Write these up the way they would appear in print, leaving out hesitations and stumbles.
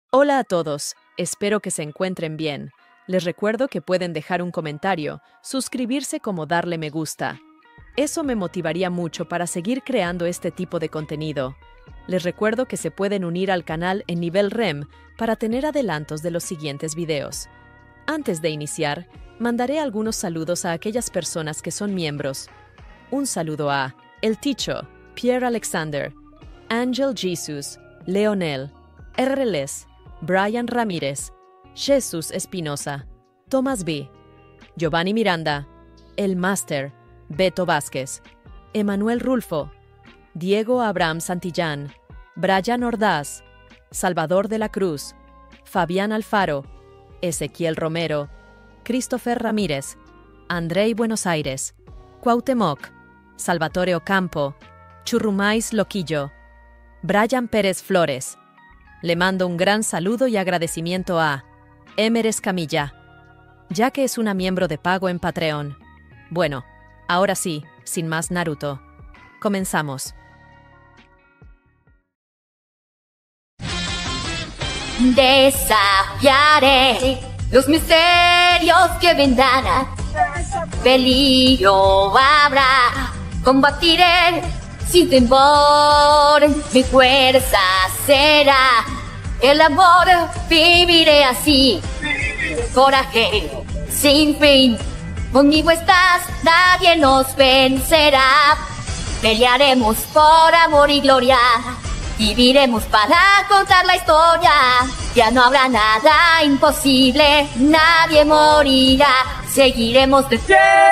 Hola a todos, espero que se encuentren bien. Les recuerdo que pueden dejar un comentario, suscribirse como darle me gusta. Eso me motivaría mucho para seguir creando este tipo de contenido. Les recuerdo que se pueden unir al canal en nivel REM para tener adelantos de los siguientes videos. Antes de iniciar, mandaré algunos saludos a aquellas personas que son miembros. Un saludo a El Ticho, Pierre Alexander, Angel Jesus, Leonel, RLS, Brian Ramírez, Jesús Espinosa, Tomás B., Giovanni Miranda, El Máster, Beto Vázquez, Emanuel Rulfo, Diego Abraham Santillán, Brian Ordaz, Salvador de la Cruz, Fabián Alfaro, Ezequiel Romero, Christopher Ramírez, Andrei Buenos Aires, Cuauhtémoc, Salvatore Ocampo, Churrumais Loquillo, Brian Pérez Flores. Le mando un gran saludo y agradecimiento a Emer Escamilla, ya que es una miembro de pago en Patreon. Bueno, ahora sí, sin más Naruto. Comenzamos. Desafiaré los misterios que vendrán. Peligro habrá, combatiré sin temor. Mi fuerza será el amor, viviré así. Coraje sin fin, conmigo estás, nadie nos vencerá. Pelearemos por amor y gloria, viviremos para contar la historia. Ya no habrá nada imposible, nadie morirá, seguiremos de pie.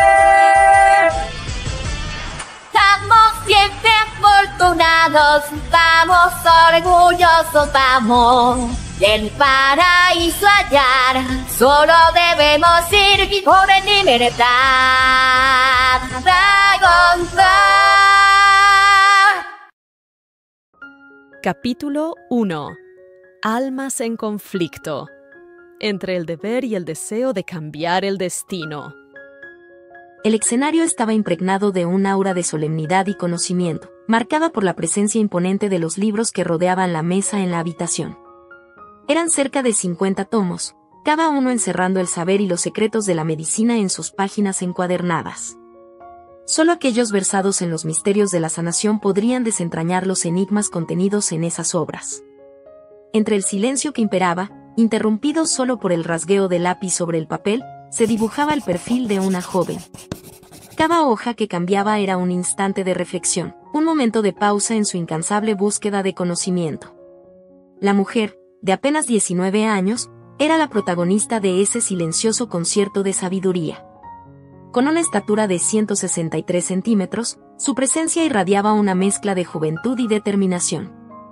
Estamos siempre afortunados, vamos orgullosos, vamos del paraíso hallar. Solo debemos ir por en libertad. Dragonfly. Capítulo 1. Almas en conflicto. Entre el deber y el deseo de cambiar el destino. El escenario estaba impregnado de un aura de solemnidad y conocimiento, marcada por la presencia imponente de los libros que rodeaban la mesa en la habitación. Eran cerca de 50 tomos, cada uno encerrando el saber y los secretos de la medicina en sus páginas encuadernadas. Solo aquellos versados en los misterios de la sanación podrían desentrañar los enigmas contenidos en esas obras. Entre el silencio que imperaba, interrumpido solo por el rasgueo del lápiz sobre el papel, se dibujaba el perfil de una joven. Cada hoja que cambiaba era un instante de reflexión, un momento de pausa en su incansable búsqueda de conocimiento. La mujer, de apenas 19 años, era la protagonista de ese silencioso concierto de sabiduría. Con una estatura de 163 centímetros, su presencia irradiaba una mezcla de juventud y determinación.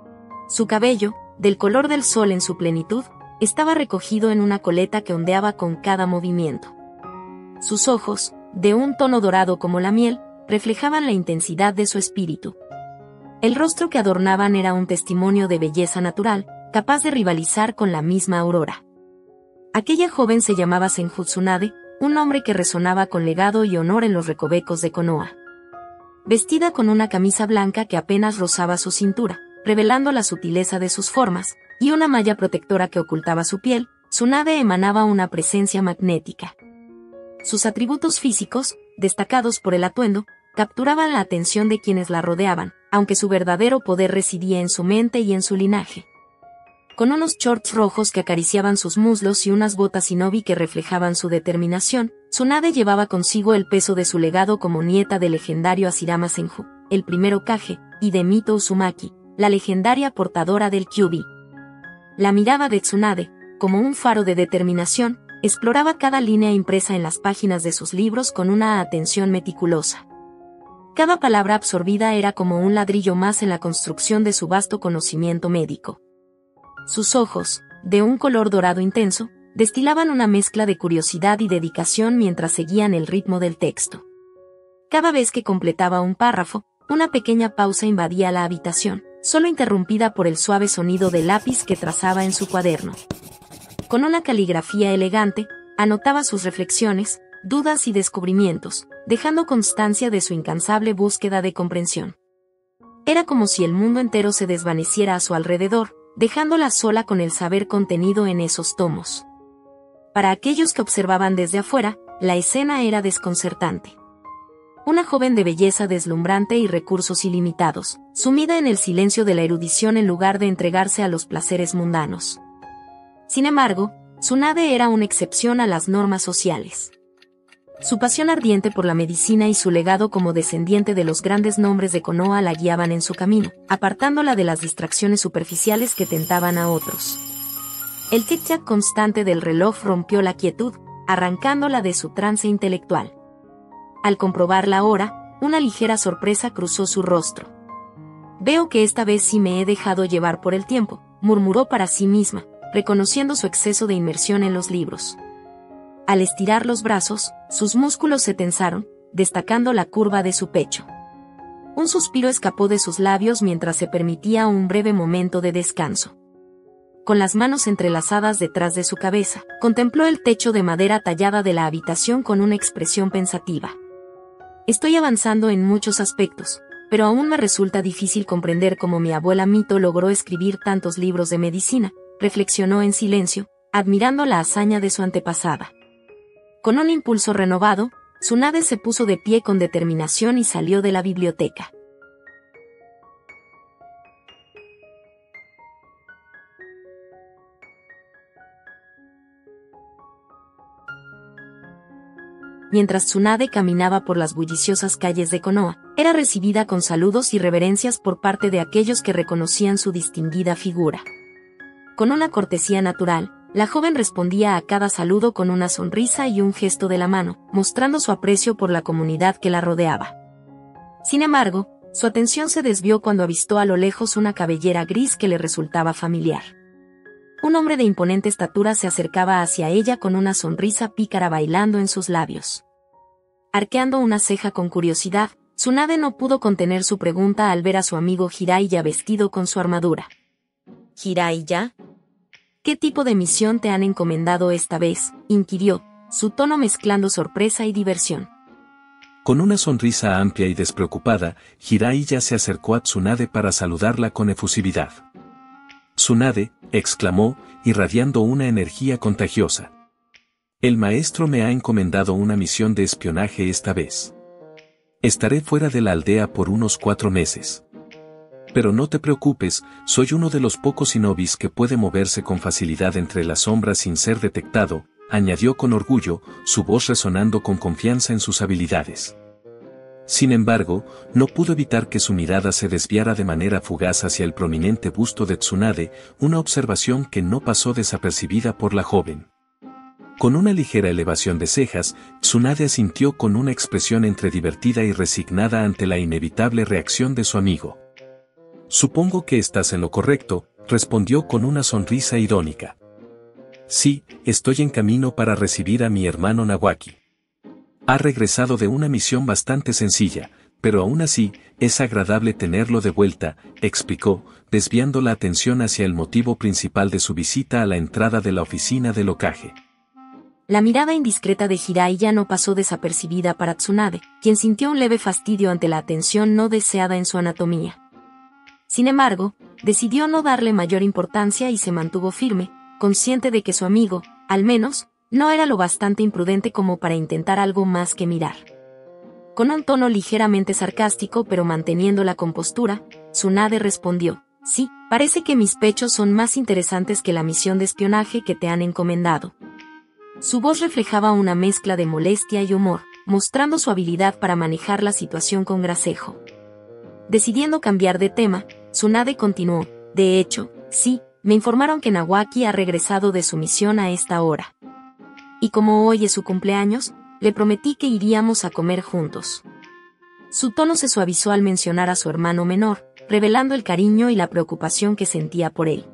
Su cabello, del color del sol en su plenitud, estaba recogido en una coleta que ondeaba con cada movimiento. Sus ojos, de un tono dorado como la miel, reflejaban la intensidad de su espíritu. El rostro que adornaban era un testimonio de belleza natural, capaz de rivalizar con la misma aurora. Aquella joven se llamaba Senju Tsunade, un nombre que resonaba con legado y honor en los recovecos de Konoha. Vestida con una camisa blanca que apenas rozaba su cintura, revelando la sutileza de sus formas, y una malla protectora que ocultaba su piel, Tsunade emanaba una presencia magnética. Sus atributos físicos, destacados por el atuendo, capturaban la atención de quienes la rodeaban, aunque su verdadero poder residía en su mente y en su linaje. Con unos shorts rojos que acariciaban sus muslos y unas botas shinobi que reflejaban su determinación, Tsunade llevaba consigo el peso de su legado como nieta del legendario Hashirama Senju, el primer Hokage, y de Mito Uzumaki, la legendaria portadora del Kyuubi. La mirada de Tsunade, como un faro de determinación, exploraba cada línea impresa en las páginas de sus libros con una atención meticulosa. Cada palabra absorbida era como un ladrillo más en la construcción de su vasto conocimiento médico. Sus ojos, de un color dorado intenso, destilaban una mezcla de curiosidad y dedicación mientras seguían el ritmo del texto. Cada vez que completaba un párrafo, una pequeña pausa invadía la habitación, solo interrumpida por el suave sonido del lápiz que trazaba en su cuaderno. Con una caligrafía elegante, anotaba sus reflexiones, dudas y descubrimientos, dejando constancia de su incansable búsqueda de comprensión. Era como si el mundo entero se desvaneciera a su alrededor, dejándola sola con el saber contenido en esos tomos. Para aquellos que observaban desde afuera, la escena era desconcertante. Una joven de belleza deslumbrante y recursos ilimitados, sumida en el silencio de la erudición en lugar de entregarse a los placeres mundanos. Sin embargo, Tsunade era una excepción a las normas sociales. Su pasión ardiente por la medicina y su legado como descendiente de los grandes nombres de Konoha la guiaban en su camino, apartándola de las distracciones superficiales que tentaban a otros. El tic-tac constante del reloj rompió la quietud, arrancándola de su trance intelectual. Al comprobar la hora, una ligera sorpresa cruzó su rostro. «Veo que esta vez sí me he dejado llevar por el tiempo», murmuró para sí misma, reconociendo su exceso de inmersión en los libros. Al estirar los brazos, sus músculos se tensaron, destacando la curva de su pecho. Un suspiro escapó de sus labios mientras se permitía un breve momento de descanso. Con las manos entrelazadas detrás de su cabeza, contempló el techo de madera tallada de la habitación con una expresión pensativa. «Estoy avanzando en muchos aspectos, pero aún me resulta difícil comprender cómo mi abuela Mito logró escribir tantos libros de medicina», reflexionó en silencio, admirando la hazaña de su antepasada. Con un impulso renovado, Tsunade se puso de pie con determinación y salió de la biblioteca. Mientras Tsunade caminaba por las bulliciosas calles de Konoha, era recibida con saludos y reverencias por parte de aquellos que reconocían su distinguida figura. Con una cortesía natural, la joven respondía a cada saludo con una sonrisa y un gesto de la mano, mostrando su aprecio por la comunidad que la rodeaba. Sin embargo, su atención se desvió cuando avistó a lo lejos una cabellera gris que le resultaba familiar. Un hombre de imponente estatura se acercaba hacia ella con una sonrisa pícara bailando en sus labios. Arqueando una ceja con curiosidad, Tsunade no pudo contener su pregunta al ver a su amigo Jiraiya vestido con su armadura. «¿Jiraiya? ¿Qué tipo de misión te han encomendado esta vez?», inquirió, su tono mezclando sorpresa y diversión. Con una sonrisa amplia y despreocupada, Jiraiya se acercó a Tsunade para saludarla con efusividad. «Tsunade», exclamó, irradiando una energía contagiosa. «El maestro me ha encomendado una misión de espionaje esta vez. Estaré fuera de la aldea por unos 4 meses. Pero no te preocupes, soy uno de los pocos shinobis que puede moverse con facilidad entre las sombras sin ser detectado», añadió con orgullo, su voz resonando con confianza en sus habilidades. Sin embargo, no pudo evitar que su mirada se desviara de manera fugaz hacia el prominente busto de Tsunade, una observación que no pasó desapercibida por la joven. Con una ligera elevación de cejas, Tsunade asintió con una expresión entre divertida y resignada ante la inevitable reacción de su amigo. «Supongo que estás en lo correcto», respondió con una sonrisa irónica. «Sí, estoy en camino para recibir a mi hermano Nawaki. Ha regresado de una misión bastante sencilla, pero aún así, es agradable tenerlo de vuelta», explicó, desviando la atención hacia el motivo principal de su visita a la entrada de la oficina del Hokage. La mirada indiscreta de Jiraiya no pasó desapercibida para Tsunade, quien sintió un leve fastidio ante la atención no deseada en su anatomía. Sin embargo, decidió no darle mayor importancia y se mantuvo firme, consciente de que su amigo, al menos, no era lo bastante imprudente como para intentar algo más que mirar. Con un tono ligeramente sarcástico pero manteniendo la compostura, Tsunade respondió: «Sí, parece que mis pechos son más interesantes que la misión de espionaje que te han encomendado». Su voz reflejaba una mezcla de molestia y humor, mostrando su habilidad para manejar la situación con gracejo. Decidiendo cambiar de tema, Tsunade continuó: «De hecho, sí, me informaron que Nawaki ha regresado de su misión a esta hora. Y como hoy es su cumpleaños, le prometí que iríamos a comer juntos». Su tono se suavizó al mencionar a su hermano menor, revelando el cariño y la preocupación que sentía por él.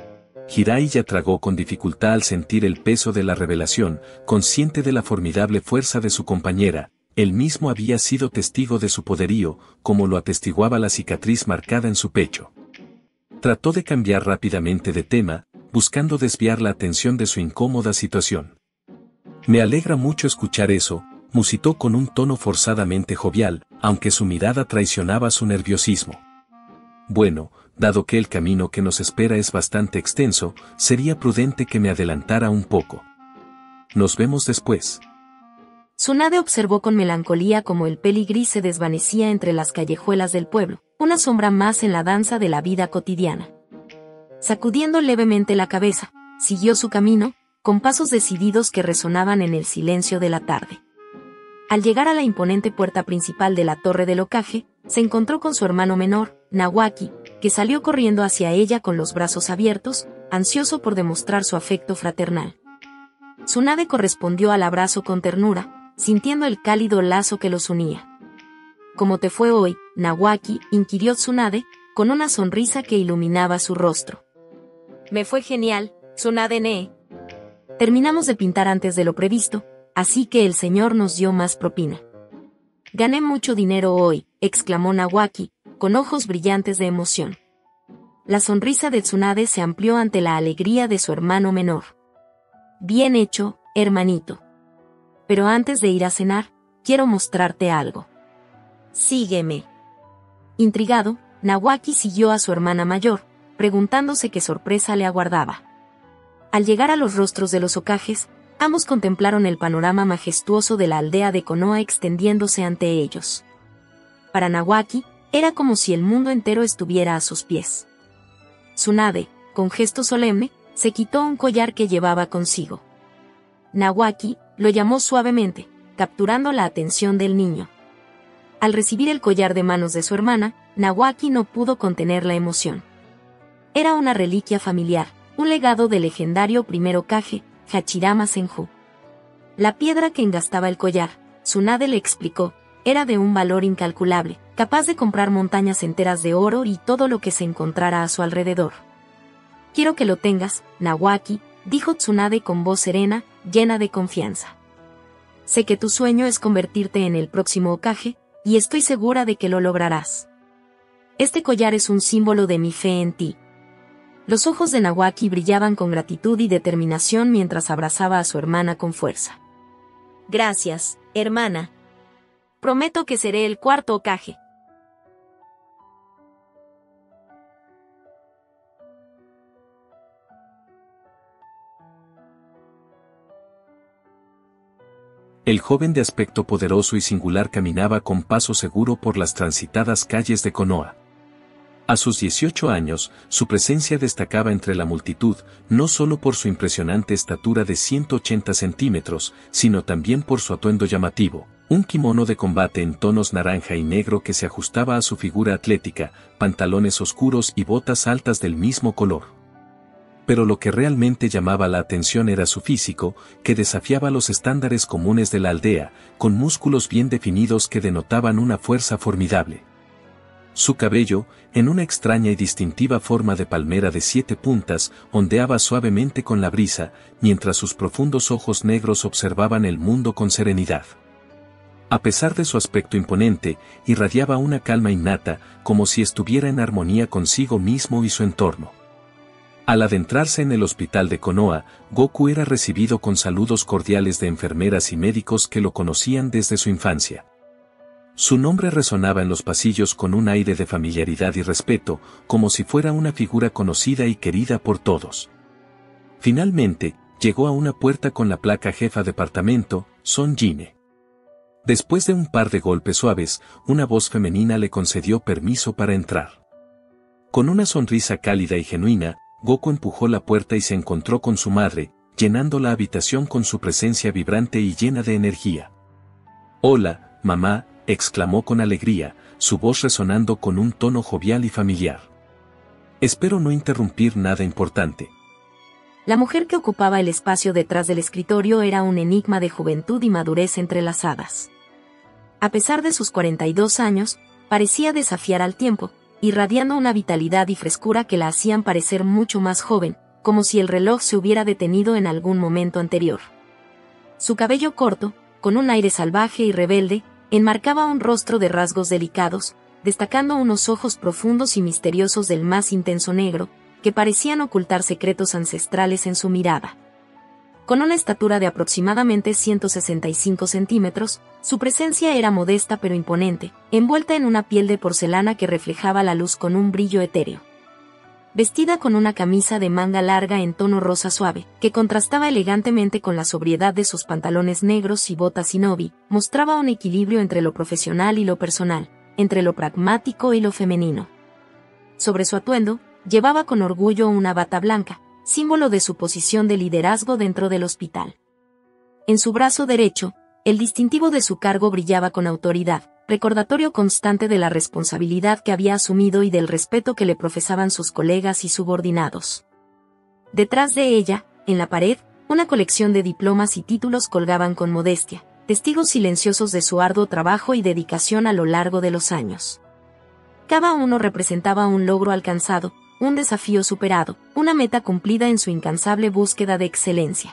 Jiraiya tragó con dificultad al sentir el peso de la revelación, consciente de la formidable fuerza de su compañera. Él mismo había sido testigo de su poderío, como lo atestiguaba la cicatriz marcada en su pecho. Trató de cambiar rápidamente de tema, buscando desviar la atención de su incómoda situación. «Me alegra mucho escuchar eso», musitó con un tono forzadamente jovial, aunque su mirada traicionaba su nerviosismo. «Bueno, Dado que el camino que nos espera es bastante extenso, sería prudente que me adelantara un poco. Nos vemos después. Tsunade observó con melancolía cómo el peligris se desvanecía entre las callejuelas del pueblo, una sombra más en la danza de la vida cotidiana. Sacudiendo levemente la cabeza, siguió su camino, con pasos decididos que resonaban en el silencio de la tarde. Al llegar a la imponente puerta principal de la torre del ocaje, se encontró con su hermano menor, Nawaki, que salió corriendo hacia ella con los brazos abiertos, ansioso por demostrar su afecto fraternal. Tsunade correspondió al abrazo con ternura, sintiendo el cálido lazo que los unía. ¿Cómo te fue hoy, Nawaki?, inquirió Tsunade, con una sonrisa que iluminaba su rostro. Me fue genial, Tsunade-ne. Terminamos de pintar antes de lo previsto, así que el señor nos dio más propina. Gané mucho dinero hoy, exclamó Nawaki, con ojos brillantes de emoción. La sonrisa de Tsunade se amplió ante la alegría de su hermano menor. Bien hecho, hermanito. Pero antes de ir a cenar, quiero mostrarte algo. Sígueme. Intrigado, Nawaki siguió a su hermana mayor, preguntándose qué sorpresa le aguardaba. Al llegar a los rostros de los ocajes, ambos contemplaron el panorama majestuoso de la aldea de Konoha extendiéndose ante ellos. Para Nawaki, era como si el mundo entero estuviera a sus pies. Tsunade, con gesto solemne, se quitó un collar que llevaba consigo. Nawaki lo llamó suavemente, capturando la atención del niño. Al recibir el collar de manos de su hermana, Nawaki no pudo contener la emoción. Era una reliquia familiar, un legado del legendario primer Hokage, Hachirama Senju. La piedra que engastaba el collar, Tsunade le explicó, era de un valor incalculable, capaz de comprar montañas enteras de oro y todo lo que se encontrara a su alrededor. Quiero que lo tengas, Nawaki, dijo Tsunade con voz serena, llena de confianza. Sé que tu sueño es convertirte en el próximo Hokage, y estoy segura de que lo lograrás. Este collar es un símbolo de mi fe en ti. Los ojos de Nawaki brillaban con gratitud y determinación mientras abrazaba a su hermana con fuerza. Gracias, hermana. Prometo que seré el cuarto Hokage. El joven de aspecto poderoso y singular caminaba con paso seguro por las transitadas calles de Konoha. A sus 18 años, su presencia destacaba entre la multitud, no solo por su impresionante estatura de 180 centímetros, sino también por su atuendo llamativo, un kimono de combate en tonos naranja y negro que se ajustaba a su figura atlética, pantalones oscuros y botas altas del mismo color. Pero lo que realmente llamaba la atención era su físico, que desafiaba los estándares comunes de la aldea, con músculos bien definidos que denotaban una fuerza formidable. Su cabello, en una extraña y distintiva forma de palmera de 7 puntas, ondeaba suavemente con la brisa, mientras sus profundos ojos negros observaban el mundo con serenidad. A pesar de su aspecto imponente, irradiaba una calma innata, como si estuviera en armonía consigo mismo y su entorno. Al adentrarse en el hospital de Konoha, Goku era recibido con saludos cordiales de enfermeras y médicos que lo conocían desde su infancia. Su nombre resonaba en los pasillos con un aire de familiaridad y respeto, como si fuera una figura conocida y querida por todos. Finalmente, llegó a una puerta con la placa Jefa Departamento, Son Jine. Después de un par de golpes suaves, una voz femenina le concedió permiso para entrar. Con una sonrisa cálida y genuina, Goku empujó la puerta y se encontró con su madre, llenando la habitación con su presencia vibrante y llena de energía. «Hola, mamá», exclamó con alegría, su voz resonando con un tono jovial y familiar. «Espero no interrumpir nada importante». La mujer que ocupaba el espacio detrás del escritorio era un enigma de juventud y madurez entrelazadas. A pesar de sus 42 años, parecía desafiar al tiempo, irradiando una vitalidad y frescura que la hacían parecer mucho más joven, como si el reloj se hubiera detenido en algún momento anterior. Su cabello corto, con un aire salvaje y rebelde, enmarcaba un rostro de rasgos delicados, destacando unos ojos profundos y misteriosos del más intenso negro, que parecían ocultar secretos ancestrales en su mirada. Con una estatura de aproximadamente 165 centímetros, su presencia era modesta pero imponente, envuelta en una piel de porcelana que reflejaba la luz con un brillo etéreo. vestida con una camisa de manga larga en tono rosa suave, que contrastaba elegantemente con la sobriedad de sus pantalones negros y botas shinobi, mostraba un equilibrio entre lo profesional y lo personal, entre lo pragmático y lo femenino. Sobre su atuendo, llevaba con orgullo una bata blanca, símbolo de su posición de liderazgo dentro del hospital. En su brazo derecho, el distintivo de su cargo brillaba con autoridad, recordatorio constante de la responsabilidad que había asumido y del respeto que le profesaban sus colegas y subordinados. Detrás de ella, en la pared, una colección de diplomas y títulos colgaban con modestia, testigos silenciosos de su arduo trabajo y dedicación a lo largo de los años. Cada uno representaba un logro alcanzado, un desafío superado, una meta cumplida en su incansable búsqueda de excelencia.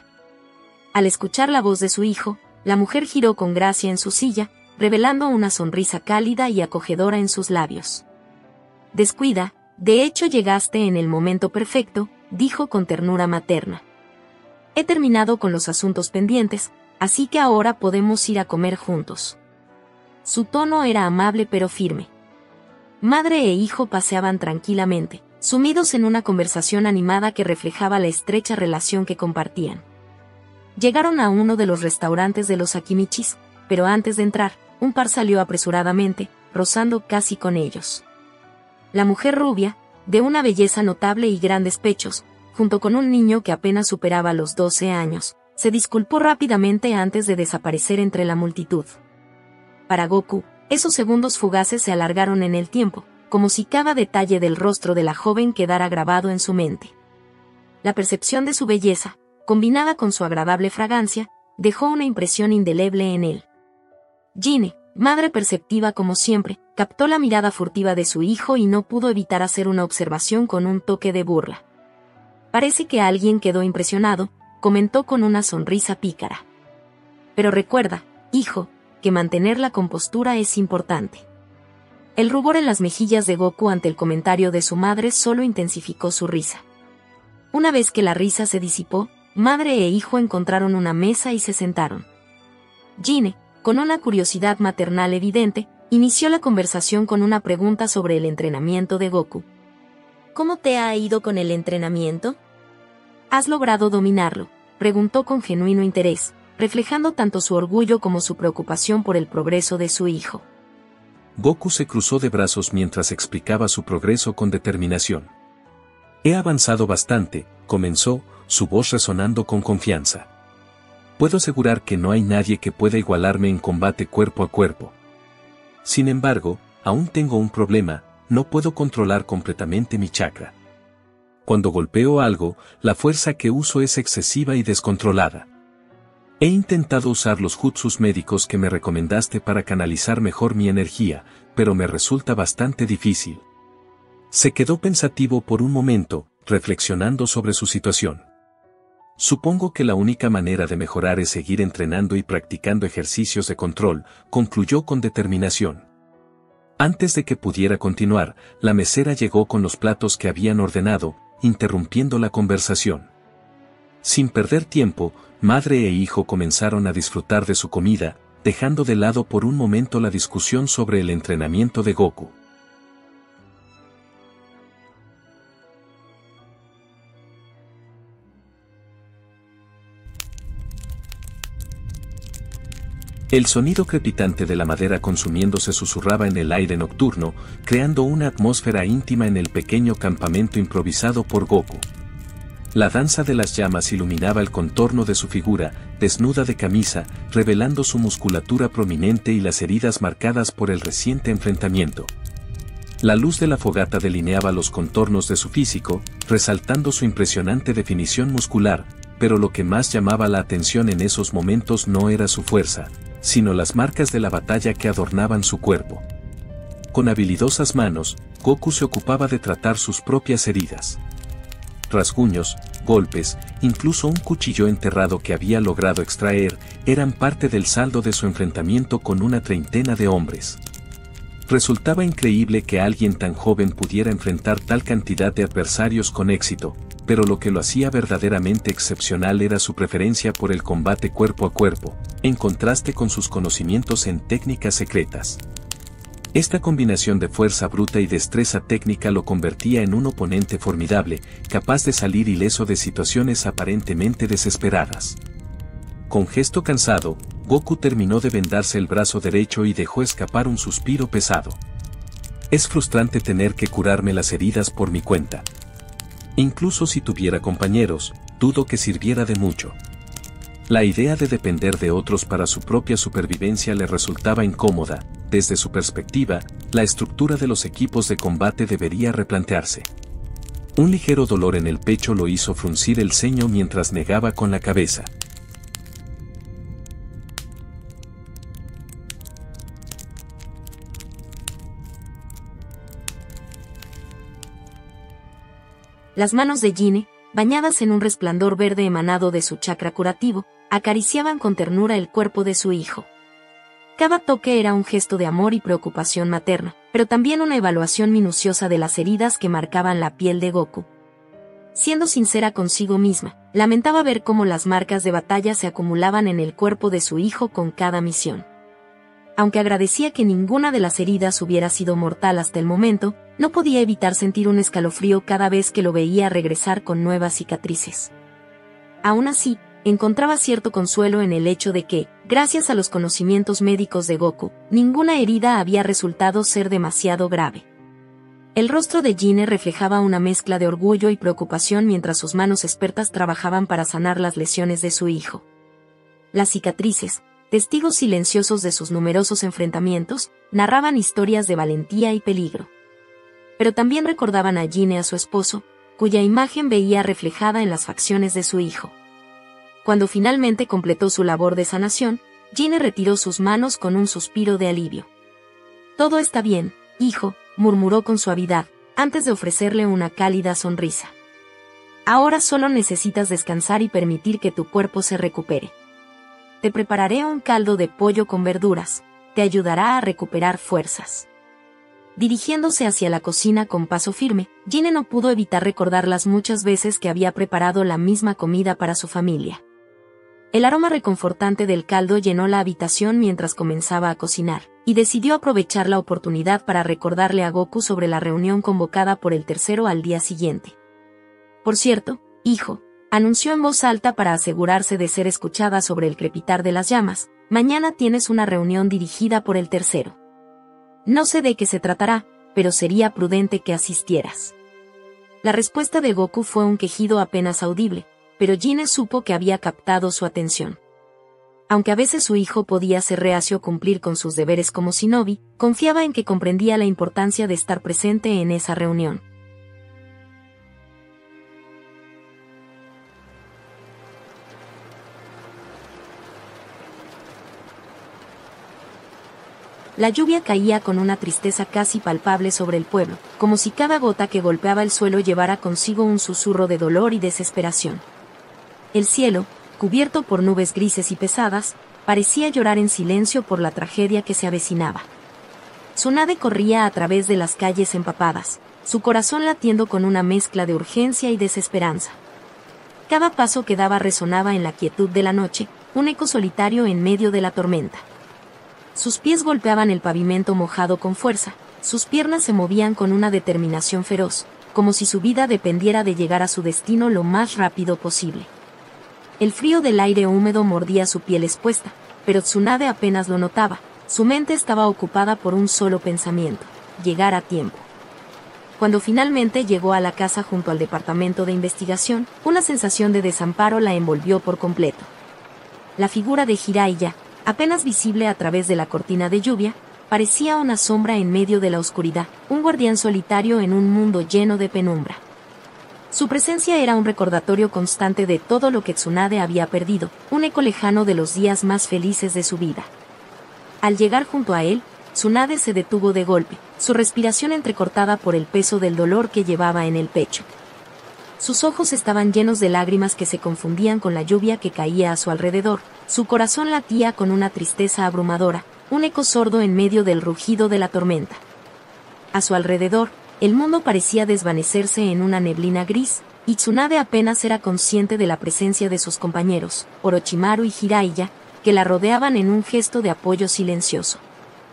Al escuchar la voz de su hijo, la mujer giró con gracia en su silla, revelando una sonrisa cálida y acogedora en sus labios. «Descuida, de hecho llegaste en el momento perfecto», dijo con ternura materna. «He terminado con los asuntos pendientes, así que ahora podemos ir a comer juntos». Su tono era amable pero firme. Madre e hijo paseaban tranquilamente, sumidos en una conversación animada que reflejaba la estrecha relación que compartían. Llegaron a uno de los restaurantes de los Akimichis, pero antes de entrar, un par salió apresuradamente, rozando casi con ellos. La mujer rubia, de una belleza notable y grandes pechos, junto con un niño que apenas superaba los 12 años, se disculpó rápidamente antes de desaparecer entre la multitud. Para Goku, esos segundos fugaces se alargaron en el tiempo, como si cada detalle del rostro de la joven quedara grabado en su mente. La percepción de su belleza, combinada con su agradable fragancia, dejó una impresión indeleble en él. Gine, madre perceptiva como siempre, captó la mirada furtiva de su hijo y no pudo evitar hacer una observación con un toque de burla. «Parece que alguien quedó impresionado», comentó con una sonrisa pícara. «Pero recuerda, hijo, que mantener la compostura es importante». El rubor en las mejillas de Goku ante el comentario de su madre solo intensificó su risa. Una vez que la risa se disipó, madre e hijo encontraron una mesa y se sentaron. Gine, con una curiosidad maternal evidente, inició la conversación con una pregunta sobre el entrenamiento de Goku. ¿Cómo te ha ido con el entrenamiento? ¿Has logrado dominarlo?, preguntó con genuino interés, reflejando tanto su orgullo como su preocupación por el progreso de su hijo. Goku se cruzó de brazos mientras explicaba su progreso con determinación. «He avanzado bastante», comenzó, su voz resonando con confianza. «Puedo asegurar que no hay nadie que pueda igualarme en combate cuerpo a cuerpo. Sin embargo, aún tengo un problema, no puedo controlar completamente mi chakra. Cuando golpeo algo, la fuerza que uso es excesiva y descontrolada. He intentado usar los jutsus médicos que me recomendaste para canalizar mejor mi energía, pero me resulta bastante difícil». Se quedó pensativo por un momento, reflexionando sobre su situación. «Supongo que la única manera de mejorar es seguir entrenando y practicando ejercicios de control», concluyó con determinación. Antes de que pudiera continuar, la mesera llegó con los platos que habían ordenado, interrumpiendo la conversación. Sin perder tiempo, madre e hijo comenzaron a disfrutar de su comida, dejando de lado por un momento la discusión sobre el entrenamiento de Goku. El sonido crepitante de la madera consumiéndose susurraba en el aire nocturno, creando una atmósfera íntima en el pequeño campamento improvisado por Goku. La danza de las llamas iluminaba el contorno de su figura, desnuda de camisa, revelando su musculatura prominente y las heridas marcadas por el reciente enfrentamiento. La luz de la fogata delineaba los contornos de su físico, resaltando su impresionante definición muscular, pero lo que más llamaba la atención en esos momentos no era su fuerza, sino las marcas de la batalla que adornaban su cuerpo. Con habilidosas manos, Goku se ocupaba de tratar sus propias heridas. Rasguños, golpes, incluso un cuchillo enterrado que había logrado extraer, eran parte del saldo de su enfrentamiento con una treintena de hombres. Resultaba increíble que alguien tan joven pudiera enfrentar tal cantidad de adversarios con éxito, pero lo que lo hacía verdaderamente excepcional era su preferencia por el combate cuerpo a cuerpo, en contraste con sus conocimientos en técnicas secretas. Esta combinación de fuerza bruta y destreza técnica lo convertía en un oponente formidable, capaz de salir ileso de situaciones aparentemente desesperadas. Con gesto cansado, Goku terminó de vendarse el brazo derecho y dejó escapar un suspiro pesado. Es frustrante tener que curarme las heridas por mi cuenta. Incluso si tuviera compañeros, dudo que sirviera de mucho. La idea de depender de otros para su propia supervivencia le resultaba incómoda. Desde su perspectiva, la estructura de los equipos de combate debería replantearse. Un ligero dolor en el pecho lo hizo fruncir el ceño mientras negaba con la cabeza. Las manos de Gine, bañadas en un resplandor verde emanado de su chakra curativo, acariciaban con ternura el cuerpo de su hijo. Cada toque era un gesto de amor y preocupación materna, pero también una evaluación minuciosa de las heridas que marcaban la piel de Goku. Siendo sincera consigo misma, lamentaba ver cómo las marcas de batalla se acumulaban en el cuerpo de su hijo con cada misión. Aunque agradecía que ninguna de las heridas hubiera sido mortal hasta el momento, no podía evitar sentir un escalofrío cada vez que lo veía regresar con nuevas cicatrices. Aún así, encontraba cierto consuelo en el hecho de que, gracias a los conocimientos médicos de Goku, ninguna herida había resultado ser demasiado grave. El rostro de Gine reflejaba una mezcla de orgullo y preocupación mientras sus manos expertas trabajaban para sanar las lesiones de su hijo. Las cicatrices, testigos silenciosos de sus numerosos enfrentamientos, narraban historias de valentía y peligro. Pero también recordaban a Gine a su esposo, cuya imagen veía reflejada en las facciones de su hijo. Cuando finalmente completó su labor de sanación, Gine retiró sus manos con un suspiro de alivio. «Todo está bien, hijo», murmuró con suavidad, antes de ofrecerle una cálida sonrisa. «Ahora solo necesitas descansar y permitir que tu cuerpo se recupere. Te prepararé un caldo de pollo con verduras, te ayudará a recuperar fuerzas». Dirigiéndose hacia la cocina con paso firme, Gine no pudo evitar recordar las muchas veces que había preparado la misma comida para su familia. El aroma reconfortante del caldo llenó la habitación mientras comenzaba a cocinar, y decidió aprovechar la oportunidad para recordarle a Goku sobre la reunión convocada por el tercero al día siguiente. «Por cierto, hijo», anunció en voz alta para asegurarse de ser escuchada sobre el crepitar de las llamas, «mañana tienes una reunión dirigida por el tercero. No sé de qué se tratará, pero sería prudente que asistieras». La respuesta de Goku fue un quejido apenas audible, pero Gine supo que había captado su atención. Aunque a veces su hijo podía ser reacio a cumplir con sus deberes como shinobi, confiaba en que comprendía la importancia de estar presente en esa reunión. La lluvia caía con una tristeza casi palpable sobre el pueblo, como si cada gota que golpeaba el suelo llevara consigo un susurro de dolor y desesperación. El cielo, cubierto por nubes grises y pesadas, parecía llorar en silencio por la tragedia que se avecinaba. Tsunade corría a través de las calles empapadas, su corazón latiendo con una mezcla de urgencia y desesperanza. Cada paso que daba resonaba en la quietud de la noche, un eco solitario en medio de la tormenta. Sus pies golpeaban el pavimento mojado con fuerza, sus piernas se movían con una determinación feroz, como si su vida dependiera de llegar a su destino lo más rápido posible. El frío del aire húmedo mordía su piel expuesta, pero Tsunade apenas lo notaba, su mente estaba ocupada por un solo pensamiento: llegar a tiempo. Cuando finalmente llegó a la casa junto al departamento de investigación, una sensación de desamparo la envolvió por completo. La figura de Jiraiya, apenas visible a través de la cortina de lluvia, parecía una sombra en medio de la oscuridad, un guardián solitario en un mundo lleno de penumbra. Su presencia era un recordatorio constante de todo lo que Tsunade había perdido, un eco lejano de los días más felices de su vida. Al llegar junto a él, Tsunade se detuvo de golpe, su respiración entrecortada por el peso del dolor que llevaba en el pecho. Sus ojos estaban llenos de lágrimas que se confundían con la lluvia que caía a su alrededor, su corazón latía con una tristeza abrumadora, un eco sordo en medio del rugido de la tormenta. A su alrededor, el mundo parecía desvanecerse en una neblina gris, y Tsunade apenas era consciente de la presencia de sus compañeros, Orochimaru y Jiraiya, que la rodeaban en un gesto de apoyo silencioso.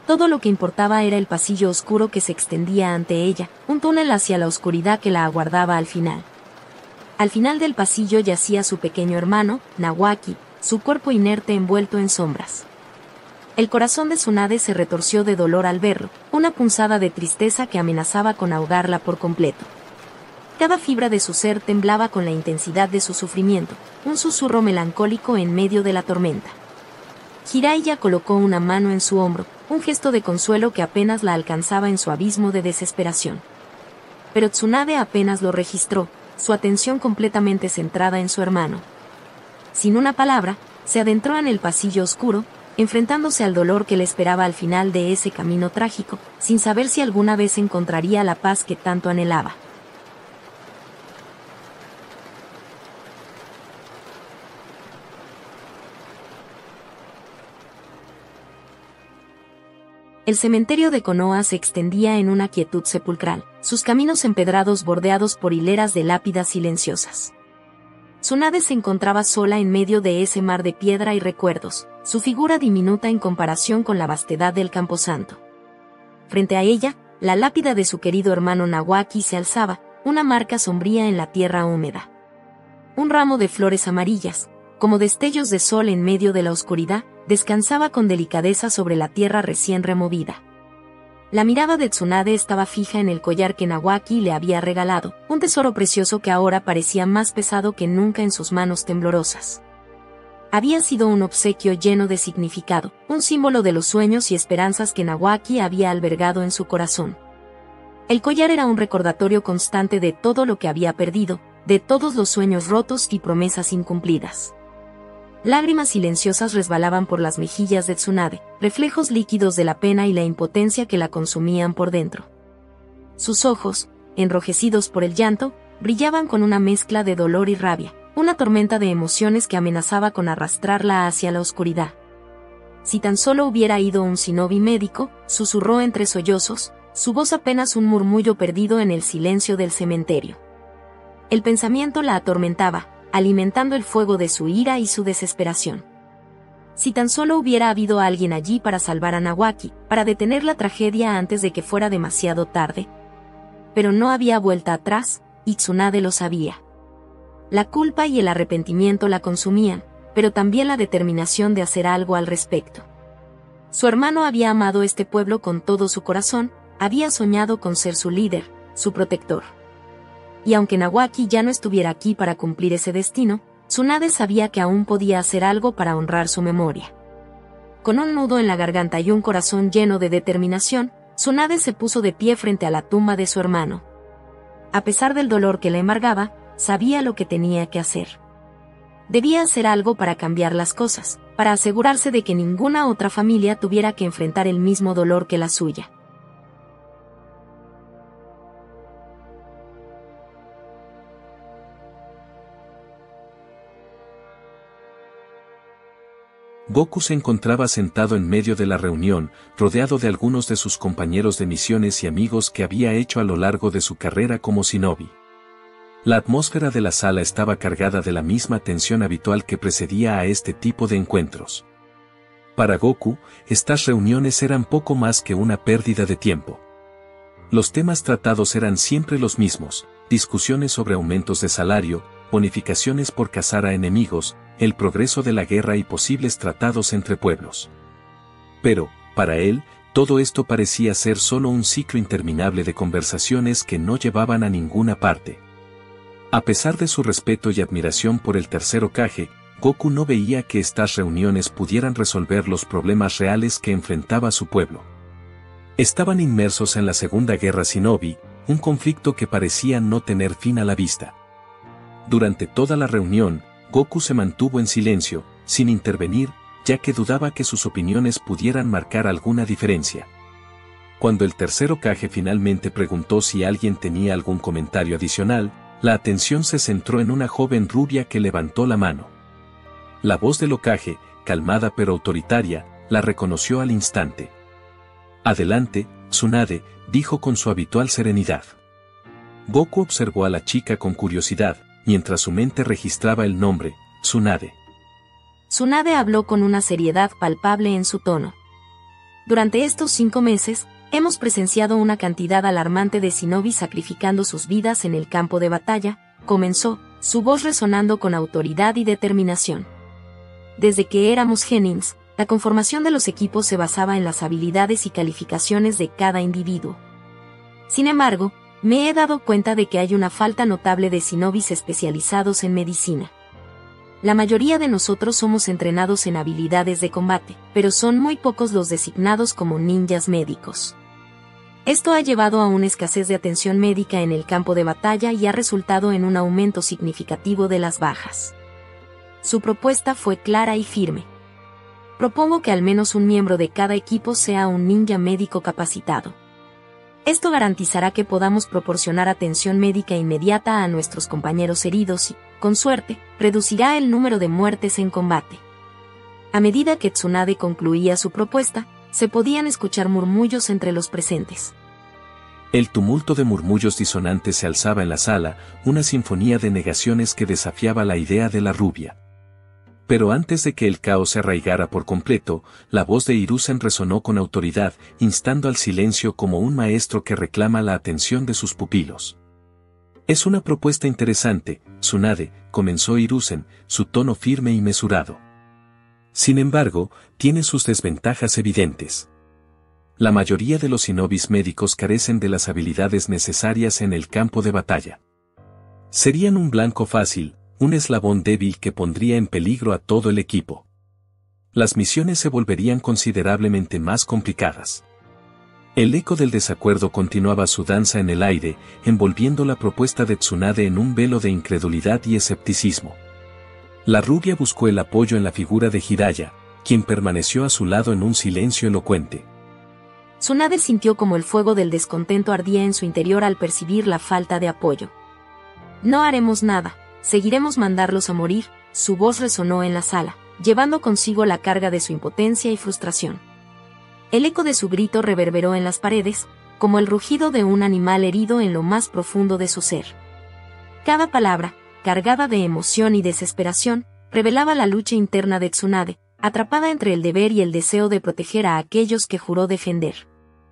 Todo lo que importaba era el pasillo oscuro que se extendía ante ella, un túnel hacia la oscuridad que la aguardaba al final. Al final del pasillo yacía su pequeño hermano, Nawaki, su cuerpo inerte envuelto en sombras. El corazón de Tsunade se retorció de dolor al verlo, una punzada de tristeza que amenazaba con ahogarla por completo. Cada fibra de su ser temblaba con la intensidad de su sufrimiento, un susurro melancólico en medio de la tormenta. Jiraiya colocó una mano en su hombro, un gesto de consuelo que apenas la alcanzaba en su abismo de desesperación. Pero Tsunade apenas lo registró, su atención completamente centrada en su hermano. Sin una palabra, se adentró en el pasillo oscuro, enfrentándose al dolor que le esperaba al final de ese camino trágico, sin saber si alguna vez encontraría la paz que tanto anhelaba. El cementerio de Konoha se extendía en una quietud sepulcral, sus caminos empedrados bordeados por hileras de lápidas silenciosas. Tsunade se encontraba sola en medio de ese mar de piedra y recuerdos, su figura diminuta en comparación con la vastedad del camposanto. Frente a ella, la lápida de su querido hermano Nawaki se alzaba, una marca sombría en la tierra húmeda. Un ramo de flores amarillas, como destellos de sol en medio de la oscuridad, descansaba con delicadeza sobre la tierra recién removida. La mirada de Tsunade estaba fija en el collar que Nawaki le había regalado, un tesoro precioso que ahora parecía más pesado que nunca en sus manos temblorosas. Había sido un obsequio lleno de significado, un símbolo de los sueños y esperanzas que Nawaki había albergado en su corazón. El collar era un recordatorio constante de todo lo que había perdido, de todos los sueños rotos y promesas incumplidas. Lágrimas silenciosas resbalaban por las mejillas de Tsunade, reflejos líquidos de la pena y la impotencia que la consumían por dentro. Sus ojos, enrojecidos por el llanto, brillaban con una mezcla de dolor y rabia, una tormenta de emociones que amenazaba con arrastrarla hacia la oscuridad. Si tan solo hubiera ido un shinobi médico, susurró entre sollozos, su voz apenas un murmullo perdido en el silencio del cementerio. El pensamiento la atormentaba, alimentando el fuego de su ira y su desesperación. Si tan solo hubiera habido alguien allí para salvar a Nawaki, para detener la tragedia antes de que fuera demasiado tarde. Pero no había vuelta atrás, y Tsunade lo sabía. La culpa y el arrepentimiento la consumían, pero también la determinación de hacer algo al respecto. Su hermano había amado este pueblo con todo su corazón, había soñado con ser su líder, su protector. Y aunque Nawaki ya no estuviera aquí para cumplir ese destino, Tsunade sabía que aún podía hacer algo para honrar su memoria. Con un nudo en la garganta y un corazón lleno de determinación, Tsunade se puso de pie frente a la tumba de su hermano. A pesar del dolor que la embargaba, sabía lo que tenía que hacer. Debía hacer algo para cambiar las cosas, para asegurarse de que ninguna otra familia tuviera que enfrentar el mismo dolor que la suya. Goku se encontraba sentado en medio de la reunión, rodeado de algunos de sus compañeros de misiones y amigos que había hecho a lo largo de su carrera como shinobi. La atmósfera de la sala estaba cargada de la misma tensión habitual que precedía a este tipo de encuentros. Para Goku, estas reuniones eran poco más que una pérdida de tiempo. Los temas tratados eran siempre los mismos: discusiones sobre aumentos de salario, bonificaciones por cazar a enemigos, el progreso de la guerra y posibles tratados entre pueblos. Pero, para él, todo esto parecía ser solo un ciclo interminable de conversaciones que no llevaban a ninguna parte. A pesar de su respeto y admiración por el tercer Hokage, Goku no veía que estas reuniones pudieran resolver los problemas reales que enfrentaba su pueblo. Estaban inmersos en la Segunda Guerra Shinobi, un conflicto que parecía no tener fin a la vista. Durante toda la reunión, Goku se mantuvo en silencio, sin intervenir, ya que dudaba que sus opiniones pudieran marcar alguna diferencia. Cuando el tercer Hokage finalmente preguntó si alguien tenía algún comentario adicional, la atención se centró en una joven rubia que levantó la mano. La voz del Hokage, calmada pero autoritaria, la reconoció al instante. «Adelante, Tsunade», dijo con su habitual serenidad. Goku observó a la chica con curiosidad, mientras su mente registraba el nombre, Tsunade. Tsunade habló con una seriedad palpable en su tono. Durante estos 5 meses, hemos presenciado una cantidad alarmante de shinobi sacrificando sus vidas en el campo de batalla, comenzó, su voz resonando con autoridad y determinación. Desde que éramos genins, la conformación de los equipos se basaba en las habilidades y calificaciones de cada individuo. Sin embargo, me he dado cuenta de que hay una falta notable de shinobis especializados en medicina. La mayoría de nosotros somos entrenados en habilidades de combate, pero son muy pocos los designados como ninjas médicos. Esto ha llevado a una escasez de atención médica en el campo de batalla y ha resultado en un aumento significativo de las bajas. Su propuesta fue clara y firme. Propongo que al menos un miembro de cada equipo sea un ninja médico capacitado. Esto garantizará que podamos proporcionar atención médica inmediata a nuestros compañeros heridos y, con suerte, reducirá el número de muertes en combate. A medida que Tsunade concluía su propuesta, se podían escuchar murmullos entre los presentes. El tumulto de murmullos disonantes se alzaba en la sala, una sinfonía de negaciones que desafiaba la idea de la rubia. Pero antes de que el caos se arraigara por completo, la voz de Hiruzen resonó con autoridad, instando al silencio como un maestro que reclama la atención de sus pupilos. Es una propuesta interesante, Tsunade, comenzó Hiruzen, su tono firme y mesurado. Sin embargo, tiene sus desventajas evidentes. La mayoría de los shinobis médicos carecen de las habilidades necesarias en el campo de batalla. Serían un blanco fácil, un eslabón débil que pondría en peligro a todo el equipo. Las misiones se volverían considerablemente más complicadas. El eco del desacuerdo continuaba su danza en el aire, envolviendo la propuesta de Tsunade en un velo de incredulidad y escepticismo. La rubia buscó el apoyo en la figura de Jiraiya, quien permaneció a su lado en un silencio elocuente. Tsunade sintió como el fuego del descontento ardía en su interior al percibir la falta de apoyo. No haremos nada. Seguiremos mandarlos a morir, su voz resonó en la sala, llevando consigo la carga de su impotencia y frustración. El eco de su grito reverberó en las paredes, como el rugido de un animal herido en lo más profundo de su ser. Cada palabra, cargada de emoción y desesperación, revelaba la lucha interna de Tsunade, atrapada entre el deber y el deseo de proteger a aquellos que juró defender.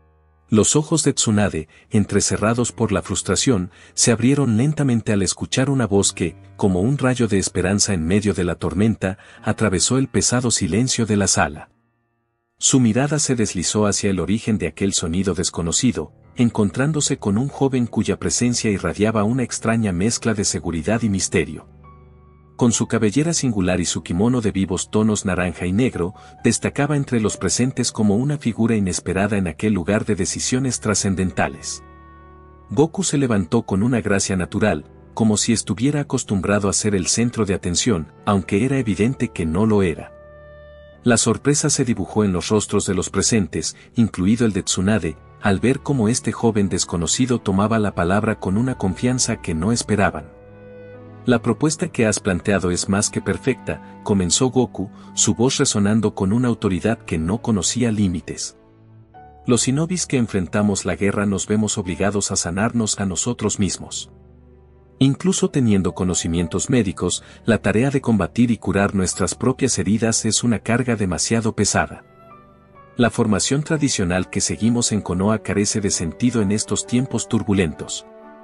Los ojos de Tsunade, entrecerrados por la frustración, se abrieron lentamente al escuchar una voz que, como un rayo de esperanza en medio de la tormenta, atravesó el pesado silencio de la sala. Su mirada se deslizó hacia el origen de aquel sonido desconocido, encontrándose con un joven cuya presencia irradiaba una extraña mezcla de seguridad y misterio. Con su cabellera singular y su kimono de vivos tonos naranja y negro, destacaba entre los presentes como una figura inesperada en aquel lugar de decisiones trascendentales. Goku se levantó con una gracia natural, como si estuviera acostumbrado a ser el centro de atención, aunque era evidente que no lo era. La sorpresa se dibujó en los rostros de los presentes, incluido el de Tsunade, al ver cómo este joven desconocido tomaba la palabra con una confianza que no esperaban. La propuesta que has planteado es más que perfecta, comenzó Goku, su voz resonando con una autoridad que no conocía límites. Los shinobis que enfrentamos la guerra nos vemos obligados a sanarnos a nosotros mismos. Incluso teniendo conocimientos médicos, la tarea de combatir y curar nuestras propias heridas es una carga demasiado pesada. La formación tradicional que seguimos en Konoha carece de sentido en estos tiempos turbulentos.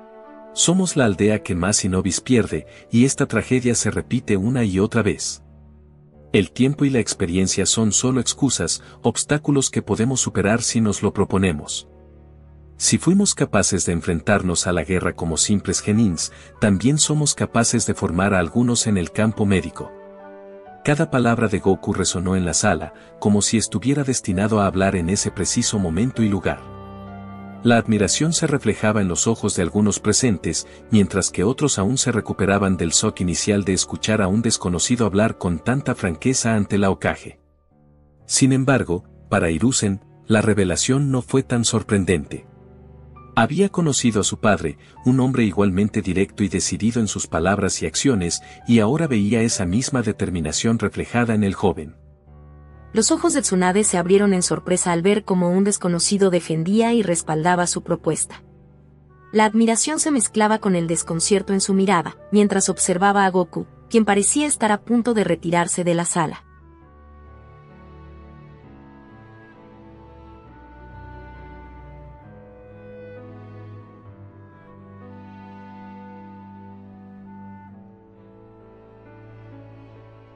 Somos la aldea que más shinobis pierde, y esta tragedia se repite una y otra vez. El tiempo y la experiencia son solo excusas, obstáculos que podemos superar si nos lo proponemos. Si fuimos capaces de enfrentarnos a la guerra como simples genins, también somos capaces de formar a algunos en el campo médico. Cada palabra de Goku resonó en la sala, como si estuviera destinado a hablar en ese preciso momento y lugar. La admiración se reflejaba en los ojos de algunos presentes, mientras que otros aún se recuperaban del shock inicial de escuchar a un desconocido hablar con tanta franqueza ante la Hokage. Sin embargo, para Hiruzen, la revelación no fue tan sorprendente. Había conocido a su padre, un hombre igualmente directo y decidido en sus palabras y acciones, y ahora veía esa misma determinación reflejada en el joven. Los ojos de Tsunade se abrieron en sorpresa al ver cómo un desconocido defendía y respaldaba su propuesta. La admiración se mezclaba con el desconcierto en su mirada, mientras observaba a Goku, quien parecía estar a punto de retirarse de la sala.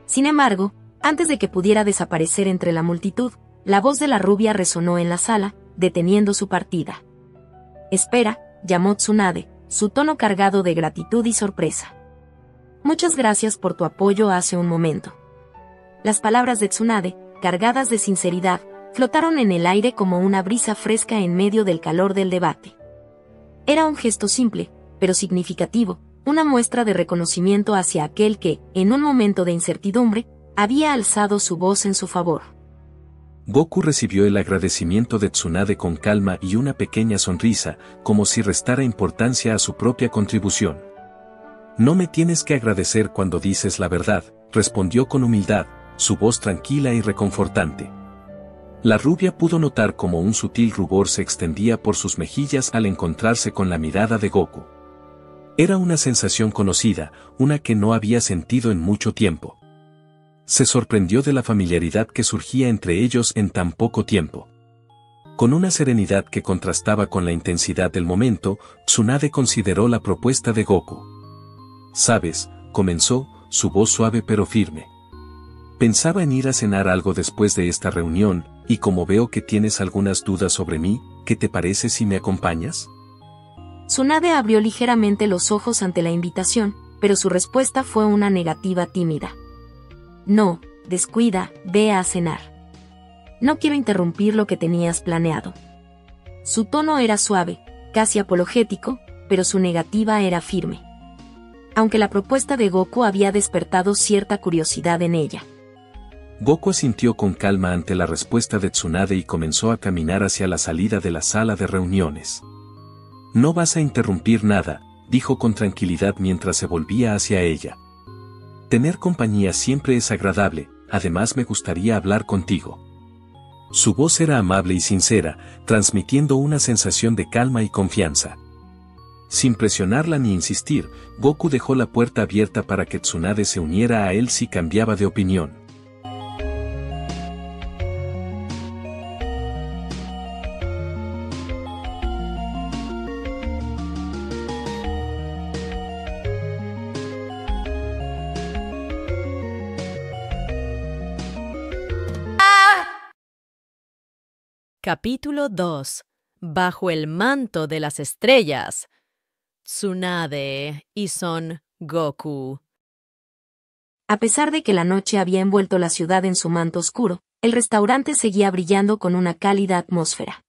Sin embargo, antes de que pudiera desaparecer entre la multitud, la voz de la rubia resonó en la sala, deteniendo su partida. «Espera», llamó Tsunade, su tono cargado de gratitud y sorpresa. «Muchas gracias por tu apoyo hace un momento». Las palabras de Tsunade, cargadas de sinceridad, flotaron en el aire como una brisa fresca en medio del calor del debate. Era un gesto simple, pero significativo, una muestra de reconocimiento hacia aquel que, en un momento de incertidumbre, había alzado su voz en su favor. Goku recibió el agradecimiento de Tsunade con calma y una pequeña sonrisa, como si restara importancia a su propia contribución. «No me tienes que agradecer cuando dices la verdad», respondió con humildad, su voz tranquila y reconfortante. La rubia pudo notar cómo un sutil rubor se extendía por sus mejillas al encontrarse con la mirada de Goku. Era una sensación conocida, una que no había sentido en mucho tiempo. Se sorprendió de la familiaridad que surgía entre ellos en tan poco tiempo. Con una serenidad que contrastaba con la intensidad del momento, Tsunade consideró la propuesta de Goku. «¿Sabes?», comenzó, su voz suave pero firme. «Pensaba en ir a cenar algo después de esta reunión, y como veo que tienes algunas dudas sobre mí, ¿qué te parece si me acompañas?». Tsunade abrió ligeramente los ojos ante la invitación, pero su respuesta fue una negativa tímida. «No, descuida, ve a cenar. No quiero interrumpir lo que tenías planeado». Su tono era suave, casi apologético, pero su negativa era firme. Aunque la propuesta de Goku había despertado cierta curiosidad en ella. Goku asintió con calma ante la respuesta de Tsunade y comenzó a caminar hacia la salida de la sala de reuniones. «No vas a interrumpir nada», dijo con tranquilidad mientras se volvía hacia ella. «Tener compañía siempre es agradable, además me gustaría hablar contigo». Su voz era amable y sincera, transmitiendo una sensación de calma y confianza. Sin presionarla ni insistir, Goku dejó la puerta abierta para que Tsunade se uniera a él si cambiaba de opinión. Capítulo 2. Bajo el manto de las estrellas. Tsunade y Son Goku. A pesar de que la noche había envuelto la ciudad en su manto oscuro, el restaurante seguía brillando con una cálida atmósfera.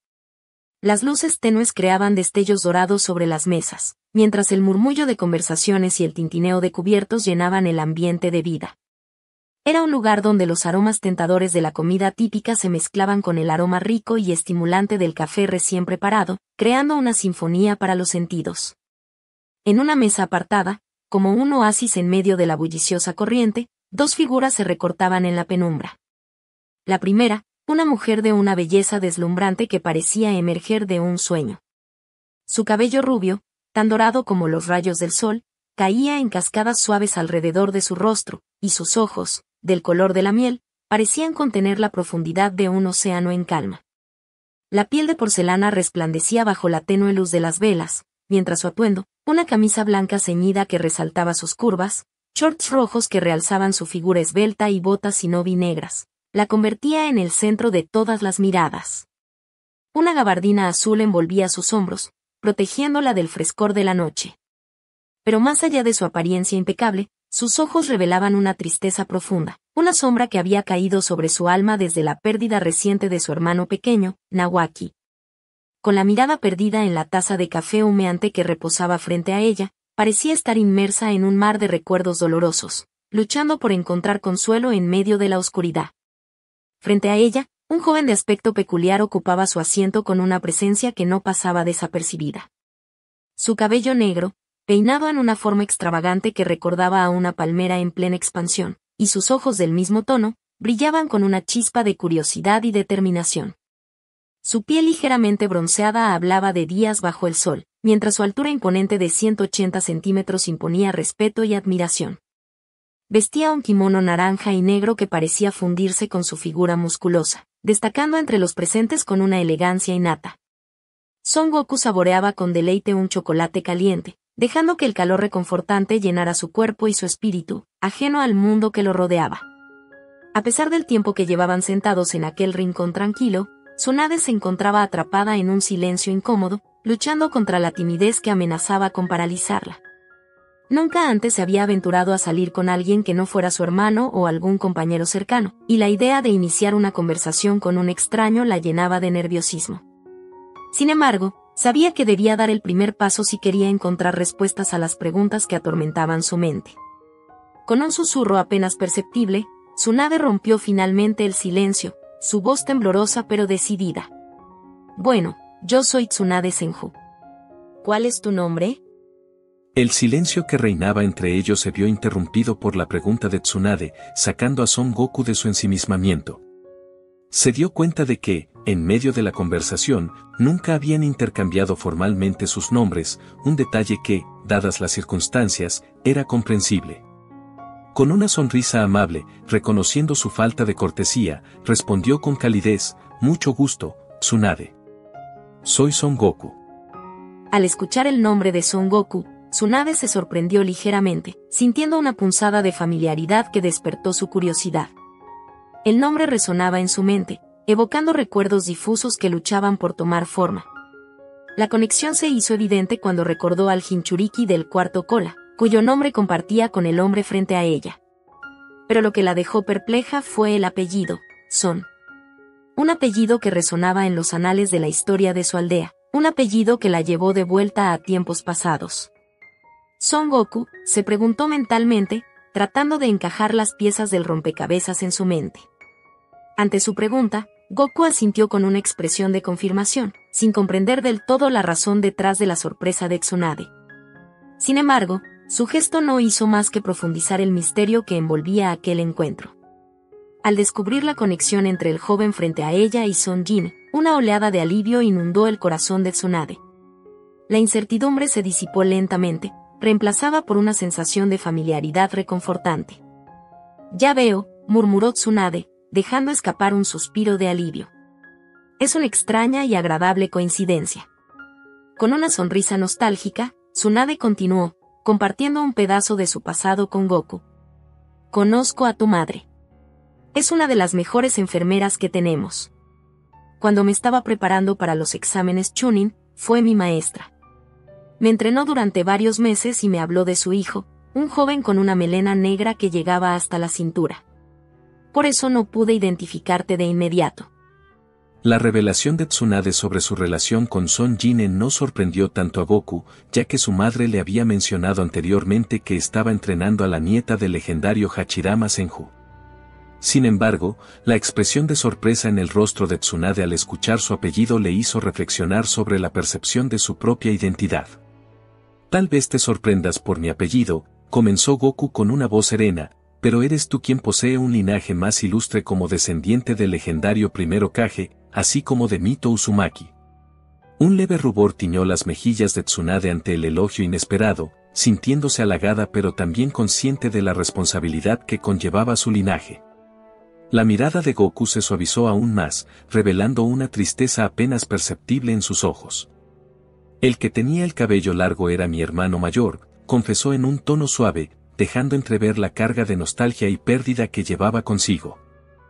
Las luces tenues creaban destellos dorados sobre las mesas, mientras el murmullo de conversaciones y el tintineo de cubiertos llenaban el ambiente de vida. Era un lugar donde los aromas tentadores de la comida típica se mezclaban con el aroma rico y estimulante del café recién preparado, creando una sinfonía para los sentidos. En una mesa apartada, como un oasis en medio de la bulliciosa corriente, dos figuras se recortaban en la penumbra. La primera, una mujer de una belleza deslumbrante que parecía emerger de un sueño. Su cabello rubio, tan dorado como los rayos del sol, caía en cascadas suaves alrededor de su rostro, y sus ojos, del color de la miel, parecían contener la profundidad de un océano en calma. La piel de porcelana resplandecía bajo la tenue luz de las velas, mientras su atuendo, una camisa blanca ceñida que resaltaba sus curvas, shorts rojos que realzaban su figura esbelta y botas shinobi negras, la convertía en el centro de todas las miradas. Una gabardina azul envolvía sus hombros, protegiéndola del frescor de la noche. Pero más allá de su apariencia impecable, sus ojos revelaban una tristeza profunda, una sombra que había caído sobre su alma desde la pérdida reciente de su hermano pequeño, Nawaki. Con la mirada perdida en la taza de café humeante que reposaba frente a ella, parecía estar inmersa en un mar de recuerdos dolorosos, luchando por encontrar consuelo en medio de la oscuridad. Frente a ella, un joven de aspecto peculiar ocupaba su asiento con una presencia que no pasaba desapercibida. Su cabello negro, peinado en una forma extravagante que recordaba a una palmera en plena expansión, y sus ojos del mismo tono, brillaban con una chispa de curiosidad y determinación. Su piel ligeramente bronceada hablaba de días bajo el sol, mientras su altura imponente de 180 centímetros imponía respeto y admiración. Vestía un kimono naranja y negro que parecía fundirse con su figura musculosa, destacando entre los presentes con una elegancia innata. Son Goku saboreaba con deleite un chocolate caliente, dejando que el calor reconfortante llenara su cuerpo y su espíritu, ajeno al mundo que lo rodeaba. A pesar del tiempo que llevaban sentados en aquel rincón tranquilo, Tsunade se encontraba atrapada en un silencio incómodo, luchando contra la timidez que amenazaba con paralizarla. Nunca antes se había aventurado a salir con alguien que no fuera su hermano o algún compañero cercano, y la idea de iniciar una conversación con un extraño la llenaba de nerviosismo. Sin embargo, sabía que debía dar el primer paso si quería encontrar respuestas a las preguntas que atormentaban su mente. Con un susurro apenas perceptible, Tsunade rompió finalmente el silencio, su voz temblorosa pero decidida. «Bueno, yo soy Tsunade Senju. ¿Cuál es tu nombre?» El silencio que reinaba entre ellos se vio interrumpido por la pregunta de Tsunade, sacando a Son Goku de su ensimismamiento. Se dio cuenta de que, en medio de la conversación, nunca habían intercambiado formalmente sus nombres, un detalle que, dadas las circunstancias, era comprensible. Con una sonrisa amable, reconociendo su falta de cortesía, respondió con calidez: «Mucho gusto, Tsunade. Soy Son Goku». Al escuchar el nombre de Son Goku, Tsunade se sorprendió ligeramente, sintiendo una punzada de familiaridad que despertó su curiosidad. El nombre resonaba en su mente, evocando recuerdos difusos que luchaban por tomar forma. La conexión se hizo evidente cuando recordó al Jinchuriki del cuarto Kola, cuyo nombre compartía con el hombre frente a ella. Pero lo que la dejó perpleja fue el apellido, Son. Un apellido que resonaba en los anales de la historia de su aldea, un apellido que la llevó de vuelta a tiempos pasados. Son Goku, se preguntó mentalmente, tratando de encajar las piezas del rompecabezas en su mente. Ante su pregunta, Goku asintió con una expresión de confirmación, sin comprender del todo la razón detrás de la sorpresa de Tsunade. Sin embargo, su gesto no hizo más que profundizar el misterio que envolvía aquel encuentro. Al descubrir la conexión entre el joven frente a ella y Son Jin, una oleada de alivio inundó el corazón de Tsunade. La incertidumbre se disipó lentamente, reemplazada por una sensación de familiaridad reconfortante. «Ya veo», murmuró Tsunade, dejando escapar un suspiro de alivio. «Es una extraña y agradable coincidencia». Con una sonrisa nostálgica, Tsunade continuó, compartiendo un pedazo de su pasado con Goku. «Conozco a tu madre. Es una de las mejores enfermeras que tenemos. Cuando me estaba preparando para los exámenes Chunin, fue mi maestra. Me entrenó durante varios meses y me habló de su hijo, un joven con una melena negra que llegaba hasta la cintura. Por eso no pude identificarte de inmediato». La revelación de Tsunade sobre su relación con Son Jin no sorprendió tanto a Goku, ya que su madre le había mencionado anteriormente que estaba entrenando a la nieta del legendario Hachirama Senju. Sin embargo, la expresión de sorpresa en el rostro de Tsunade al escuchar su apellido le hizo reflexionar sobre la percepción de su propia identidad. «Tal vez te sorprendas por mi apellido», comenzó Goku con una voz serena, «pero eres tú quien posee un linaje más ilustre como descendiente del legendario primero Kage, así como de Mito Uzumaki». Un leve rubor tiñó las mejillas de Tsunade ante el elogio inesperado, sintiéndose halagada pero también consciente de la responsabilidad que conllevaba su linaje. La mirada de Goku se suavizó aún más, revelando una tristeza apenas perceptible en sus ojos. «El que tenía el cabello largo era mi hermano mayor», confesó en un tono suave, dejando entrever la carga de nostalgia y pérdida que llevaba consigo.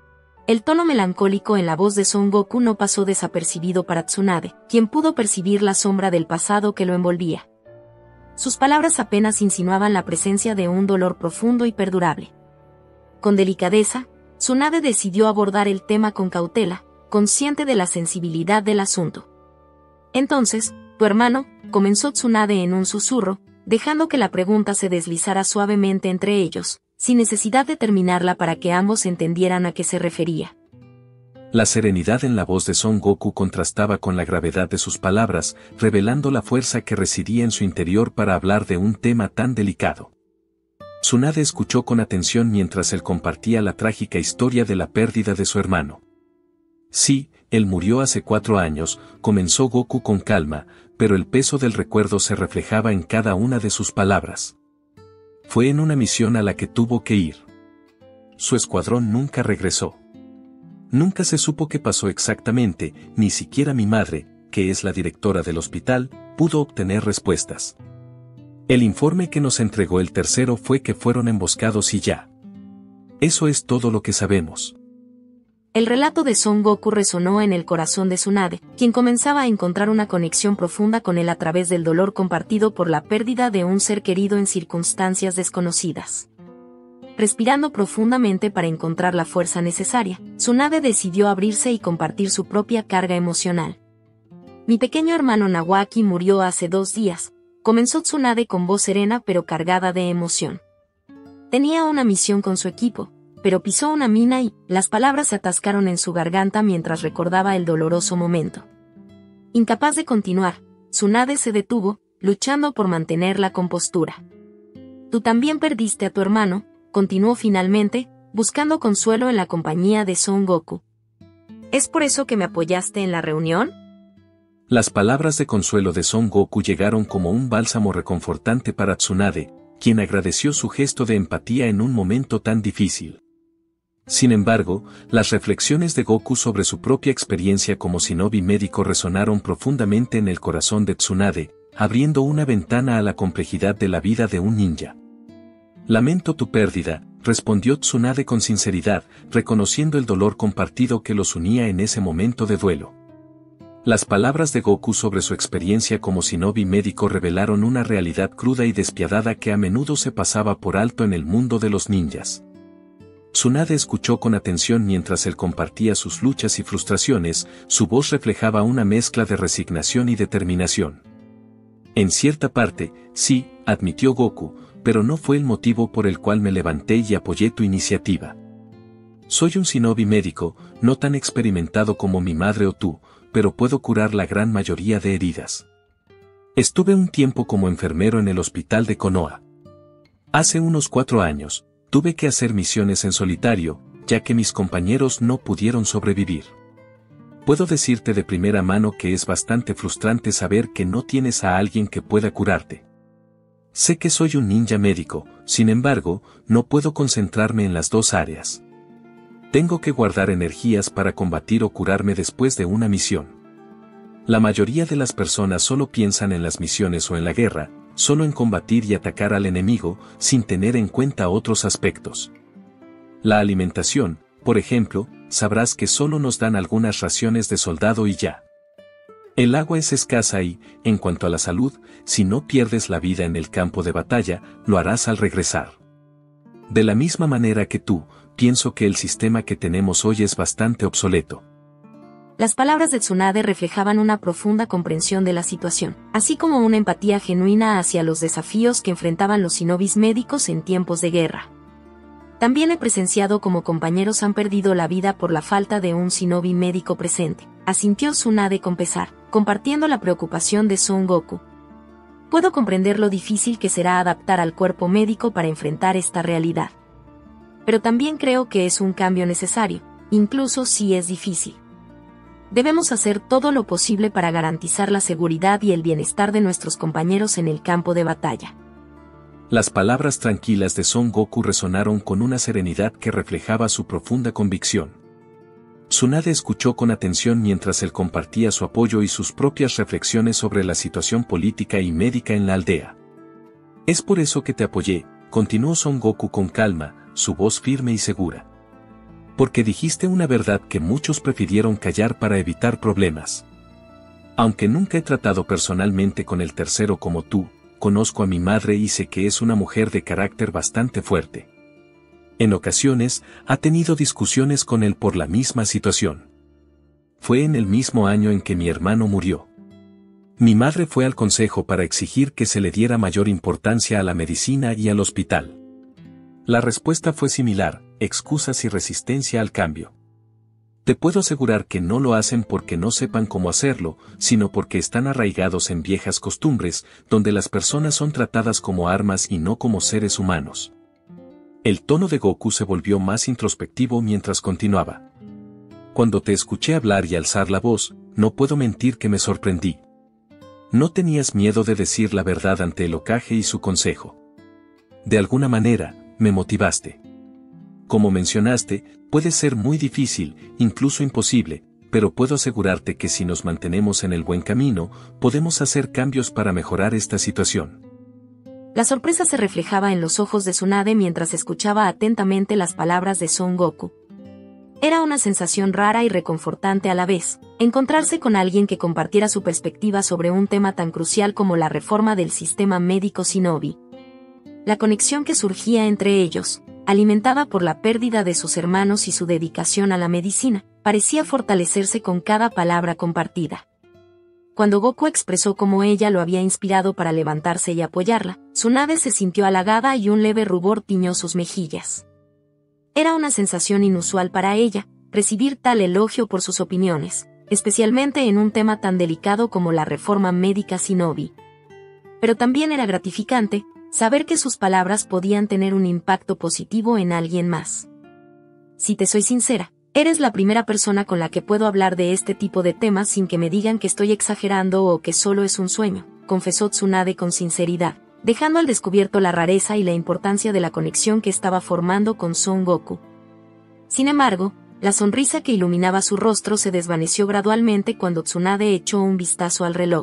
El tono melancólico en la voz de Son Goku no pasó desapercibido para Tsunade, quien pudo percibir la sombra del pasado que lo envolvía. Sus palabras apenas insinuaban la presencia de un dolor profundo y perdurable. Con delicadeza, Tsunade decidió abordar el tema con cautela, consciente de la sensibilidad del asunto. «Entonces, tu hermano», comenzó Tsunade en un susurro, dejando que la pregunta se deslizara suavemente entre ellos, sin necesidad de terminarla para que ambos entendieran a qué se refería. La serenidad en la voz de Son Goku contrastaba con la gravedad de sus palabras, revelando la fuerza que residía en su interior para hablar de un tema tan delicado. Tsunade escuchó con atención mientras él compartía la trágica historia de la pérdida de su hermano. «Sí, él murió hace 4 años», comenzó Goku con calma, pero el peso del recuerdo se reflejaba en cada una de sus palabras. «Fue en una misión a la que tuvo que ir. Su escuadrón nunca regresó. Nunca se supo qué pasó exactamente, ni siquiera mi madre, que es la directora del hospital, pudo obtener respuestas. El informe que nos entregó el tercero fue que fueron emboscados y ya. Eso es todo lo que sabemos. El relato de Son Goku resonó en el corazón de Tsunade, quien comenzaba a encontrar una conexión profunda con él a través del dolor compartido por la pérdida de un ser querido en circunstancias desconocidas. Respirando profundamente para encontrar la fuerza necesaria, Tsunade decidió abrirse y compartir su propia carga emocional. Mi pequeño hermano Nawaki murió hace 2 días, comenzó Tsunade con voz serena pero cargada de emoción. Tenía una misión con su equipo, pero pisó una mina y las palabras se atascaron en su garganta mientras recordaba el doloroso momento. Incapaz de continuar, Tsunade se detuvo, luchando por mantener la compostura. Tú también perdiste a tu hermano, continuó finalmente, buscando consuelo en la compañía de Son Goku. ¿Es por eso que me apoyaste en la reunión? Las palabras de consuelo de Son Goku llegaron como un bálsamo reconfortante para Tsunade, quien agradeció su gesto de empatía en un momento tan difícil. Sin embargo, las reflexiones de Goku sobre su propia experiencia como shinobi médico resonaron profundamente en el corazón de Tsunade, abriendo una ventana a la complejidad de la vida de un ninja. Lamento tu pérdida, respondió Tsunade con sinceridad, reconociendo el dolor compartido que los unía en ese momento de duelo. Las palabras de Goku sobre su experiencia como shinobi médico revelaron una realidad cruda y despiadada que a menudo se pasaba por alto en el mundo de los ninjas. Tsunade escuchó con atención mientras él compartía sus luchas y frustraciones, su voz reflejaba una mezcla de resignación y determinación. En cierta parte, sí, admitió Goku, pero no fue el motivo por el cual me levanté y apoyé tu iniciativa. Soy un shinobi médico, no tan experimentado como mi madre o tú, pero puedo curar la gran mayoría de heridas. Estuve un tiempo como enfermero en el hospital de Konoha. Hace unos 4 años, tuve que hacer misiones en solitario, ya que mis compañeros no pudieron sobrevivir. Puedo decirte de primera mano que es bastante frustrante saber que no tienes a alguien que pueda curarte. Sé que soy un ninja médico, sin embargo, no puedo concentrarme en las 2 áreas. Tengo que guardar energías para combatir o curarme después de una misión. La mayoría de las personas solo piensan en las misiones o en la guerra, solo en combatir y atacar al enemigo, sin tener en cuenta otros aspectos. La alimentación, por ejemplo, sabrás que solo nos dan algunas raciones de soldado y ya. El agua es escasa y, en cuanto a la salud, si no pierdes la vida en el campo de batalla, lo harás al regresar. De la misma manera que tú, pienso que el sistema que tenemos hoy es bastante obsoleto. Las palabras de Tsunade reflejaban una profunda comprensión de la situación, así como una empatía genuina hacia los desafíos que enfrentaban los shinobis médicos en tiempos de guerra. También he presenciado cómo compañeros han perdido la vida por la falta de un shinobi médico presente, asintió Tsunade con pesar, compartiendo la preocupación de Son Goku. Puedo comprender lo difícil que será adaptar al cuerpo médico para enfrentar esta realidad. Pero también creo que es un cambio necesario, incluso si es difícil. Debemos hacer todo lo posible para garantizar la seguridad y el bienestar de nuestros compañeros en el campo de batalla. Las palabras tranquilas de Son Goku resonaron con una serenidad que reflejaba su profunda convicción. Tsunade escuchó con atención mientras él compartía su apoyo y sus propias reflexiones sobre la situación política y médica en la aldea. Es por eso que te apoyé, continuó Son Goku con calma, su voz firme y segura. Porque dijiste una verdad que muchos prefirieron callar para evitar problemas. Aunque nunca he tratado personalmente con el tercero como tú, conozco a mi madre y sé que es una mujer de carácter bastante fuerte. En ocasiones, ha tenido discusiones con él por la misma situación. Fue en el mismo año en que mi hermano murió. Mi madre fue al consejo para exigir que se le diera mayor importancia a la medicina y al hospital. La respuesta fue similar, excusas y resistencia al cambio. Te puedo asegurar que no lo hacen porque no sepan cómo hacerlo, sino porque están arraigados en viejas costumbres, donde las personas son tratadas como armas y no como seres humanos. El tono de Goku se volvió más introspectivo mientras continuaba. Cuando te escuché hablar y alzar la voz, no puedo mentir que me sorprendí. No tenías miedo de decir la verdad ante el Hokage y su consejo. De alguna manera, me motivaste. Como mencionaste, puede ser muy difícil, incluso imposible, pero puedo asegurarte que si nos mantenemos en el buen camino, podemos hacer cambios para mejorar esta situación. La sorpresa se reflejaba en los ojos de Tsunade mientras escuchaba atentamente las palabras de Son Goku. Era una sensación rara y reconfortante a la vez, encontrarse con alguien que compartiera su perspectiva sobre un tema tan crucial como la reforma del sistema médico Shinobi. La conexión que surgía entre ellos, alimentada por la pérdida de sus hermanos y su dedicación a la medicina, parecía fortalecerse con cada palabra compartida. Cuando Goku expresó cómo ella lo había inspirado para levantarse y apoyarla, Tsunade se sintió halagada y un leve rubor tiñó sus mejillas. Era una sensación inusual para ella, recibir tal elogio por sus opiniones, especialmente en un tema tan delicado como la reforma médica Shinobi. Pero también era gratificante saber que sus palabras podían tener un impacto positivo en alguien más. Si te soy sincera, eres la primera persona con la que puedo hablar de este tipo de temas sin que me digan que estoy exagerando o que solo es un sueño, confesó Tsunade con sinceridad, dejando al descubierto la rareza y la importancia de la conexión que estaba formando con Son Goku. Sin embargo, la sonrisa que iluminaba su rostro se desvaneció gradualmente cuando Tsunade echó un vistazo al reloj.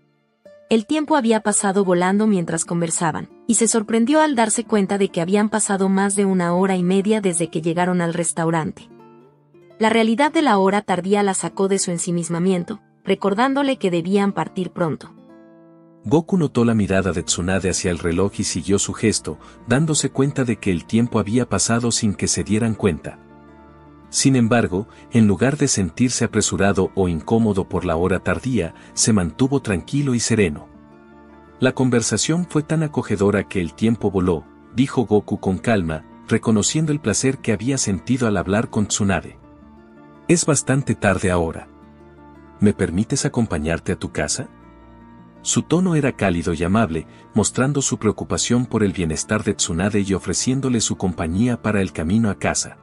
El tiempo había pasado volando mientras conversaban, y se sorprendió al darse cuenta de que habían pasado más de 1 hora y media desde que llegaron al restaurante. La realidad de la hora tardía la sacó de su ensimismamiento, recordándole que debían partir pronto. Goku notó la mirada de Tsunade hacia el reloj y siguió su gesto, dándose cuenta de que el tiempo había pasado sin que se dieran cuenta. Sin embargo, en lugar de sentirse apresurado o incómodo por la hora tardía, se mantuvo tranquilo y sereno. La conversación fue tan acogedora que el tiempo voló, dijo Goku con calma, reconociendo el placer que había sentido al hablar con Tsunade. Es bastante tarde ahora. ¿Me permites acompañarte a tu casa? Su tono era cálido y amable, mostrando su preocupación por el bienestar de Tsunade y ofreciéndole su compañía para el camino a casa.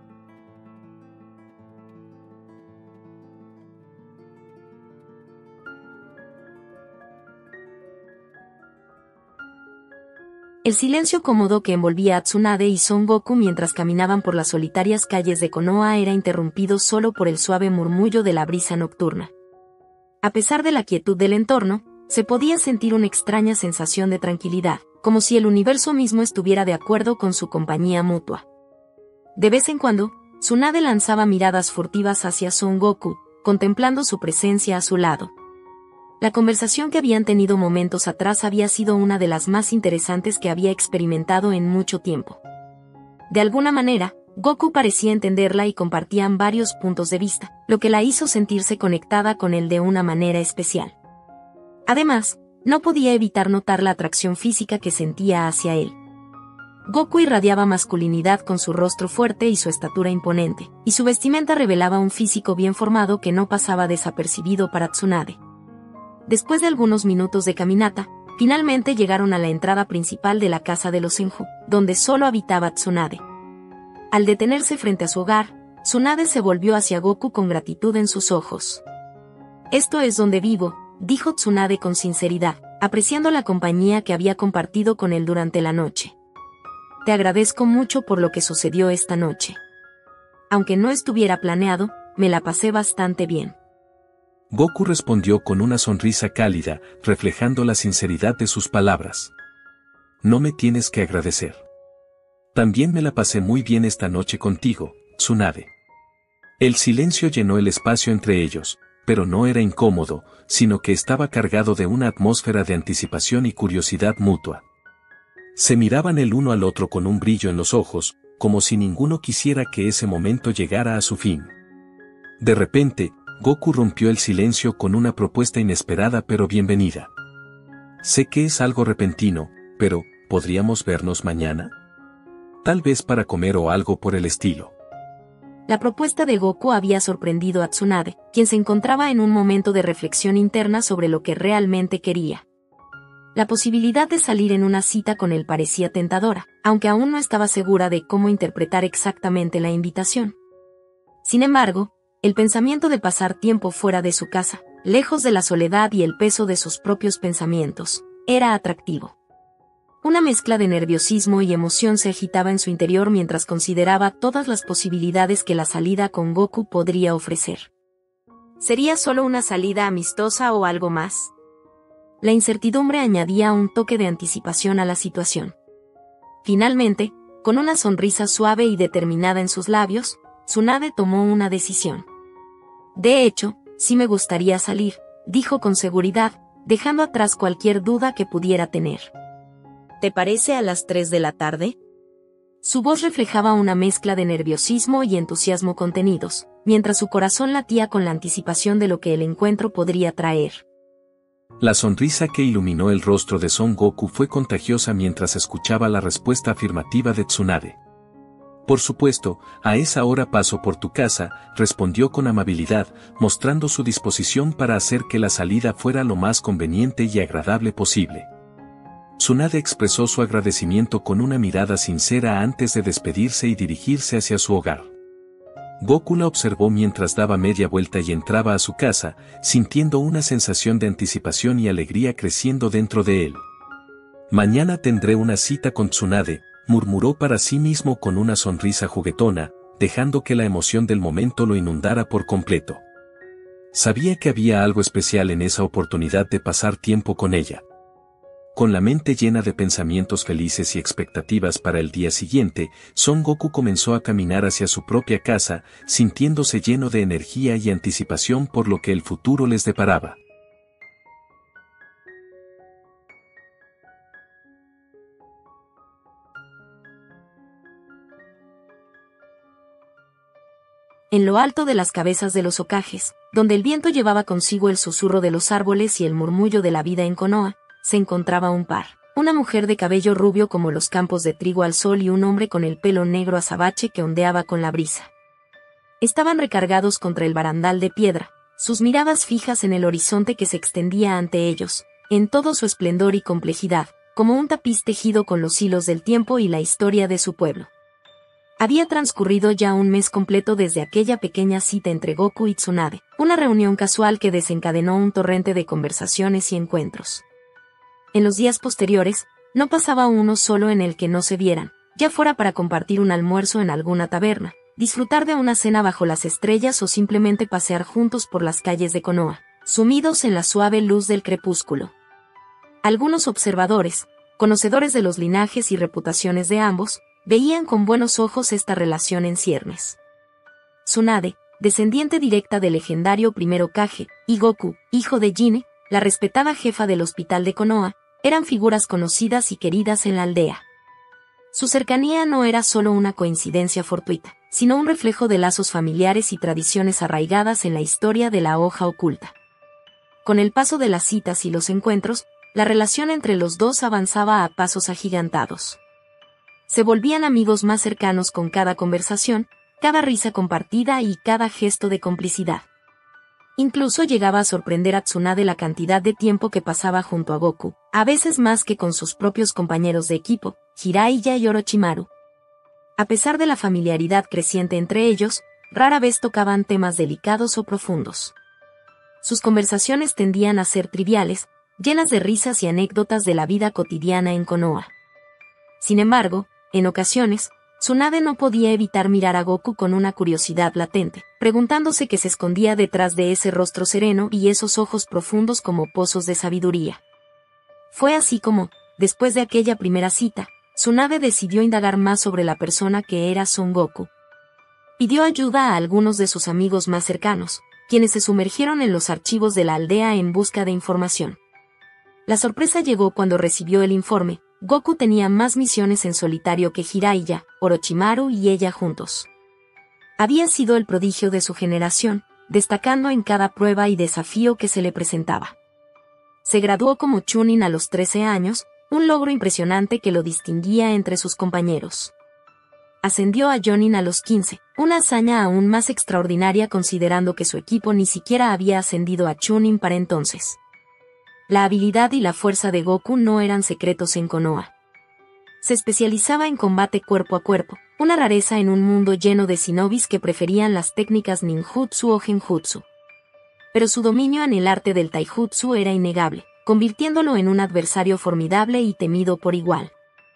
El silencio cómodo que envolvía a Tsunade y Son Goku mientras caminaban por las solitarias calles de Konoha era interrumpido solo por el suave murmullo de la brisa nocturna. A pesar de la quietud del entorno, se podía sentir una extraña sensación de tranquilidad, como si el universo mismo estuviera de acuerdo con su compañía mutua. De vez en cuando, Tsunade lanzaba miradas furtivas hacia Son Goku, contemplando su presencia a su lado. La conversación que habían tenido momentos atrás había sido una de las más interesantes que había experimentado en mucho tiempo. De alguna manera, Goku parecía entenderla y compartían varios puntos de vista, lo que la hizo sentirse conectada con él de una manera especial. Además, no podía evitar notar la atracción física que sentía hacia él. Goku irradiaba masculinidad con su rostro fuerte y su estatura imponente, y su vestimenta revelaba un físico bien formado que no pasaba desapercibido para Tsunade. Después de algunos minutos de caminata, finalmente llegaron a la entrada principal de la casa de los Senju, donde solo habitaba Tsunade. Al detenerse frente a su hogar, Tsunade se volvió hacia Goku con gratitud en sus ojos. «Esto es donde vivo», dijo Tsunade con sinceridad, apreciando la compañía que había compartido con él durante la noche. «Te agradezco mucho por lo que sucedió esta noche. Aunque no estuviera planeado, me la pasé bastante bien». Goku respondió con una sonrisa cálida, reflejando la sinceridad de sus palabras. No me tienes que agradecer. También me la pasé muy bien esta noche contigo, Tsunade. El silencio llenó el espacio entre ellos, pero no era incómodo, sino que estaba cargado de una atmósfera de anticipación y curiosidad mutua. Se miraban el uno al otro con un brillo en los ojos, como si ninguno quisiera que ese momento llegara a su fin. De repente, Goku rompió el silencio con una propuesta inesperada pero bienvenida. Sé que es algo repentino, pero, ¿podríamos vernos mañana? Tal vez para comer o algo por el estilo. La propuesta de Goku había sorprendido a Tsunade, quien se encontraba en un momento de reflexión interna sobre lo que realmente quería. La posibilidad de salir en una cita con él parecía tentadora, aunque aún no estaba segura de cómo interpretar exactamente la invitación. Sin embargo, el pensamiento de pasar tiempo fuera de su casa, lejos de la soledad y el peso de sus propios pensamientos, era atractivo. Una mezcla de nerviosismo y emoción se agitaba en su interior mientras consideraba todas las posibilidades que la salida con Goku podría ofrecer. ¿Sería solo una salida amistosa o algo más? la incertidumbre añadía un toque de anticipación a la situación. Finalmente, con una sonrisa suave y determinada en sus labios, Tsunade tomó una decisión. De hecho, sí me gustaría salir, dijo con seguridad, dejando atrás cualquier duda que pudiera tener. ¿Te parece a las 3 de la tarde? Su voz reflejaba una mezcla de nerviosismo y entusiasmo contenidos, mientras su corazón latía con la anticipación de lo que el encuentro podría traer. La sonrisa que iluminó el rostro de Son Goku fue contagiosa mientras escuchaba la respuesta afirmativa de Tsunade. Por supuesto, a esa hora paso por tu casa, respondió con amabilidad, mostrando su disposición para hacer que la salida fuera lo más conveniente y agradable posible. Tsunade expresó su agradecimiento con una mirada sincera antes de despedirse y dirigirse hacia su hogar. Goku la observó mientras daba media vuelta y entraba a su casa, sintiendo una sensación de anticipación y alegría creciendo dentro de él. Mañana tendré una cita con Tsunade, murmuró para sí mismo con una sonrisa juguetona, dejando que la emoción del momento lo inundara por completo. Sabía que había algo especial en esa oportunidad de pasar tiempo con ella. Con la mente llena de pensamientos felices y expectativas para el día siguiente, Son Goku comenzó a caminar hacia su propia casa, sintiéndose lleno de energía y anticipación por lo que el futuro les deparaba. En lo alto de las cabezas de los Hokages, donde el viento llevaba consigo el susurro de los árboles y el murmullo de la vida en Konoha, se encontraba un par. Una mujer de cabello rubio como los campos de trigo al sol y un hombre con el pelo negro azabache que ondeaba con la brisa. Estaban recargados contra el barandal de piedra, sus miradas fijas en el horizonte que se extendía ante ellos, en todo su esplendor y complejidad, como un tapiz tejido con los hilos del tiempo y la historia de su pueblo. Había transcurrido ya un mes completo desde aquella pequeña cita entre Goku y Tsunade, una reunión casual que desencadenó un torrente de conversaciones y encuentros. En los días posteriores, no pasaba uno solo en el que no se vieran, ya fuera para compartir un almuerzo en alguna taberna, disfrutar de una cena bajo las estrellas o simplemente pasear juntos por las calles de Konoha, sumidos en la suave luz del crepúsculo. Algunos observadores, conocedores de los linajes y reputaciones de ambos, veían con buenos ojos esta relación en ciernes. Tsunade, descendiente directa del legendario primer Hokage, y Goku, hijo de Jine, la respetada jefa del hospital de Konoha, eran figuras conocidas y queridas en la aldea. Su cercanía no era solo una coincidencia fortuita, sino un reflejo de lazos familiares y tradiciones arraigadas en la historia de la hoja oculta. Con el paso de las citas y los encuentros, la relación entre los dos avanzaba a pasos agigantados. Se volvían amigos más cercanos con cada conversación, cada risa compartida y cada gesto de complicidad. Incluso llegaba a sorprender a Tsunade la cantidad de tiempo que pasaba junto a Goku, a veces más que con sus propios compañeros de equipo, Jiraiya y Orochimaru. A pesar de la familiaridad creciente entre ellos, rara vez tocaban temas delicados o profundos. Sus conversaciones tendían a ser triviales, llenas de risas y anécdotas de la vida cotidiana en Konoha. Sin embargo, en ocasiones, Tsunade no podía evitar mirar a Goku con una curiosidad latente, preguntándose qué se escondía detrás de ese rostro sereno y esos ojos profundos como pozos de sabiduría. Fue así como, después de aquella primera cita, Tsunade decidió indagar más sobre la persona que era Son Goku. Pidió ayuda a algunos de sus amigos más cercanos, quienes se sumergieron en los archivos de la aldea en busca de información. La sorpresa llegó cuando recibió el informe. Goku tenía más misiones en solitario que Jiraiya, Orochimaru y ella juntos. Había sido el prodigio de su generación, destacando en cada prueba y desafío que se le presentaba. Se graduó como Chunin a los 13 años, un logro impresionante que lo distinguía entre sus compañeros. Ascendió a Jonin a los 15, una hazaña aún más extraordinaria considerando que su equipo ni siquiera había ascendido a Chunin para entonces. La habilidad y la fuerza de Goku no eran secretos en Konoha. Se especializaba en combate cuerpo a cuerpo, una rareza en un mundo lleno de shinobis que preferían las técnicas ninjutsu o genjutsu. Pero su dominio en el arte del taijutsu era innegable, convirtiéndolo en un adversario formidable y temido por igual.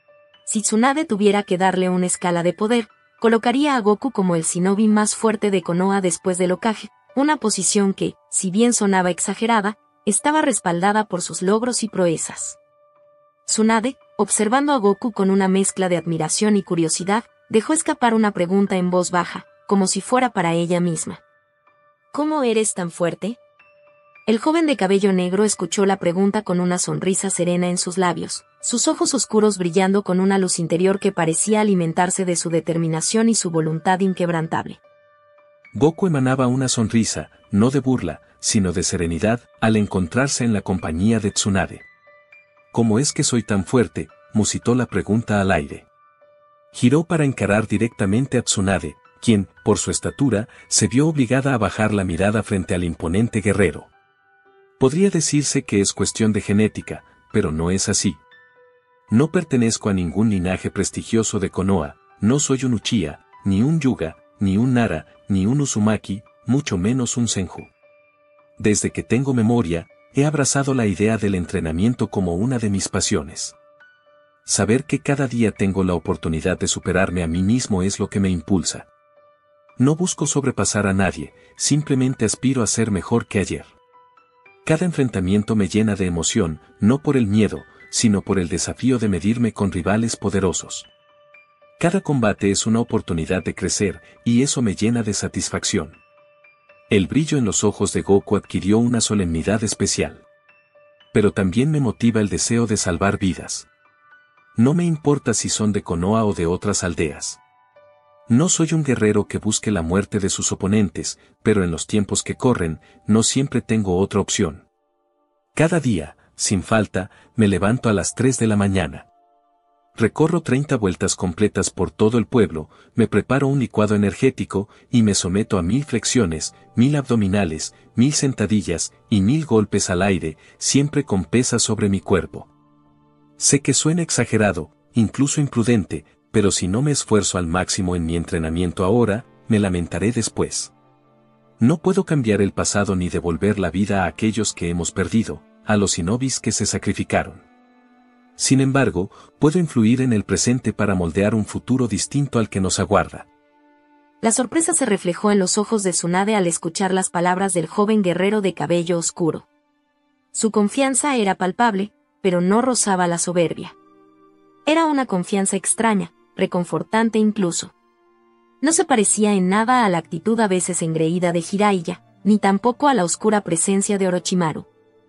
Si Tsunade tuviera que darle una escala de poder, colocaría a Goku como el shinobi más fuerte de Konoha después del Hokage, una posición que, si bien sonaba exagerada, estaba respaldada por sus logros y proezas. Tsunade, observando a Goku con una mezcla de admiración y curiosidad, dejó escapar una pregunta en voz baja, como si fuera para ella misma. ¿Cómo eres tan fuerte? El joven de cabello negro escuchó la pregunta con una sonrisa serena en sus labios, sus ojos oscuros brillando con una luz interior que parecía alimentarse de su determinación y su voluntad inquebrantable. Goku emanaba una sonrisa, no de burla, sino de serenidad, al encontrarse en la compañía de Tsunade. ¿Cómo es que soy tan fuerte?, musitó la pregunta al aire. Giró para encarar directamente a Tsunade, quien, por su estatura, se vio obligada a bajar la mirada frente al imponente guerrero. Podría decirse que es cuestión de genética, pero no es así. No pertenezco a ningún linaje prestigioso de Konoha, no soy un Uchiha, ni un Hyuga, ni un Nara, ni un Uzumaki, mucho menos un Senju. Desde que tengo memoria, he abrazado la idea del entrenamiento como una de mis pasiones. Saber que cada día tengo la oportunidad de superarme a mí mismo es lo que me impulsa. No busco sobrepasar a nadie, simplemente aspiro a ser mejor que ayer. Cada enfrentamiento me llena de emoción, no por el miedo, sino por el desafío de medirme con rivales poderosos. Cada combate es una oportunidad de crecer, y eso me llena de satisfacción. El brillo en los ojos de Goku adquirió una solemnidad especial. Pero también me motiva el deseo de salvar vidas. No me importa si son de Konoha o de otras aldeas. No soy un guerrero que busque la muerte de sus oponentes, pero en los tiempos que corren, no siempre tengo otra opción. Cada día, sin falta, me levanto a las 3 de la mañana. Recorro 30 vueltas completas por todo el pueblo, me preparo un licuado energético y me someto a 1000 flexiones, 1000 abdominales, 1000 sentadillas y 1000 golpes al aire, siempre con pesas sobre mi cuerpo. Sé que suena exagerado, incluso imprudente, pero si no me esfuerzo al máximo en mi entrenamiento ahora, me lamentaré después. No puedo cambiar el pasado ni devolver la vida a aquellos que hemos perdido, a los shinobis que se sacrificaron. Sin embargo, puedo influir en el presente para moldear un futuro distinto al que nos aguarda. La sorpresa se reflejó en los ojos de Tsunade al escuchar las palabras del joven guerrero de cabello oscuro. Su confianza era palpable, pero no rozaba la soberbia. Era una confianza extraña, reconfortante incluso. No se parecía en nada a la actitud a veces engreída de Jiraiya, ni tampoco a la oscura presencia de Orochimaru.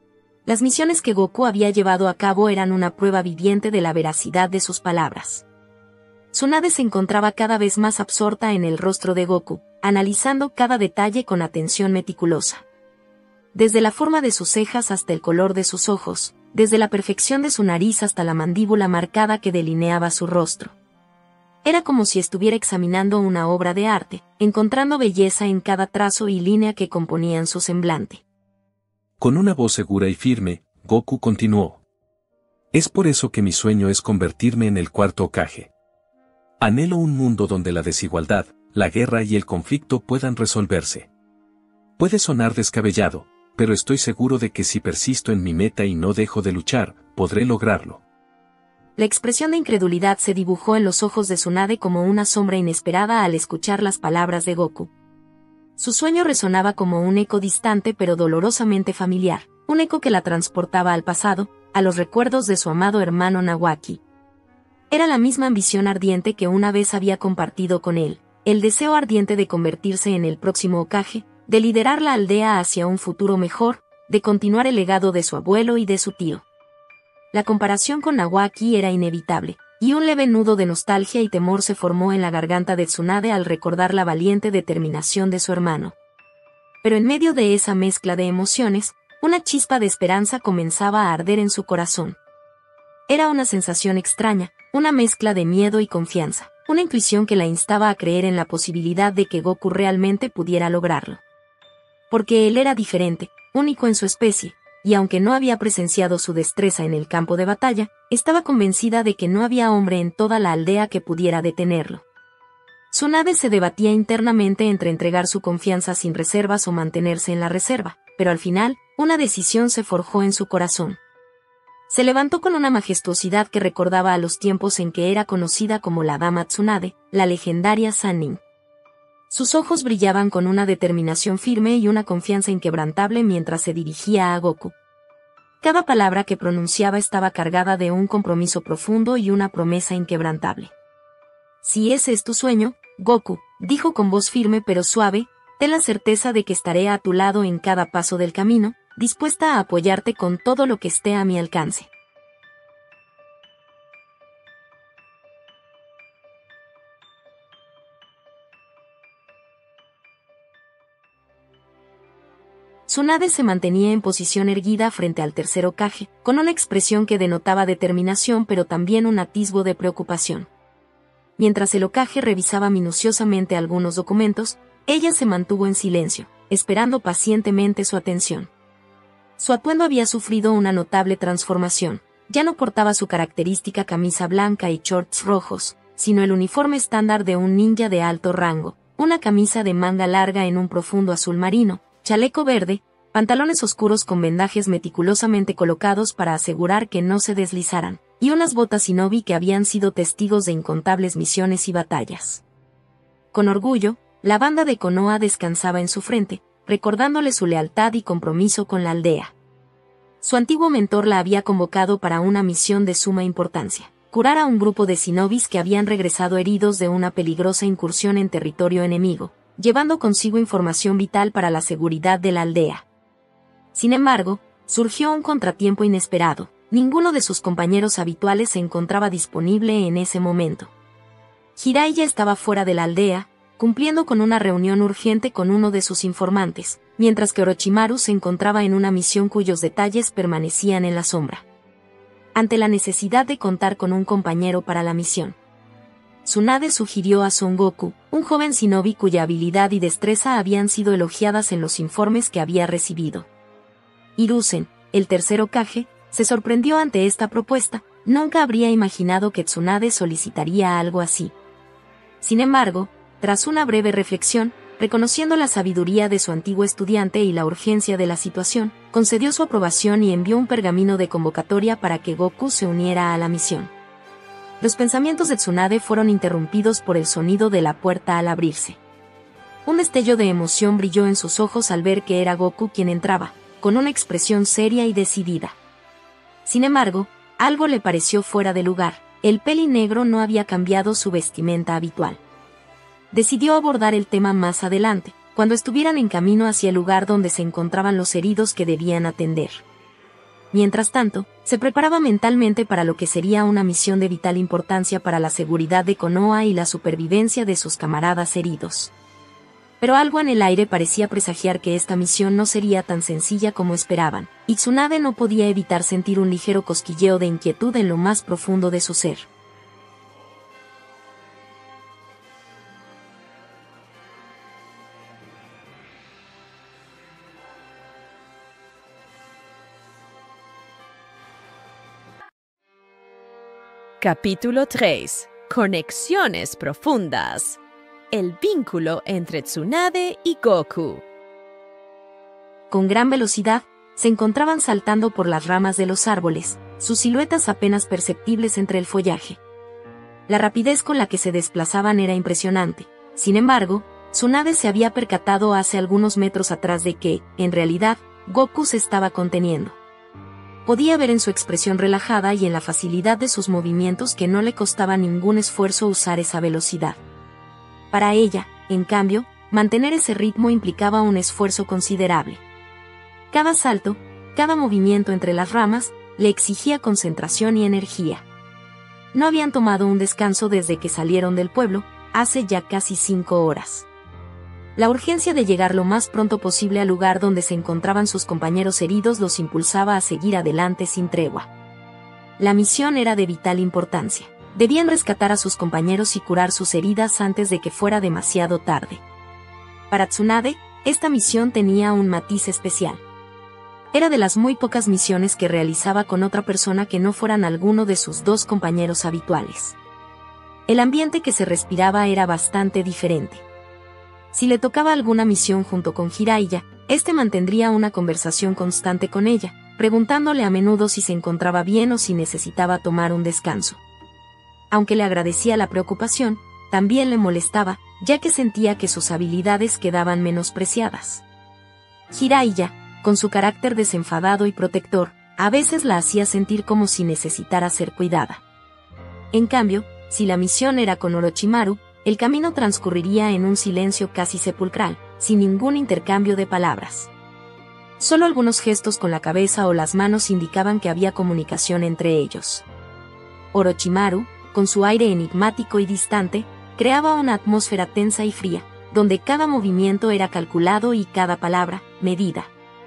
Las misiones que Goku había llevado a cabo eran una prueba viviente de la veracidad de sus palabras. Tsunade se encontraba cada vez más absorta en el rostro de Goku, analizando cada detalle con atención meticulosa. Desde la forma de sus cejas hasta el color de sus ojos, desde la perfección de su nariz hasta la mandíbula marcada que delineaba su rostro. Era como si estuviera examinando una obra de arte, encontrando belleza en cada trazo y línea que componían su semblante. Con una voz segura y firme, Goku continuó. Es por eso que mi sueño es convertirme en el cuarto Hokage. Anhelo un mundo donde la desigualdad, la guerra y el conflicto puedan resolverse. Puede sonar descabellado, pero estoy seguro de que si persisto en mi meta y no dejo de luchar, podré lograrlo. La expresión de incredulidad se dibujó en los ojos de Tsunade como una sombra inesperada al escuchar las palabras de Goku. Su sueño resonaba como un eco distante pero dolorosamente familiar, un eco que la transportaba al pasado, a los recuerdos de su amado hermano Nawaki. Era la misma ambición ardiente que una vez había compartido con él, el deseo ardiente de convertirse en el próximo Hokage, de liderar la aldea hacia un futuro mejor, de continuar el legado de su abuelo y de su tío. La comparación con Nawaki era inevitable, y un leve nudo de nostalgia y temor se formó en la garganta de Tsunade al recordar la valiente determinación de su hermano. Pero en medio de esa mezcla de emociones, una chispa de esperanza comenzaba a arder en su corazón. Era una sensación extraña, una mezcla de miedo y confianza, una intuición que la instaba a creer en la posibilidad de que Goku realmente pudiera lograrlo. Porque él era diferente, único en su especie, y aunque no había presenciado su destreza en el campo de batalla, estaba convencida de que no había hombre en toda la aldea que pudiera detenerlo. Tsunade se debatía internamente entre entregar su confianza sin reservas o mantenerse en la reserva, pero al final, una decisión se forjó en su corazón. Se levantó con una majestuosidad que recordaba a los tiempos en que era conocida como la Dama Tsunade, la legendaria Sannin. Sus ojos brillaban con una determinación firme y una confianza inquebrantable mientras se dirigía a Goku. Cada palabra que pronunciaba estaba cargada de un compromiso profundo y una promesa inquebrantable. Si ese es tu sueño, Goku, dijo con voz firme pero suave, ten la certeza de que estaré a tu lado en cada paso del camino, dispuesta a apoyarte con todo lo que esté a mi alcance. Tsunade se mantenía en posición erguida frente al tercer Hokage, con una expresión que denotaba determinación pero también un atisbo de preocupación. Mientras el Hokage revisaba minuciosamente algunos documentos, ella se mantuvo en silencio, esperando pacientemente su atención. Su atuendo había sufrido una notable transformación. Ya no portaba su característica camisa blanca y shorts rojos, sino el uniforme estándar de un ninja de alto rango, una camisa de manga larga en un profundo azul marino, chaleco verde, pantalones oscuros con vendajes meticulosamente colocados para asegurar que no se deslizaran, y unas botas shinobi que habían sido testigos de incontables misiones y batallas. Con orgullo, la banda de Konoha descansaba en su frente, recordándole su lealtad y compromiso con la aldea. Su antiguo mentor la había convocado para una misión de suma importancia: curar a un grupo de shinobis que habían regresado heridos de una peligrosa incursión en territorio enemigo, llevando consigo información vital para la seguridad de la aldea. Sin embargo, surgió un contratiempo inesperado. Ninguno de sus compañeros habituales se encontraba disponible en ese momento. Jiraiya estaba fuera de la aldea, cumpliendo con una reunión urgente con uno de sus informantes, mientras que Orochimaru se encontraba en una misión cuyos detalles permanecían en la sombra. Ante la necesidad de contar con un compañero para la misión, Tsunade sugirió a Son Goku, un joven shinobi cuya habilidad y destreza habían sido elogiadas en los informes que había recibido. Hiruzen, el tercer Hokage, se sorprendió ante esta propuesta. Nunca habría imaginado que Tsunade solicitaría algo así. Sin embargo, tras una breve reflexión, reconociendo la sabiduría de su antiguo estudiante y la urgencia de la situación, concedió su aprobación y envió un pergamino de convocatoria para que Goku se uniera a la misión. Los pensamientos de Tsunade fueron interrumpidos por el sonido de la puerta al abrirse. Un destello de emoción brilló en sus ojos al ver que era Goku quien entraba, con una expresión seria y decidida. Sin embargo, algo le pareció fuera de lugar. El peli negro no había cambiado su vestimenta habitual. Decidió abordar el tema más adelante, cuando estuvieran en camino hacia el lugar donde se encontraban los heridos que debían atender. Mientras tanto, se preparaba mentalmente para lo que sería una misión de vital importancia para la seguridad de Konoha y la supervivencia de sus camaradas heridos. Pero algo en el aire parecía presagiar que esta misión no sería tan sencilla como esperaban, y Tsunade no podía evitar sentir un ligero cosquilleo de inquietud en lo más profundo de su ser. Capítulo 3. Conexiones profundas. El vínculo entre Tsunade y Goku. Con gran velocidad, se encontraban saltando por las ramas de los árboles, sus siluetas apenas perceptibles entre el follaje. La rapidez con la que se desplazaban era impresionante. Sin embargo, Tsunade se había percatado hace algunos metros atrás de que, en realidad, Goku se estaba conteniendo. Podía ver en su expresión relajada y en la facilidad de sus movimientos que no le costaba ningún esfuerzo usar esa velocidad. Para ella, en cambio, mantener ese ritmo implicaba un esfuerzo considerable. Cada salto, cada movimiento entre las ramas, le exigía concentración y energía. No habían tomado un descanso desde que salieron del pueblo, hace ya casi 5 horas. La urgencia de llegar lo más pronto posible al lugar donde se encontraban sus compañeros heridos los impulsaba a seguir adelante sin tregua. La misión era de vital importancia. Debían rescatar a sus compañeros y curar sus heridas antes de que fuera demasiado tarde. Para Tsunade, esta misión tenía un matiz especial. Era de las muy pocas misiones que realizaba con otra persona que no fueran alguno de sus 2 compañeros habituales. El ambiente que se respiraba era bastante diferente. Si le tocaba alguna misión junto con Jiraiya, este mantendría una conversación constante con ella, preguntándole a menudo si se encontraba bien o si necesitaba tomar un descanso. Aunque le agradecía la preocupación, también le molestaba, ya que sentía que sus habilidades quedaban menospreciadas. Jiraiya, con su carácter desenfadado y protector, a veces la hacía sentir como si necesitara ser cuidada. En cambio, si la misión era con Orochimaru, el camino transcurriría en un silencio casi sepulcral, sin ningún intercambio de palabras. Solo algunos gestos con la cabeza o las manos indicaban que había comunicación entre ellos. Orochimaru, con su aire enigmático y distante, creaba una atmósfera tensa y fría, donde cada movimiento era calculado y cada palabra, medida.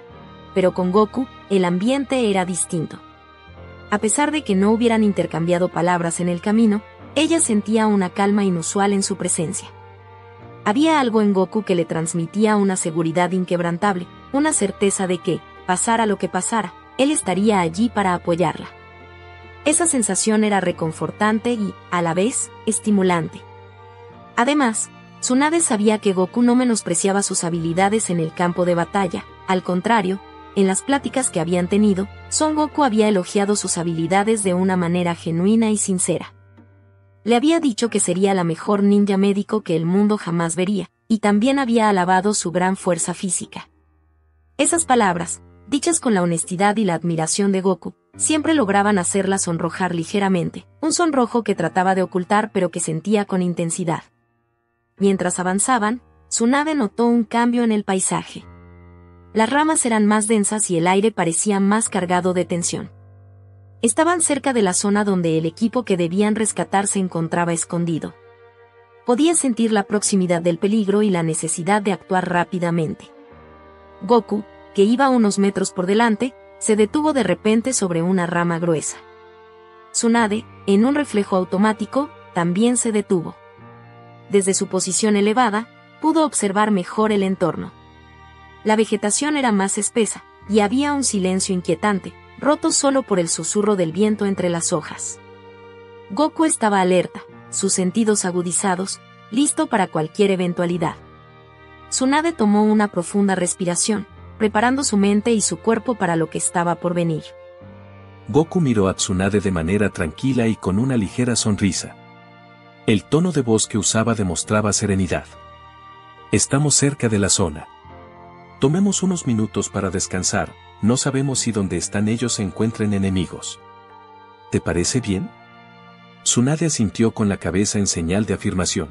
Pero con Goku, el ambiente era distinto. A pesar de que no hubieran intercambiado palabras en el camino, ella sentía una calma inusual en su presencia. Había algo en Goku que le transmitía una seguridad inquebrantable, una certeza de que, pasara lo que pasara, él estaría allí para apoyarla. Esa sensación era reconfortante y, a la vez, estimulante. Además, Tsunade sabía que Goku no menospreciaba sus habilidades en el campo de batalla, al contrario, en las pláticas que habían tenido, Son Goku había elogiado sus habilidades de una manera genuina y sincera. Le había dicho que sería la mejor ninja médico que el mundo jamás vería, y también había alabado su gran fuerza física. Esas palabras, dichas con la honestidad y la admiración de Goku, siempre lograban hacerla sonrojar ligeramente, un sonrojo que trataba de ocultar pero que sentía con intensidad. Mientras avanzaban, Tsunade notó un cambio en el paisaje. Las ramas eran más densas y el aire parecía más cargado de tensión. Estaban cerca de la zona donde el equipo que debían rescatar se encontraba escondido. Podía sentir la proximidad del peligro y la necesidad de actuar rápidamente. Goku, que iba unos metros por delante, se detuvo de repente sobre una rama gruesa. Tsunade, en un reflejo automático, también se detuvo. Desde su posición elevada, pudo observar mejor el entorno. La vegetación era más espesa, y había un silencio inquietante, roto solo por el susurro del viento entre las hojas. Goku estaba alerta, sus sentidos agudizados, listo para cualquier eventualidad. Tsunade tomó una profunda respiración, preparando su mente y su cuerpo para lo que estaba por venir. Goku miró a Tsunade de manera tranquila y con una ligera sonrisa. El tono de voz que usaba demostraba serenidad. Estamos cerca de la zona. Tomemos unos minutos para descansar, no sabemos si donde están ellos se encuentren enemigos. ¿Te parece bien? Tsunade asintió con la cabeza en señal de afirmación.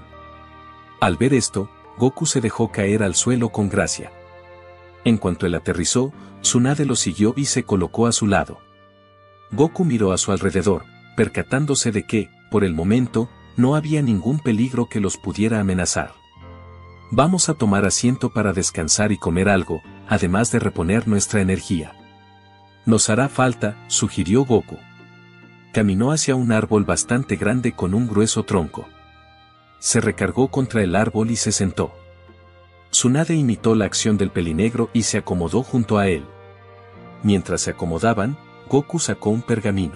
Al ver esto, Goku se dejó caer al suelo con gracia. En cuanto él aterrizó, Tsunade lo siguió y se colocó a su lado. Goku miró a su alrededor, percatándose de que, por el momento, no había ningún peligro que los pudiera amenazar. Vamos a tomar asiento para descansar y comer algo, además de reponer nuestra energía. Nos hará falta, sugirió Goku. Caminó hacia un árbol bastante grande con un grueso tronco. Se recargó contra el árbol y se sentó. Tsunade imitó la acción del pelinegro y se acomodó junto a él. Mientras se acomodaban, Goku sacó un pergamino.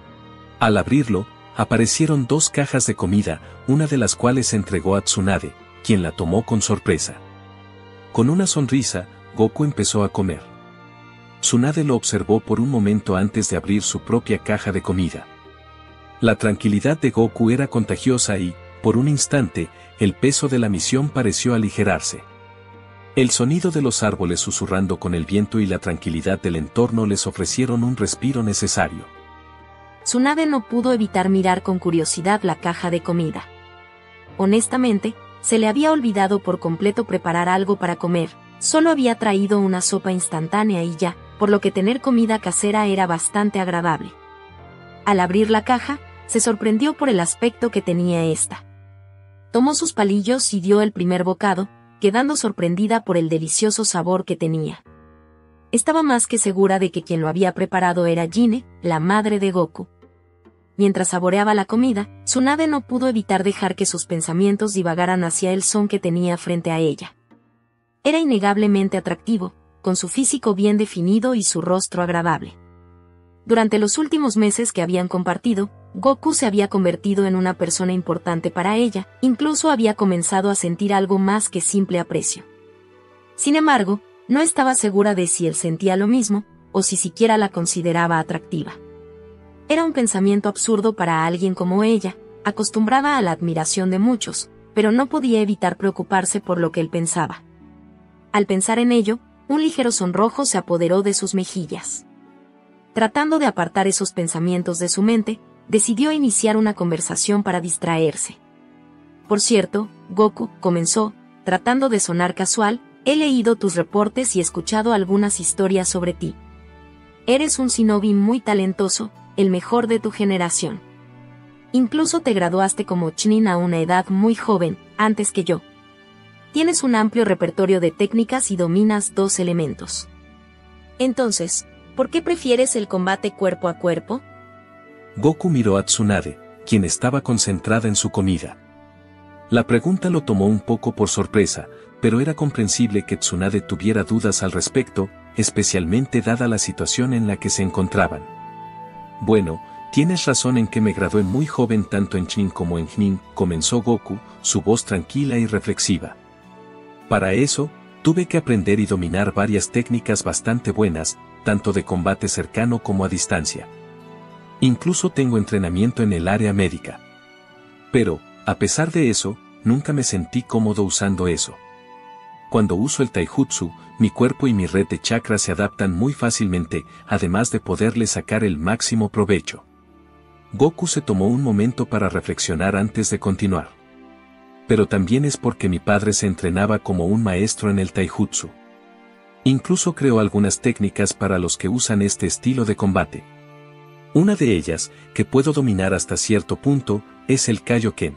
Al abrirlo, aparecieron 2 cajas de comida, una de las cuales entregó a Tsunade, quien la tomó con sorpresa. Con una sonrisa, Goku empezó a comer. Tsunade lo observó por un momento antes de abrir su propia caja de comida. La tranquilidad de Goku era contagiosa y, por un instante, el peso de la misión pareció aligerarse. El sonido de los árboles susurrando con el viento y la tranquilidad del entorno les ofrecieron un respiro necesario. Tsunade no pudo evitar mirar con curiosidad la caja de comida. Honestamente, se le había olvidado por completo preparar algo para comer, solo había traído una sopa instantánea y ya, por lo que tener comida casera era bastante agradable. Al abrir la caja, se sorprendió por el aspecto que tenía esta. Tomó sus palillos y dio el primer bocado, quedando sorprendida por el delicioso sabor que tenía. Estaba más que segura de que quien lo había preparado era Gine, la madre de Goku. Mientras saboreaba la comida, Tsunade no pudo evitar dejar que sus pensamientos divagaran hacia el son que tenía frente a ella. Era innegablemente atractivo, con su físico bien definido y su rostro agradable. Durante los últimos meses que habían compartido, Goku se había convertido en una persona importante para ella, incluso había comenzado a sentir algo más que simple aprecio. Sin embargo, no estaba segura de si él sentía lo mismo, o si siquiera la consideraba atractiva. Era un pensamiento absurdo para alguien como ella, acostumbrada a la admiración de muchos, pero no podía evitar preocuparse por lo que él pensaba. Al pensar en ello, un ligero sonrojo se apoderó de sus mejillas. tratando de apartar esos pensamientos de su mente, decidió iniciar una conversación para distraerse. Por cierto, Goku, comenzó, tratando de sonar casual, he leído tus reportes y escuchado algunas historias sobre ti. Eres un shinobi muy talentoso, el mejor de tu generación. Incluso te graduaste como Chunin a una edad muy joven, antes que yo. Tienes un amplio repertorio de técnicas y dominas 2 elementos. Entonces, ¿por qué prefieres el combate cuerpo a cuerpo? Goku miró a Tsunade, quien estaba concentrada en su comida. La pregunta lo tomó un poco por sorpresa, pero era comprensible que Tsunade tuviera dudas al respecto, especialmente dada la situación en la que se encontraban. Bueno, tienes razón en que me gradué muy joven tanto en Chunin como en Chunin, comenzó Goku, su voz tranquila y reflexiva. Para eso, tuve que aprender y dominar varias técnicas bastante buenas, tanto de combate cercano como a distancia. Incluso tengo entrenamiento en el área médica. Pero, a pesar de eso, nunca me sentí cómodo usando eso. Cuando uso el taijutsu, mi cuerpo y mi red de chakras se adaptan muy fácilmente, además de poderle sacar el máximo provecho. Goku se tomó un momento para reflexionar antes de continuar. Pero también es porque mi padre se entrenaba como un maestro en el taijutsu. Incluso creó algunas técnicas para los que usan este estilo de combate. Una de ellas, que puedo dominar hasta cierto punto, es el Kaioken.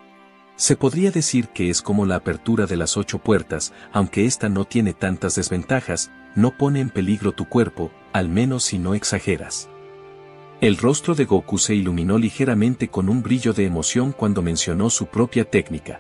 Se podría decir que es como la apertura de las 8 puertas, aunque esta no tiene tantas desventajas, no pone en peligro tu cuerpo, al menos si no exageras. El rostro de Goku se iluminó ligeramente con un brillo de emoción cuando mencionó su propia técnica.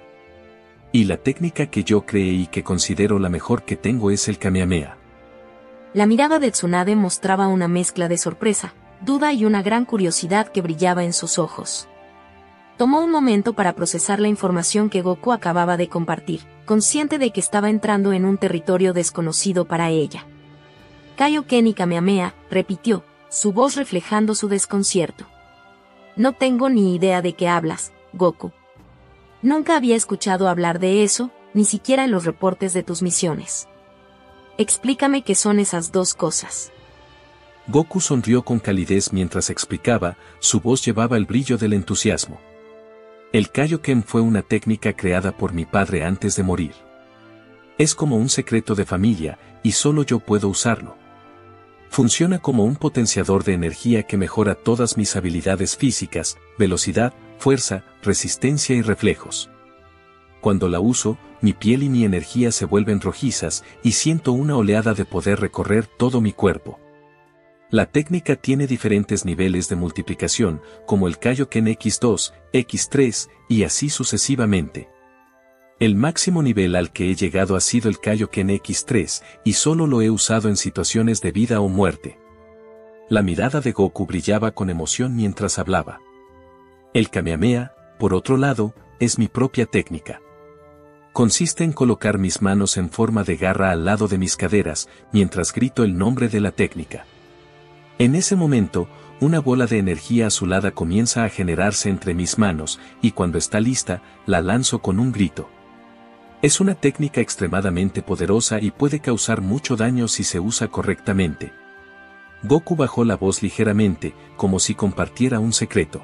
Y la técnica que yo creé y que considero la mejor que tengo es el Kamehameha. La mirada de Tsunade mostraba una mezcla de sorpresa, duda y una gran curiosidad que brillaba en sus ojos. Tomó un momento para procesar la información que Goku acababa de compartir, consciente de que estaba entrando en un territorio desconocido para ella. Kaioken y Kamehameha, repitió, su voz reflejando su desconcierto. No tengo ni idea de qué hablas, Goku. Nunca había escuchado hablar de eso, ni siquiera en los reportes de tus misiones. Explícame qué son esas 2 cosas. Goku sonrió con calidez mientras explicaba, su voz llevaba el brillo del entusiasmo. El Kaioken fue una técnica creada por mi padre antes de morir. Es como un secreto de familia, y solo yo puedo usarlo. Funciona como un potenciador de energía que mejora todas mis habilidades físicas, velocidad, fuerza, resistencia y reflejos. Cuando la uso, mi piel y mi energía se vuelven rojizas y siento una oleada de poder recorrer todo mi cuerpo. La técnica tiene diferentes niveles de multiplicación, como el Kaioken X2, X3, y así sucesivamente. El máximo nivel al que he llegado ha sido el Kaioken X3, y solo lo he usado en situaciones de vida o muerte. La mirada de Goku brillaba con emoción mientras hablaba. El Kamehameha, por otro lado, es mi propia técnica. Consiste en colocar mis manos en forma de garra al lado de mis caderas, mientras grito el nombre de la técnica. En ese momento, una bola de energía azulada comienza a generarse entre mis manos, y cuando está lista, la lanzo con un grito. Es una técnica extremadamente poderosa y puede causar mucho daño si se usa correctamente. Goku bajó la voz ligeramente, como si compartiera un secreto.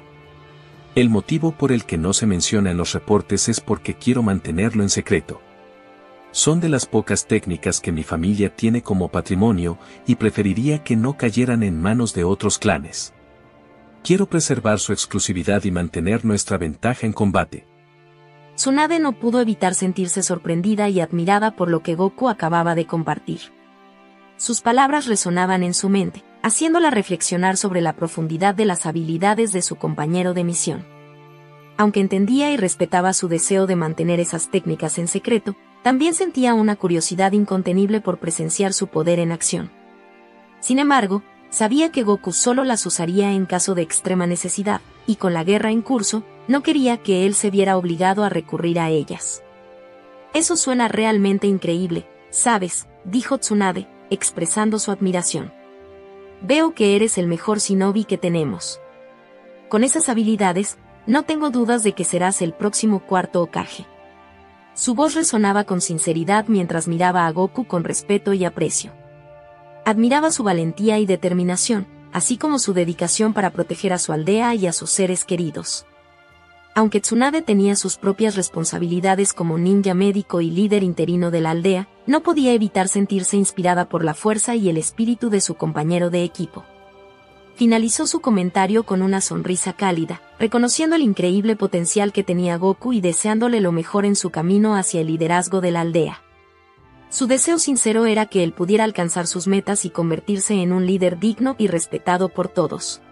El motivo por el que no se menciona en los reportes es porque quiero mantenerlo en secreto. Son de las pocas técnicas que mi familia tiene como patrimonio y preferiría que no cayeran en manos de otros clanes. Quiero preservar su exclusividad y mantener nuestra ventaja en combate. Tsunade no pudo evitar sentirse sorprendida y admirada por lo que Goku acababa de compartir. Sus palabras resonaban en su mente, haciéndola reflexionar sobre la profundidad de las habilidades de su compañero de misión. Aunque entendía y respetaba su deseo de mantener esas técnicas en secreto, también sentía una curiosidad incontenible por presenciar su poder en acción. Sin embargo, sabía que Goku solo las usaría en caso de extrema necesidad, y con la guerra en curso, no quería que él se viera obligado a recurrir a ellas. Eso suena realmente increíble, ¿sabes?, dijo Tsunade, expresando su admiración. Veo que eres el mejor shinobi que tenemos. Con esas habilidades, no tengo dudas de que serás el próximo cuarto Hokage. Su voz resonaba con sinceridad mientras miraba a Goku con respeto y aprecio. Admiraba su valentía y determinación, así como su dedicación para proteger a su aldea y a sus seres queridos. Aunque Tsunade tenía sus propias responsabilidades como ninja médico y líder interino de la aldea, no podía evitar sentirse inspirada por la fuerza y el espíritu de su compañero de equipo. Finalizó su comentario con una sonrisa cálida, reconociendo el increíble potencial que tenía Goku y deseándole lo mejor en su camino hacia el liderazgo de la aldea. Su deseo sincero era que él pudiera alcanzar sus metas y convertirse en un líder digno y respetado por todos.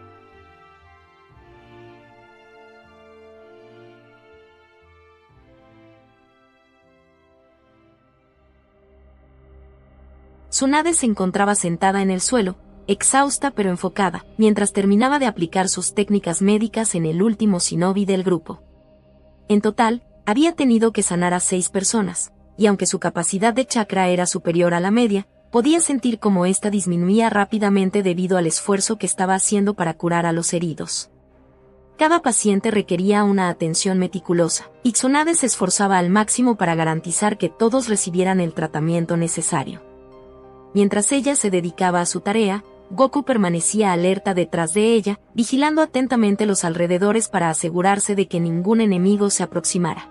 Tsunade se encontraba sentada en el suelo, exhausta pero enfocada, mientras terminaba de aplicar sus técnicas médicas en el último shinobi del grupo. En total, había tenido que sanar a 6 personas, y aunque su capacidad de chakra era superior a la media, podía sentir cómo ésta disminuía rápidamente debido al esfuerzo que estaba haciendo para curar a los heridos. Cada paciente requería una atención meticulosa, y Tsunade se esforzaba al máximo para garantizar que todos recibieran el tratamiento necesario. Mientras ella se dedicaba a su tarea, Goku permanecía alerta detrás de ella, vigilando atentamente los alrededores para asegurarse de que ningún enemigo se aproximara.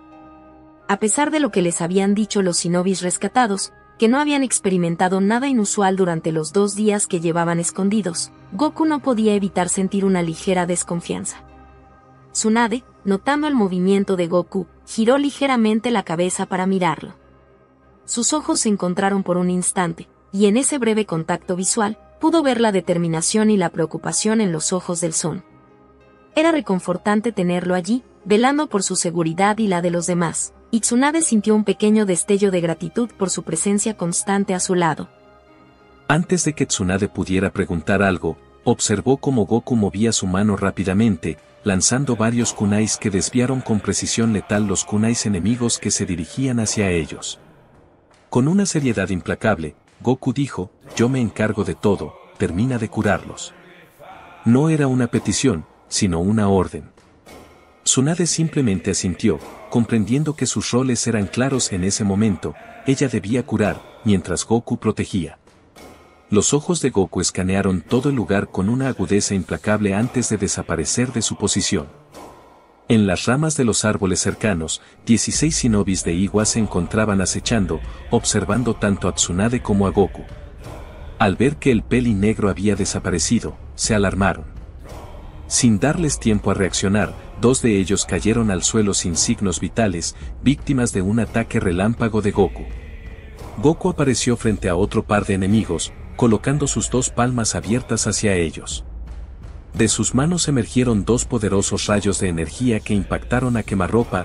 A pesar de lo que les habían dicho los shinobis rescatados, que no habían experimentado nada inusual durante los 2 días que llevaban escondidos, Goku no podía evitar sentir una ligera desconfianza. Tsunade, notando el movimiento de Goku, giró ligeramente la cabeza para mirarlo. Sus ojos se encontraron por un instante, y en ese breve contacto visual, pudo ver la determinación y la preocupación en los ojos del Son. Era reconfortante tenerlo allí, velando por su seguridad y la de los demás, y Tsunade sintió un pequeño destello de gratitud por su presencia constante a su lado. Antes de que Tsunade pudiera preguntar algo, observó cómo Goku movía su mano rápidamente, lanzando varios kunais que desviaron con precisión letal los kunais enemigos que se dirigían hacia ellos. Con una seriedad implacable, Goku dijo, yo me encargo de todo, termina de curarlos. No era una petición, sino una orden. Tsunade simplemente asintió, comprendiendo que sus roles eran claros en ese momento, ella debía curar, mientras Goku protegía. Los ojos de Goku escanearon todo el lugar con una agudeza implacable antes de desaparecer de su posición. En las ramas de los árboles cercanos, 16 shinobis de Iwa se encontraban acechando, observando tanto a Tsunade como a Goku. Al ver que el peli negro había desaparecido, se alarmaron. Sin darles tiempo a reaccionar, 2 de ellos cayeron al suelo sin signos vitales, víctimas de un ataque relámpago de Goku. Goku apareció frente a otro par de enemigos, colocando sus 2 palmas abiertas hacia ellos. De sus manos emergieron 2 poderosos rayos de energía que impactaron a quemarropa,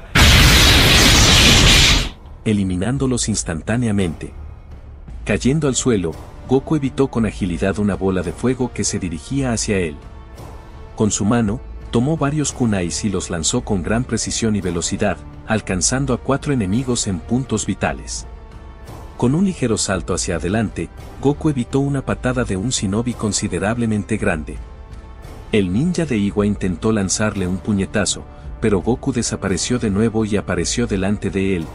eliminándolos instantáneamente. Cayendo al suelo, Goku evitó con agilidad una bola de fuego que se dirigía hacia él. Con su mano, tomó varios kunais y los lanzó con gran precisión y velocidad, alcanzando a 4 enemigos en puntos vitales. Con un ligero salto hacia adelante, Goku evitó una patada de un shinobi considerablemente grande. El ninja de Iwa intentó lanzarle un puñetazo, pero Goku desapareció de nuevo y apareció delante de él,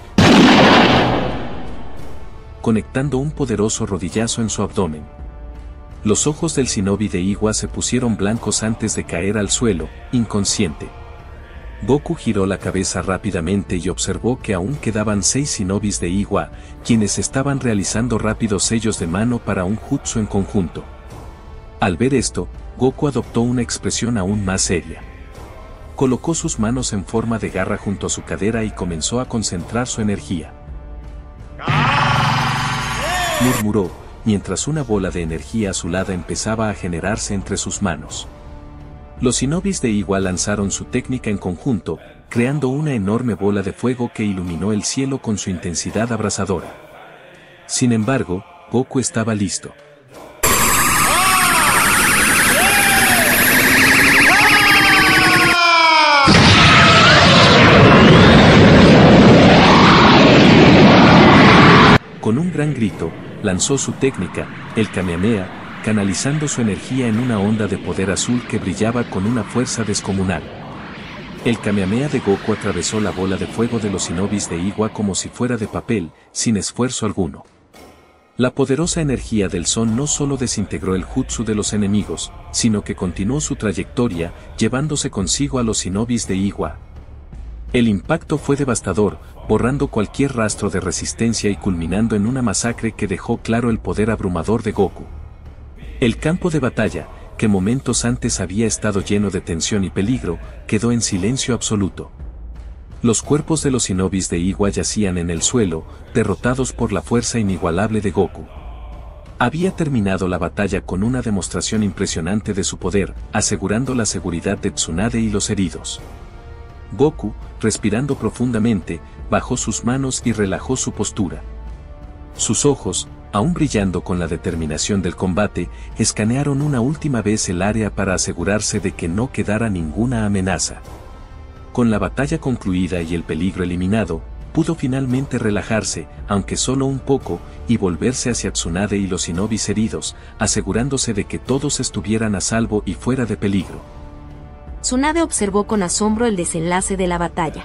conectando un poderoso rodillazo en su abdomen. Los ojos del shinobi de Iwa se pusieron blancos antes de caer al suelo, inconsciente. Goku giró la cabeza rápidamente y observó que aún quedaban 6 shinobis de Iwa, quienes estaban realizando rápidos sellos de mano para un jutsu en conjunto. Al ver esto, Goku adoptó una expresión aún más seria. Colocó sus manos en forma de garra junto a su cadera y comenzó a concentrar su energía. Murmuró, mientras una bola de energía azulada empezaba a generarse entre sus manos. Los shinobis de Iwa lanzaron su técnica en conjunto, creando una enorme bola de fuego que iluminó el cielo con su intensidad abrasadora. Sin embargo, Goku estaba listo. Con un gran grito, lanzó su técnica, el Kamehameha, canalizando su energía en una onda de poder azul que brillaba con una fuerza descomunal. El Kamehameha de Goku atravesó la bola de fuego de los shinobis de Iwa como si fuera de papel, sin esfuerzo alguno. La poderosa energía del son no solo desintegró el jutsu de los enemigos, sino que continuó su trayectoria, llevándose consigo a los shinobis de Iwa. El impacto fue devastador, borrando cualquier rastro de resistencia y culminando en una masacre que dejó claro el poder abrumador de Goku. El campo de batalla, que momentos antes había estado lleno de tensión y peligro, quedó en silencio absoluto. Los cuerpos de los shinobis de Iwa yacían en el suelo, derrotados por la fuerza inigualable de Goku. Había terminado la batalla con una demostración impresionante de su poder, asegurando la seguridad de Tsunade y los heridos. Goku, respirando profundamente, bajó sus manos y relajó su postura. Sus ojos, aún brillando con la determinación del combate, escanearon una última vez el área para asegurarse de que no quedara ninguna amenaza. Con la batalla concluida y el peligro eliminado, pudo finalmente relajarse, aunque solo un poco, y volverse hacia Tsunade y los shinobis heridos, asegurándose de que todos estuvieran a salvo y fuera de peligro. Tsunade observó con asombro el desenlace de la batalla.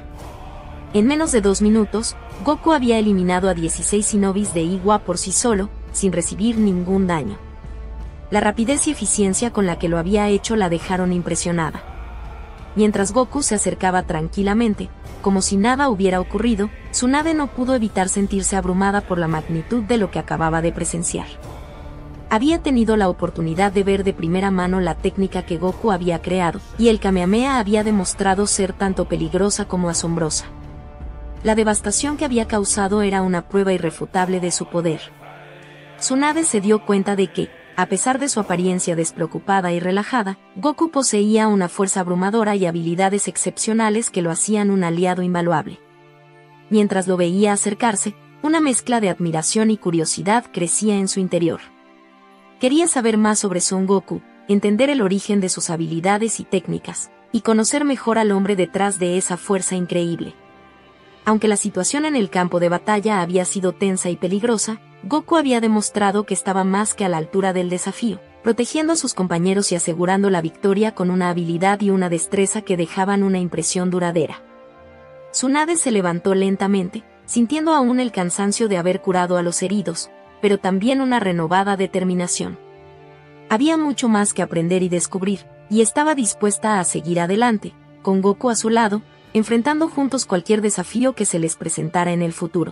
En menos de 2 minutos, Goku había eliminado a 16 shinobis de Iwa por sí solo, sin recibir ningún daño. La rapidez y eficiencia con la que lo había hecho la dejaron impresionada. Mientras Goku se acercaba tranquilamente, como si nada hubiera ocurrido, Tsunade no pudo evitar sentirse abrumada por la magnitud de lo que acababa de presenciar. Había tenido la oportunidad de ver de primera mano la técnica que Goku había creado, y el Kamehameha había demostrado ser tanto peligrosa como asombrosa. La devastación que había causado era una prueba irrefutable de su poder. Tsunade se dio cuenta de que, a pesar de su apariencia despreocupada y relajada, Goku poseía una fuerza abrumadora y habilidades excepcionales que lo hacían un aliado invaluable. Mientras lo veía acercarse, una mezcla de admiración y curiosidad crecía en su interior. Quería saber más sobre Son Goku, entender el origen de sus habilidades y técnicas, y conocer mejor al hombre detrás de esa fuerza increíble. Aunque la situación en el campo de batalla había sido tensa y peligrosa, Goku había demostrado que estaba más que a la altura del desafío, protegiendo a sus compañeros y asegurando la victoria con una habilidad y una destreza que dejaban una impresión duradera. Tsunade se levantó lentamente, sintiendo aún el cansancio de haber curado a los heridos, pero también una renovada determinación. Había mucho más que aprender y descubrir, y estaba dispuesta a seguir adelante, con Goku a su lado, enfrentando juntos cualquier desafío que se les presentara en el futuro.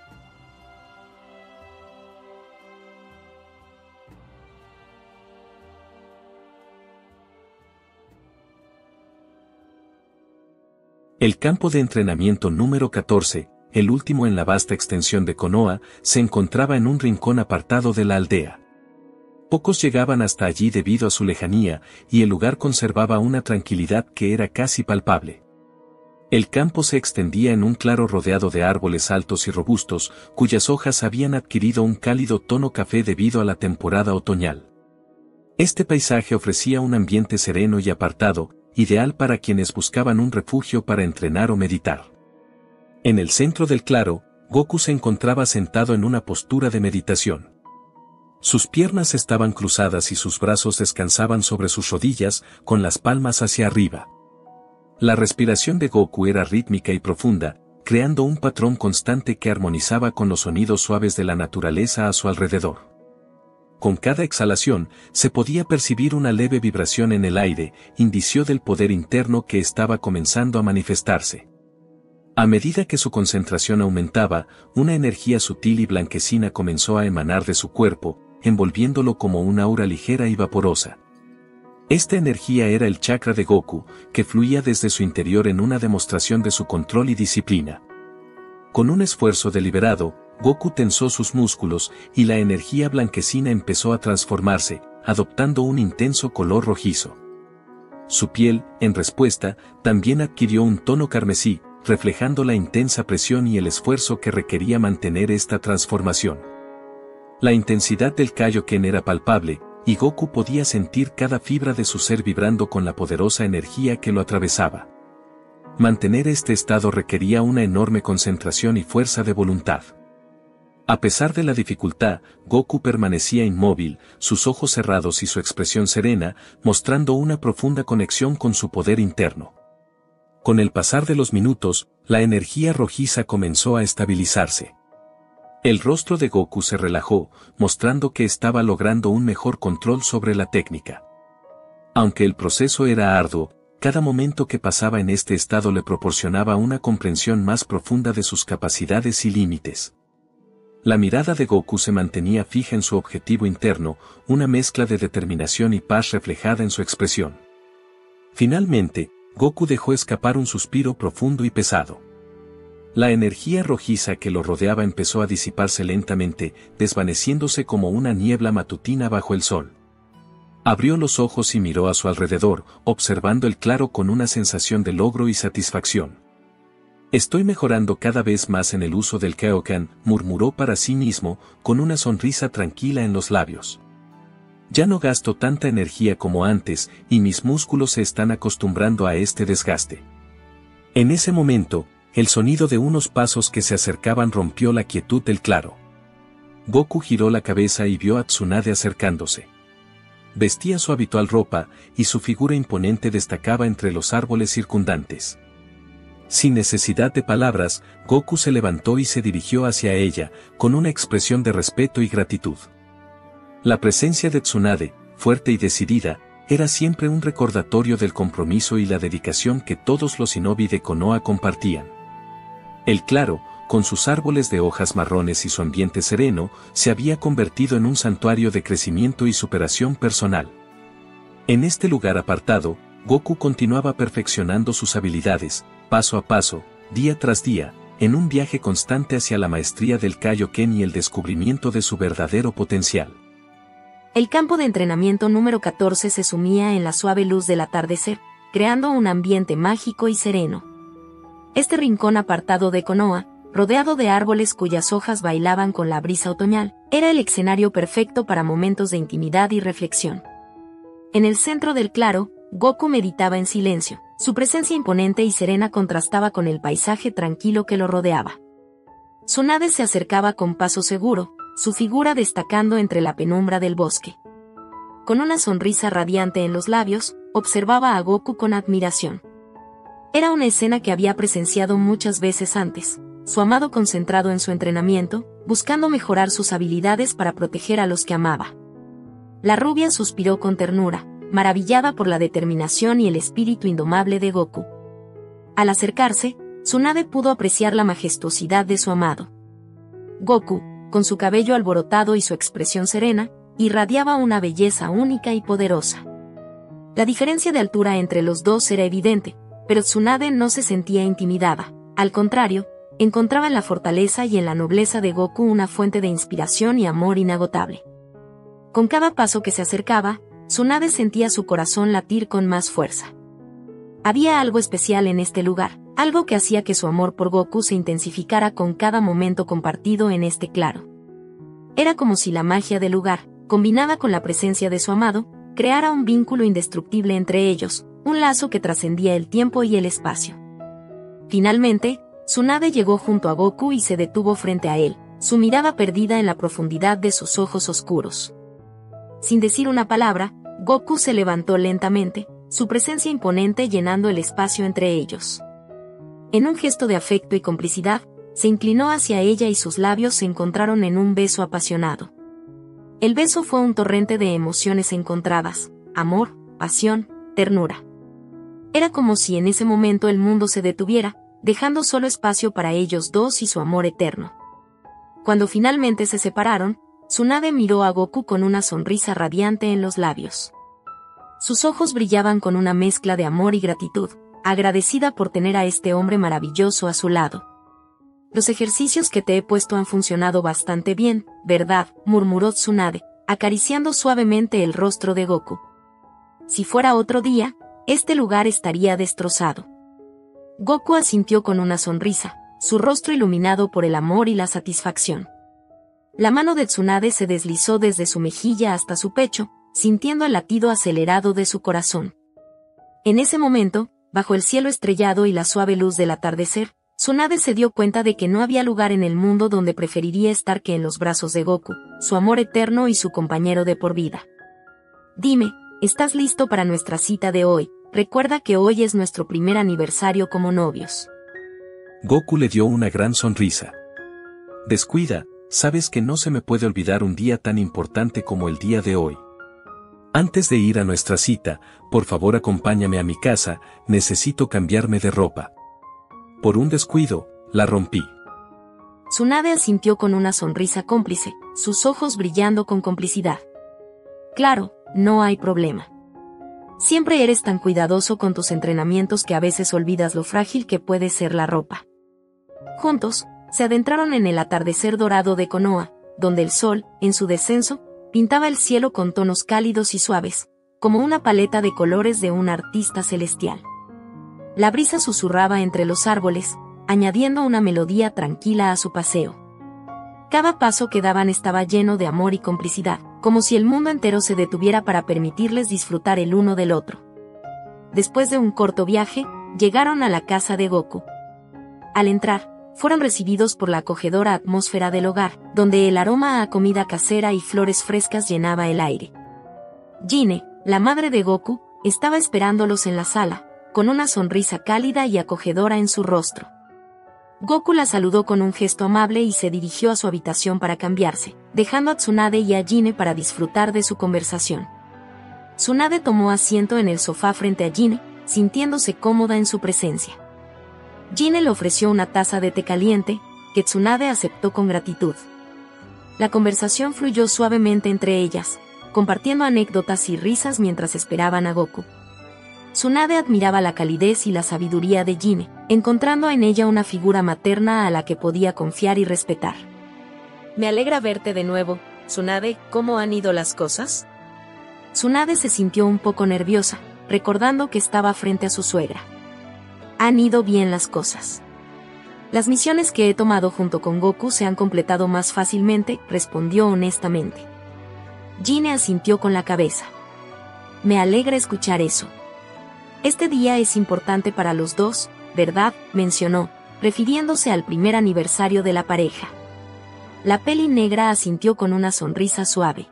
El campo de entrenamiento número 14, el último en la vasta extensión de Konoha, se encontraba en un rincón apartado de la aldea. Pocos llegaban hasta allí debido a su lejanía, y el lugar conservaba una tranquilidad que era casi palpable. El campo se extendía en un claro rodeado de árboles altos y robustos, cuyas hojas habían adquirido un cálido tono café debido a la temporada otoñal. Este paisaje ofrecía un ambiente sereno y apartado, ideal para quienes buscaban un refugio para entrenar o meditar. En el centro del claro, Goku se encontraba sentado en una postura de meditación. Sus piernas estaban cruzadas y sus brazos descansaban sobre sus rodillas, con las palmas hacia arriba. La respiración de Goku era rítmica y profunda, creando un patrón constante que armonizaba con los sonidos suaves de la naturaleza a su alrededor. Con cada exhalación, se podía percibir una leve vibración en el aire, indicio del poder interno que estaba comenzando a manifestarse. A medida que su concentración aumentaba, una energía sutil y blanquecina comenzó a emanar de su cuerpo, envolviéndolo como una aura ligera y vaporosa. Esta energía era el chakra de Goku, que fluía desde su interior en una demostración de su control y disciplina. Con un esfuerzo deliberado, Goku tensó sus músculos, y la energía blanquecina empezó a transformarse, adoptando un intenso color rojizo. Su piel, en respuesta, también adquirió un tono carmesí, reflejando la intensa presión y el esfuerzo que requería mantener esta transformación. La intensidad del Kaioken era palpable, y Goku podía sentir cada fibra de su ser vibrando con la poderosa energía que lo atravesaba. Mantener este estado requería una enorme concentración y fuerza de voluntad. A pesar de la dificultad, Goku permanecía inmóvil, sus ojos cerrados y su expresión serena, mostrando una profunda conexión con su poder interno. Con el pasar de los minutos, la energía rojiza comenzó a estabilizarse. El rostro de Goku se relajó, mostrando que estaba logrando un mejor control sobre la técnica. Aunque el proceso era arduo, cada momento que pasaba en este estado le proporcionaba una comprensión más profunda de sus capacidades y límites. La mirada de Goku se mantenía fija en su objetivo interno, una mezcla de determinación y paz reflejada en su expresión. Finalmente, Goku dejó escapar un suspiro profundo y pesado. La energía rojiza que lo rodeaba empezó a disiparse lentamente, desvaneciéndose como una niebla matutina bajo el sol. Abrió los ojos y miró a su alrededor, observando el claro con una sensación de logro y satisfacción. Estoy mejorando cada vez más en el uso del Kaioken, murmuró para sí mismo, con una sonrisa tranquila en los labios. Ya no gasto tanta energía como antes, y mis músculos se están acostumbrando a este desgaste. En ese momento, el sonido de unos pasos que se acercaban rompió la quietud del claro. Goku giró la cabeza y vio a Tsunade acercándose. Vestía su habitual ropa, y su figura imponente destacaba entre los árboles circundantes. Sin necesidad de palabras, Goku se levantó y se dirigió hacia ella, con una expresión de respeto y gratitud. La presencia de Tsunade, fuerte y decidida, era siempre un recordatorio del compromiso y la dedicación que todos los shinobi de Konoha compartían. El claro, con sus árboles de hojas marrones y su ambiente sereno, se había convertido en un santuario de crecimiento y superación personal. En este lugar apartado, Goku continuaba perfeccionando sus habilidades, paso a paso, día tras día, en un viaje constante hacia la maestría del Kaioken y el descubrimiento de su verdadero potencial. El campo de entrenamiento número 14 se sumía en la suave luz del atardecer, creando un ambiente mágico y sereno. Este rincón apartado de Konoha, rodeado de árboles cuyas hojas bailaban con la brisa otoñal, era el escenario perfecto para momentos de intimidad y reflexión. En el centro del claro, Goku meditaba en silencio. Su presencia imponente y serena contrastaba con el paisaje tranquilo que lo rodeaba. Tsunade se acercaba con paso seguro, su figura destacando entre la penumbra del bosque. Con una sonrisa radiante en los labios, observaba a Goku con admiración. Era una escena que había presenciado muchas veces antes, su amado concentrado en su entrenamiento, buscando mejorar sus habilidades para proteger a los que amaba. La rubia suspiró con ternura, maravillada por la determinación y el espíritu indomable de Goku. Al acercarse, Tsunade pudo apreciar la majestuosidad de su amado. Goku, con su cabello alborotado y su expresión serena, irradiaba una belleza única y poderosa. La diferencia de altura entre los dos era evidente, pero Tsunade no se sentía intimidada. Al contrario, encontraba en la fortaleza y en la nobleza de Goku una fuente de inspiración y amor inagotable. Con cada paso que se acercaba, Tsunade sentía su corazón latir con más fuerza. Había algo especial en este lugar, algo que hacía que su amor por Goku se intensificara con cada momento compartido en este claro. Era como si la magia del lugar, combinada con la presencia de su amado, creara un vínculo indestructible entre ellos, un lazo que trascendía el tiempo y el espacio. Finalmente, Tsunade llegó junto a Goku y se detuvo frente a él, su mirada perdida en la profundidad de sus ojos oscuros. Sin decir una palabra, Goku se levantó lentamente, su presencia imponente llenando el espacio entre ellos. En un gesto de afecto y complicidad, se inclinó hacia ella y sus labios se encontraron en un beso apasionado. El beso fue un torrente de emociones encontradas, amor, pasión, ternura. Era como si en ese momento el mundo se detuviera, dejando solo espacio para ellos dos y su amor eterno. Cuando finalmente se separaron, Tsunade miró a Goku con una sonrisa radiante en los labios. Sus ojos brillaban con una mezcla de amor y gratitud, agradecida por tener a este hombre maravilloso a su lado. Los ejercicios que te he puesto han funcionado bastante bien, ¿verdad?, murmuró Tsunade, acariciando suavemente el rostro de Goku. Si fuera otro día, este lugar estaría destrozado. Goku asintió con una sonrisa, su rostro iluminado por el amor y la satisfacción. La mano de Tsunade se deslizó desde su mejilla hasta su pecho, sintiendo el latido acelerado de su corazón. En ese momento, bajo el cielo estrellado y la suave luz del atardecer, Tsunade se dio cuenta de que no había lugar en el mundo donde preferiría estar que en los brazos de Goku, su amor eterno y su compañero de por vida. Dime, ¿estás listo para nuestra cita de hoy? Recuerda que hoy es nuestro primer aniversario como novios. Goku le dio una gran sonrisa. Descuida, Sabes que no se me puede olvidar un día tan importante como el día de hoy. Antes de ir a nuestra cita, por favor acompáñame a mi casa, necesito cambiarme de ropa. Por un descuido, la rompí. Tsunade asintió con una sonrisa cómplice, sus ojos brillando con complicidad. Claro, no hay problema. Siempre eres tan cuidadoso con tus entrenamientos que a veces olvidas lo frágil que puede ser la ropa. Juntos, se adentraron en el atardecer dorado de Konoha, donde el sol, en su descenso, pintaba el cielo con tonos cálidos y suaves, como una paleta de colores de un artista celestial. La brisa susurraba entre los árboles, añadiendo una melodía tranquila a su paseo. Cada paso que daban estaba lleno de amor y complicidad, como si el mundo entero se detuviera para permitirles disfrutar el uno del otro. Después de un corto viaje, llegaron a la casa de Goku. Al entrar, fueron recibidos por la acogedora atmósfera del hogar, donde el aroma a comida casera y flores frescas llenaba el aire. Gine, la madre de Goku, estaba esperándolos en la sala, con una sonrisa cálida y acogedora en su rostro. Goku la saludó con un gesto amable y se dirigió a su habitación para cambiarse, dejando a Tsunade y a Gine para disfrutar de su conversación. Tsunade tomó asiento en el sofá frente a Gine, sintiéndose cómoda en su presencia. Gine le ofreció una taza de té caliente, que Tsunade aceptó con gratitud. La conversación fluyó suavemente entre ellas, compartiendo anécdotas y risas mientras esperaban a Goku. Tsunade admiraba la calidez y la sabiduría de Gine, encontrando en ella una figura materna a la que podía confiar y respetar. Me alegra verte de nuevo, Tsunade, ¿cómo han ido las cosas? Tsunade se sintió un poco nerviosa, recordando que estaba frente a su suegra. Han ido bien las cosas. Las misiones que he tomado junto con Goku se han completado más fácilmente, respondió honestamente. Gine asintió con la cabeza. Me alegra escuchar eso. Este día es importante para los dos, ¿verdad?, mencionó, refiriéndose al primer aniversario de la pareja. La peli negra asintió con una sonrisa suave.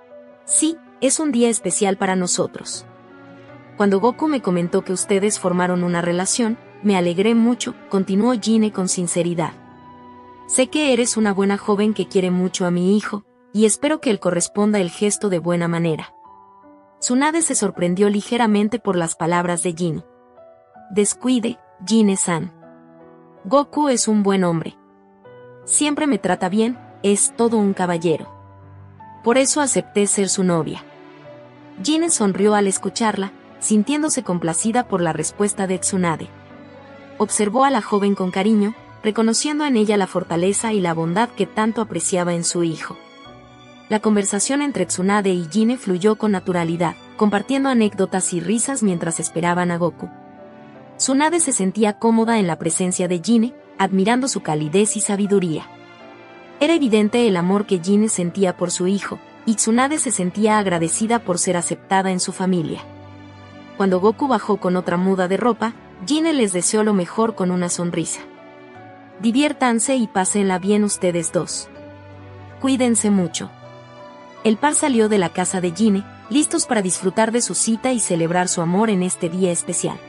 Sí, es un día especial para nosotros. Cuando Goku me comentó que ustedes formaron una relación, me alegré mucho, continuó Gine con sinceridad. Sé que eres una buena joven que quiere mucho a mi hijo, y espero que él corresponda el gesto de buena manera. Tsunade se sorprendió ligeramente por las palabras de Gine. Descuide, Gine-san. Goku es un buen hombre. Siempre me trata bien, es todo un caballero. Por eso acepté ser su novia. Gine sonrió al escucharla, sintiéndose complacida por la respuesta de Tsunade. Observó a la joven con cariño, reconociendo en ella la fortaleza y la bondad que tanto apreciaba en su hijo. La conversación entre Tsunade y Gine fluyó con naturalidad, compartiendo anécdotas y risas mientras esperaban a Goku. Tsunade se sentía cómoda en la presencia de Gine, admirando su calidez y sabiduría. Era evidente el amor que Gine sentía por su hijo, y Tsunade se sentía agradecida por ser aceptada en su familia. Cuando Goku bajó con otra muda de ropa, Gine les deseó lo mejor con una sonrisa. Diviértanse y pásenla bien ustedes dos. Cuídense mucho. El par salió de la casa de Gine, listos para disfrutar de su cita y celebrar su amor en este día especial.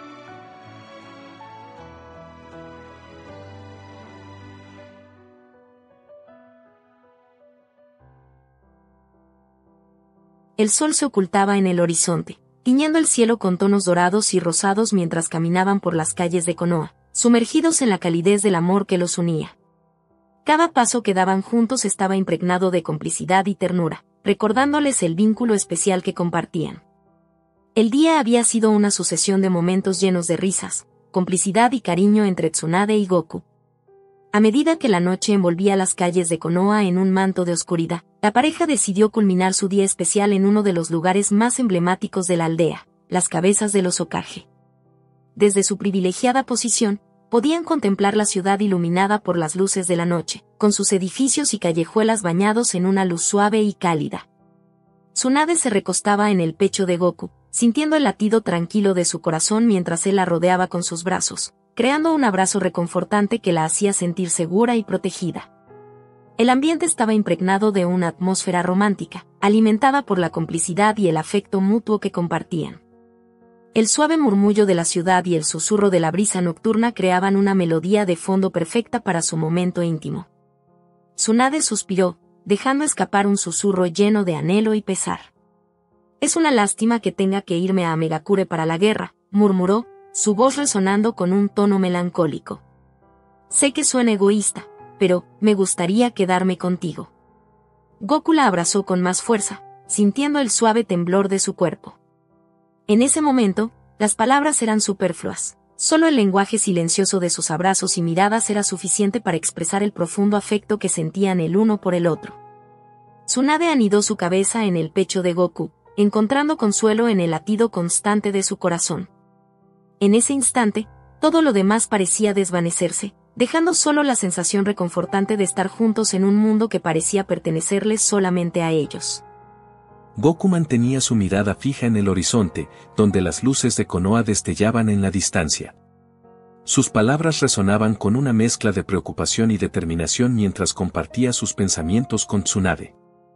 El sol se ocultaba en el horizonte, tiñendo el cielo con tonos dorados y rosados mientras caminaban por las calles de Konoha, sumergidos en la calidez del amor que los unía. Cada paso que daban juntos estaba impregnado de complicidad y ternura, recordándoles el vínculo especial que compartían. El día había sido una sucesión de momentos llenos de risas, complicidad y cariño entre Tsunade y Goku. A medida que la noche envolvía las calles de Konoha en un manto de oscuridad, la pareja decidió culminar su día especial en uno de los lugares más emblemáticos de la aldea, las cabezas de los Hokage. Desde su privilegiada posición, podían contemplar la ciudad iluminada por las luces de la noche, con sus edificios y callejuelas bañados en una luz suave y cálida. Tsunade se recostaba en el pecho de Goku, sintiendo el latido tranquilo de su corazón mientras él la rodeaba con sus brazos, creando un abrazo reconfortante que la hacía sentir segura y protegida. El ambiente estaba impregnado de una atmósfera romántica, alimentada por la complicidad y el afecto mutuo que compartían. El suave murmullo de la ciudad y el susurro de la brisa nocturna creaban una melodía de fondo perfecta para su momento íntimo. Tsunade suspiró, dejando escapar un susurro lleno de anhelo y pesar. Es una lástima que tenga que irme a Megakure para la guerra, murmuró, su voz resonando con un tono melancólico. Sé que suena egoísta, pero me gustaría quedarme contigo. Goku la abrazó con más fuerza, sintiendo el suave temblor de su cuerpo. En ese momento, las palabras eran superfluas. Solo el lenguaje silencioso de sus abrazos y miradas era suficiente para expresar el profundo afecto que sentían el uno por el otro. Tsunade anidó su cabeza en el pecho de Goku, encontrando consuelo en el latido constante de su corazón. En ese instante, todo lo demás parecía desvanecerse, dejando solo la sensación reconfortante de estar juntos en un mundo que parecía pertenecerles solamente a ellos. Goku mantenía su mirada fija en el horizonte, donde las luces de Konoha destellaban en la distancia. Sus palabras resonaban con una mezcla de preocupación y determinación mientras compartía sus pensamientos con Tsunade.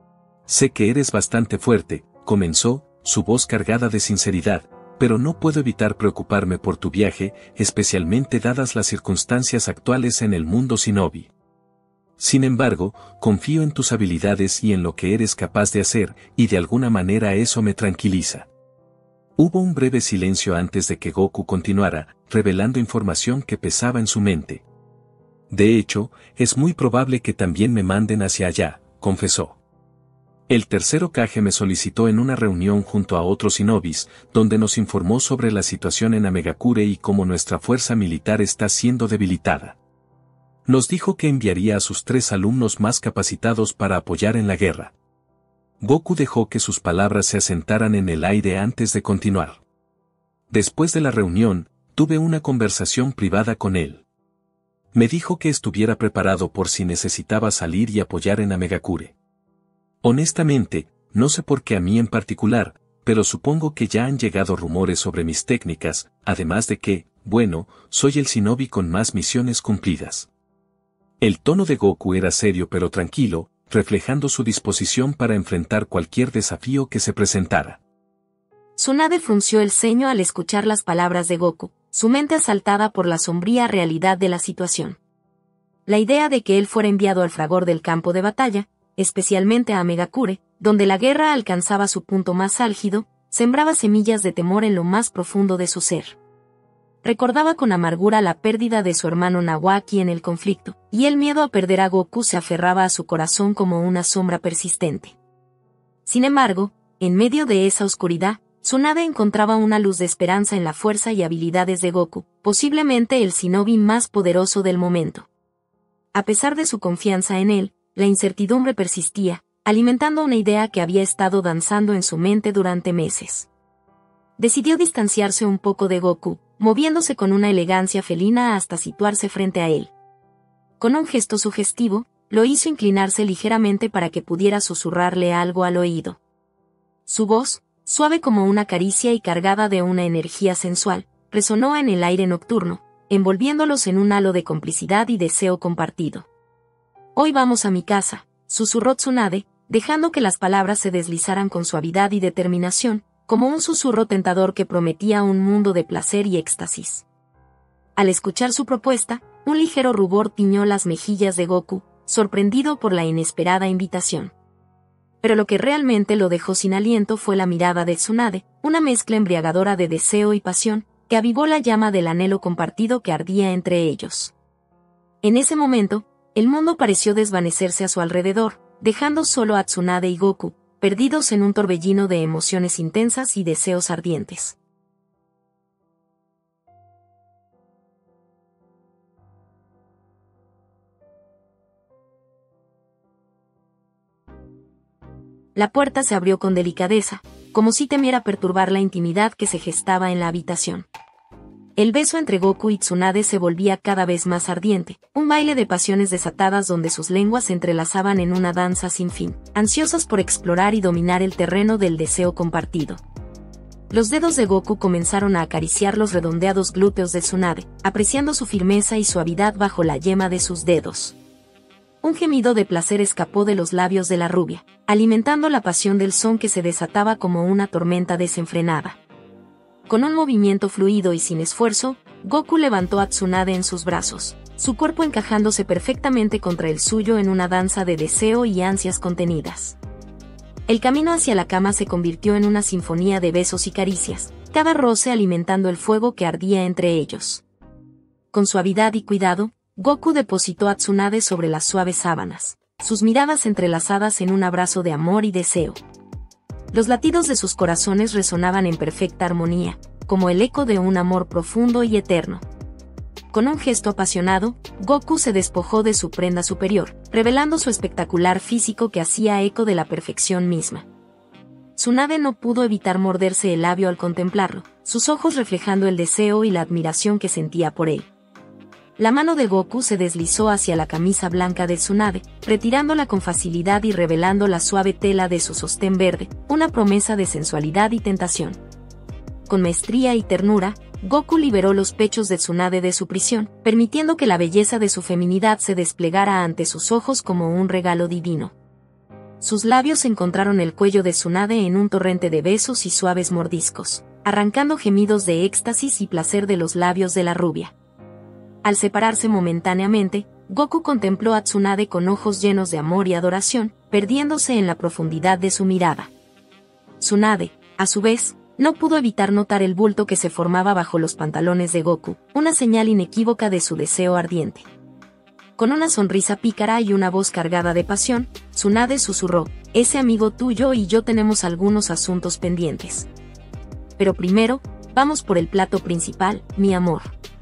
Sé que eres bastante fuerte, comenzó, su voz cargada de sinceridad, pero no puedo evitar preocuparme por tu viaje, especialmente dadas las circunstancias actuales en el mundo shinobi. Sin embargo, confío en tus habilidades y en lo que eres capaz de hacer, y de alguna manera eso me tranquiliza. Hubo un breve silencio antes de que Goku continuara, revelando información que pesaba en su mente. De hecho, es muy probable que también me manden hacia allá, confesó. El tercer Hokage me solicitó en una reunión junto a otros shinobis, donde nos informó sobre la situación en Megakure y cómo nuestra fuerza militar está siendo debilitada. Nos dijo que enviaría a sus 3 alumnos más capacitados para apoyar en la guerra. Goku dejó que sus palabras se asentaran en el aire antes de continuar. Después de la reunión, tuve una conversación privada con él. Me dijo que estuviera preparado por si necesitaba salir y apoyar en Megakure. Honestamente, no sé por qué a mí en particular, pero supongo que ya han llegado rumores sobre mis técnicas, además de que, bueno, soy el shinobi con más misiones cumplidas. El tono de Goku era serio pero tranquilo, reflejando su disposición para enfrentar cualquier desafío que se presentara. Tsunade frunció el ceño al escuchar las palabras de Goku, su mente asaltada por la sombría realidad de la situación. La idea de que él fuera enviado al fragor del campo de batalla, especialmente a Megakure, donde la guerra alcanzaba su punto más álgido, sembraba semillas de temor en lo más profundo de su ser. Recordaba con amargura la pérdida de su hermano Nawaki en el conflicto, y el miedo a perder a Goku se aferraba a su corazón como una sombra persistente. Sin embargo, en medio de esa oscuridad, Tsunade encontraba una luz de esperanza en la fuerza y habilidades de Goku, posiblemente el shinobi más poderoso del momento. A pesar de su confianza en él, la incertidumbre persistía, alimentando una idea que había estado danzando en su mente durante meses. Decidió distanciarse un poco de Goku, moviéndose con una elegancia felina hasta situarse frente a él. Con un gesto sugestivo, lo hizo inclinarse ligeramente para que pudiera susurrarle algo al oído. Su voz, suave como una caricia y cargada de una energía sensual, resonó en el aire nocturno, envolviéndolos en un halo de complicidad y deseo compartido. «Hoy vamos a mi casa», susurró Tsunade, dejando que las palabras se deslizaran con suavidad y determinación, como un susurro tentador que prometía un mundo de placer y éxtasis. Al escuchar su propuesta, un ligero rubor tiñó las mejillas de Goku, sorprendido por la inesperada invitación. Pero lo que realmente lo dejó sin aliento fue la mirada de Tsunade, una mezcla embriagadora de deseo y pasión, que avivó la llama del anhelo compartido que ardía entre ellos. En ese momento, el mundo pareció desvanecerse a su alrededor, dejando solo a Tsunade y Goku, perdidos en un torbellino de emociones intensas y deseos ardientes. La puerta se abrió con delicadeza, como si temiera perturbar la intimidad que se gestaba en la habitación. El beso entre Goku y Tsunade se volvía cada vez más ardiente, un baile de pasiones desatadas donde sus lenguas se entrelazaban en una danza sin fin, ansiosas por explorar y dominar el terreno del deseo compartido. Los dedos de Goku comenzaron a acariciar los redondeados glúteos de Tsunade, apreciando su firmeza y suavidad bajo la yema de sus dedos. Un gemido de placer escapó de los labios de la rubia, alimentando la pasión del son que se desataba como una tormenta desenfrenada. Con un movimiento fluido y sin esfuerzo, Goku levantó a Tsunade en sus brazos, su cuerpo encajándose perfectamente contra el suyo en una danza de deseo y ansias contenidas. El camino hacia la cama se convirtió en una sinfonía de besos y caricias, cada roce alimentando el fuego que ardía entre ellos. Con suavidad y cuidado, Goku depositó a Tsunade sobre las suaves sábanas, sus miradas entrelazadas en un abrazo de amor y deseo. Los latidos de sus corazones resonaban en perfecta armonía, como el eco de un amor profundo y eterno. Con un gesto apasionado, Goku se despojó de su prenda superior, revelando su espectacular físico que hacía eco de la perfección misma. Tsunade no pudo evitar morderse el labio al contemplarlo, sus ojos reflejando el deseo y la admiración que sentía por él. La mano de Goku se deslizó hacia la camisa blanca de Tsunade, retirándola con facilidad y revelando la suave tela de su sostén verde, una promesa de sensualidad y tentación. Con maestría y ternura, Goku liberó los pechos de Tsunade de su prisión, permitiendo que la belleza de su feminidad se desplegara ante sus ojos como un regalo divino. Sus labios encontraron el cuello de Tsunade en un torrente de besos y suaves mordiscos, arrancando gemidos de éxtasis y placer de los labios de la rubia. Al separarse momentáneamente, Goku contempló a Tsunade con ojos llenos de amor y adoración, perdiéndose en la profundidad de su mirada. Tsunade, a su vez, no pudo evitar notar el bulto que se formaba bajo los pantalones de Goku, una señal inequívoca de su deseo ardiente. Con una sonrisa pícara y una voz cargada de pasión, Tsunade susurró: «Ese amigo tuyo y yo tenemos algunos asuntos pendientes. Pero primero, vamos por el plato principal, mi amor».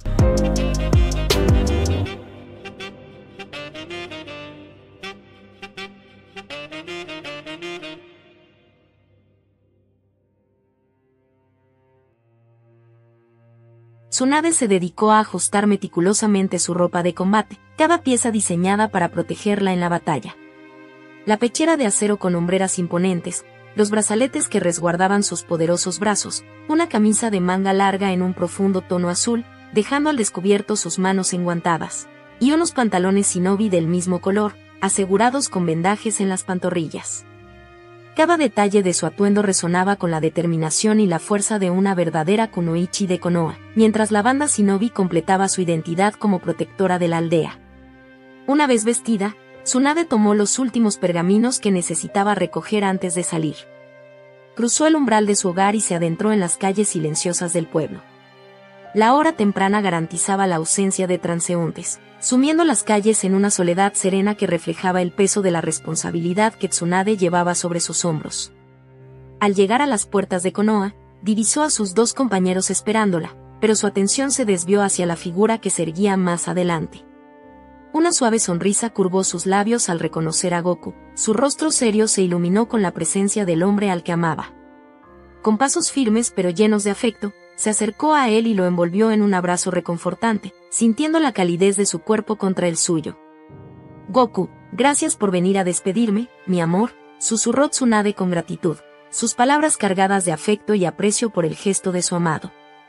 Tsunade se dedicó a ajustar meticulosamente su ropa de combate, cada pieza diseñada para protegerla en la batalla. La pechera de acero con hombreras imponentes, los brazaletes que resguardaban sus poderosos brazos, una camisa de manga larga en un profundo tono azul, dejando al descubierto sus manos enguantadas, y unos pantalones shinobi del mismo color, asegurados con vendajes en las pantorrillas. Cada detalle de su atuendo resonaba con la determinación y la fuerza de una verdadera kunoichi de Konoha, mientras la banda shinobi completaba su identidad como protectora de la aldea. Una vez vestida, Tsunade tomó los últimos pergaminos que necesitaba recoger antes de salir. Cruzó el umbral de su hogar y se adentró en las calles silenciosas del pueblo. La hora temprana garantizaba la ausencia de transeúntes, sumiendo las calles en una soledad serena que reflejaba el peso de la responsabilidad que Tsunade llevaba sobre sus hombros. Al llegar a las puertas de Konoha, divisó a sus dos compañeros esperándola, pero su atención se desvió hacia la figura que se erguía más adelante. Una suave sonrisa curvó sus labios al reconocer a Goku, su rostro serio se iluminó con la presencia del hombre al que amaba. Con pasos firmes pero llenos de afecto, se acercó a él y lo envolvió en un abrazo reconfortante, sintiendo la calidez de su cuerpo contra el suyo. «Goku, gracias por venir a despedirme, mi amor», susurró Tsunade con gratitud, sus palabras cargadas de afecto y aprecio por el gesto de su amado.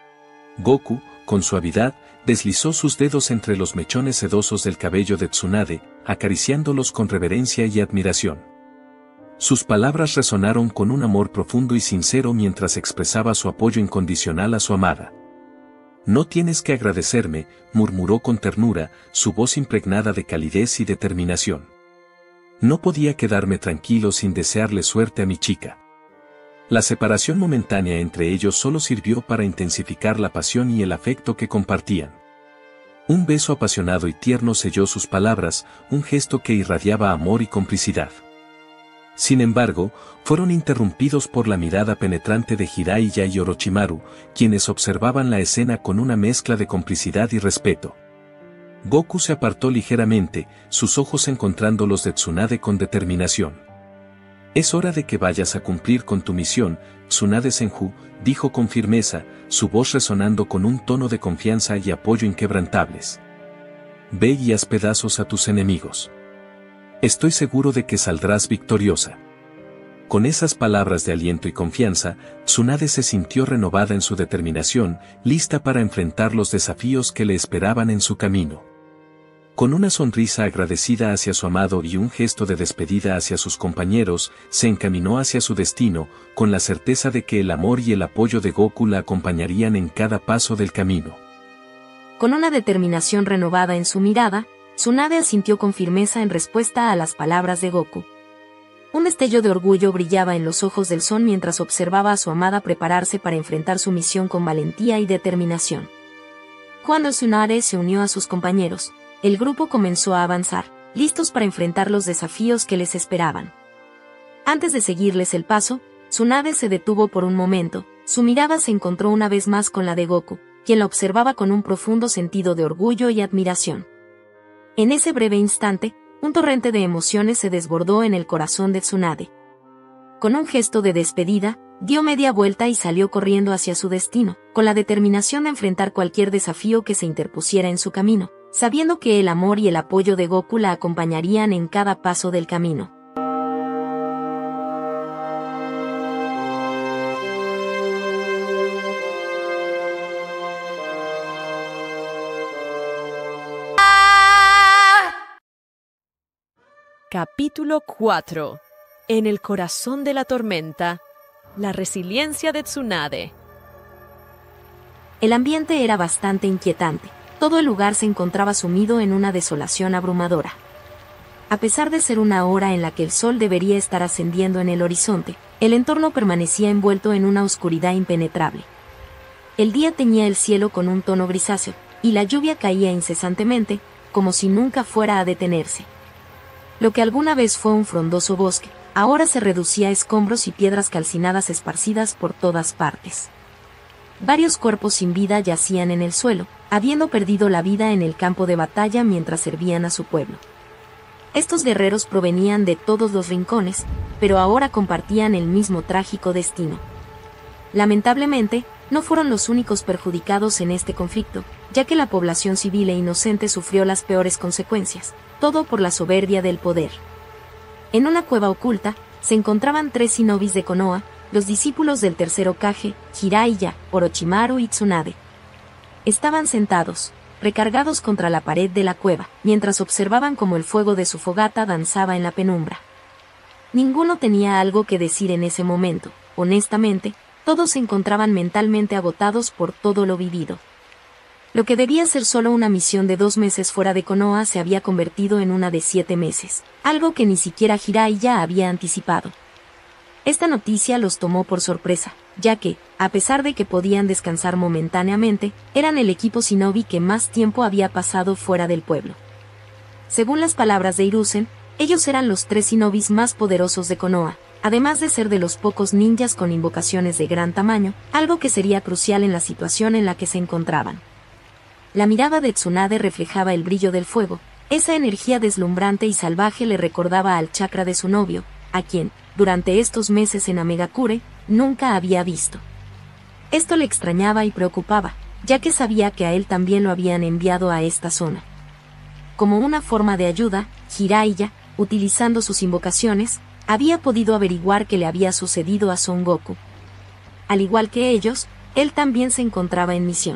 Goku, con suavidad, deslizó sus dedos entre los mechones sedosos del cabello de Tsunade, acariciándolos con reverencia y admiración. Sus palabras resonaron con un amor profundo y sincero mientras expresaba su apoyo incondicional a su amada. «No tienes que agradecerme», murmuró con ternura, su voz impregnada de calidez y determinación. «No podía quedarme tranquilo sin desearle suerte a mi chica». La separación momentánea entre ellos solo sirvió para intensificar la pasión y el afecto que compartían. Un beso apasionado y tierno selló sus palabras, un gesto que irradiaba amor y complicidad. Sin embargo, fueron interrumpidos por la mirada penetrante de Jiraiya y Orochimaru, quienes observaban la escena con una mezcla de complicidad y respeto. Goku se apartó ligeramente, sus ojos encontrando los de Tsunade con determinación. «Es hora de que vayas a cumplir con tu misión, Tsunade Senju», dijo con firmeza, su voz resonando con un tono de confianza y apoyo inquebrantables. «Ve y haz pedazos a tus enemigos. Estoy seguro de que saldrás victoriosa». Con esas palabras de aliento y confianza, Tsunade se sintió renovada en su determinación, lista para enfrentar los desafíos que le esperaban en su camino. Con una sonrisa agradecida hacia su amado y un gesto de despedida hacia sus compañeros, se encaminó hacia su destino, con la certeza de que el amor y el apoyo de Goku la acompañarían en cada paso del camino. Con una determinación renovada en su mirada, Tsunade asintió con firmeza en respuesta a las palabras de Goku. Un destello de orgullo brillaba en los ojos del Son mientras observaba a su amada prepararse para enfrentar su misión con valentía y determinación. Cuando Tsunade se unió a sus compañeros, el grupo comenzó a avanzar, listos para enfrentar los desafíos que les esperaban. Antes de seguirles el paso, Tsunade se detuvo por un momento, su mirada se encontró una vez más con la de Goku, quien la observaba con un profundo sentido de orgullo y admiración. En ese breve instante, un torrente de emociones se desbordó en el corazón de Tsunade. Con un gesto de despedida, dio media vuelta y salió corriendo hacia su destino, con la determinación de enfrentar cualquier desafío que se interpusiera en su camino, sabiendo que el amor y el apoyo de Goku la acompañarían en cada paso del camino. Capítulo 4. En el corazón de la tormenta, la resiliencia de Tsunade. El ambiente era bastante inquietante. Todo el lugar se encontraba sumido en una desolación abrumadora. A pesar de ser una hora en la que el sol debería estar ascendiendo en el horizonte, el entorno permanecía envuelto en una oscuridad impenetrable. El día teñía el cielo con un tono grisáceo, y la lluvia caía incesantemente, como si nunca fuera a detenerse. Lo que alguna vez fue un frondoso bosque, ahora se reducía a escombros y piedras calcinadas esparcidas por todas partes. Varios cuerpos sin vida yacían en el suelo, habiendo perdido la vida en el campo de batalla mientras servían a su pueblo. Estos guerreros provenían de todos los rincones, pero ahora compartían el mismo trágico destino. Lamentablemente, no fueron los únicos perjudicados en este conflicto, ya que la población civil e inocente sufrió las peores consecuencias, todo por la soberbia del poder. En una cueva oculta, se encontraban 3 shinobis de Konoha, los discípulos del tercer Hokage, Jiraiya, Orochimaru y Tsunade. Estaban sentados, recargados contra la pared de la cueva, mientras observaban cómo el fuego de su fogata danzaba en la penumbra. Ninguno tenía algo que decir en ese momento, honestamente, todos se encontraban mentalmente agotados por todo lo vivido. Lo que debía ser solo una misión de 2 meses fuera de Konoha se había convertido en una de 7 meses, algo que ni siquiera Jiraiya había anticipado. Esta noticia los tomó por sorpresa, ya que, a pesar de que podían descansar momentáneamente, eran el equipo shinobi que más tiempo había pasado fuera del pueblo. Según las palabras de Hiruzen, ellos eran los 3 shinobis más poderosos de Konoha, además de ser de los pocos ninjas con invocaciones de gran tamaño, algo que sería crucial en la situación en la que se encontraban. La mirada de Tsunade reflejaba el brillo del fuego, esa energía deslumbrante y salvaje le recordaba al chakra de su novio, a quien, durante estos meses en Amegakure, nunca había visto. Esto le extrañaba y preocupaba, ya que sabía que a él también lo habían enviado a esta zona. Como una forma de ayuda, Jiraiya, utilizando sus invocaciones, había podido averiguar qué le había sucedido a Son Goku. Al igual que ellos, él también se encontraba en misión.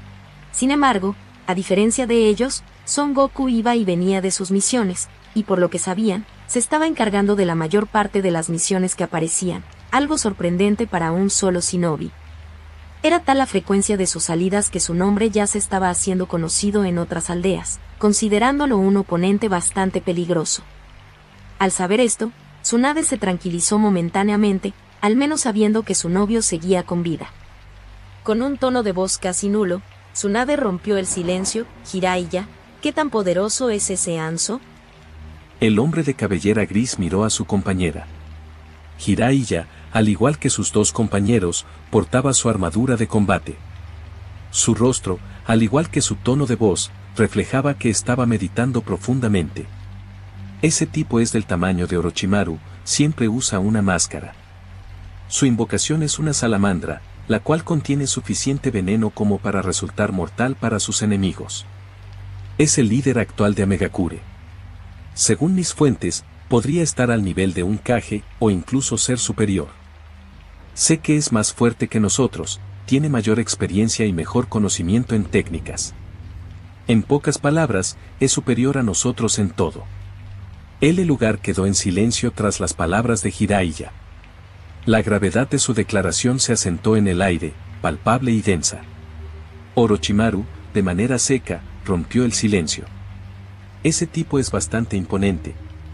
Sin embargo, a diferencia de ellos, Son Goku iba y venía de sus misiones, y por lo que sabían, se estaba encargando de la mayor parte de las misiones que aparecían, algo sorprendente para un solo shinobi. Era tal la frecuencia de sus salidas que su nombre ya se estaba haciendo conocido en otras aldeas, considerándolo un oponente bastante peligroso. Al saber esto, Tsunade se tranquilizó momentáneamente, al menos sabiendo que su novio seguía con vida. Con un tono de voz casi nulo, Tsunade rompió el silencio. Jiraiya, ¿qué tan poderoso es ese Anso? El hombre de cabellera gris miró a su compañera. Jiraiya, al igual que sus 2 compañeros, portaba su armadura de combate. Su rostro, al igual que su tono de voz, reflejaba que estaba meditando profundamente. Ese tipo es del tamaño de Orochimaru, siempre usa una máscara. Su invocación es una salamandra, la cual contiene suficiente veneno como para resultar mortal para sus enemigos. Es el líder actual de Amegakure. Según mis fuentes, podría estar al nivel de un Kage, o incluso ser superior. Sé que es más fuerte que nosotros, tiene mayor experiencia y mejor conocimiento en técnicas. En pocas palabras, es superior a nosotros en todo. El lugar quedó en silencio tras las palabras de Jiraiya. La gravedad de su declaración se asentó en el aire, palpable y densa. Orochimaru, de manera seca, rompió el silencio. Ese tipo es bastante imponente.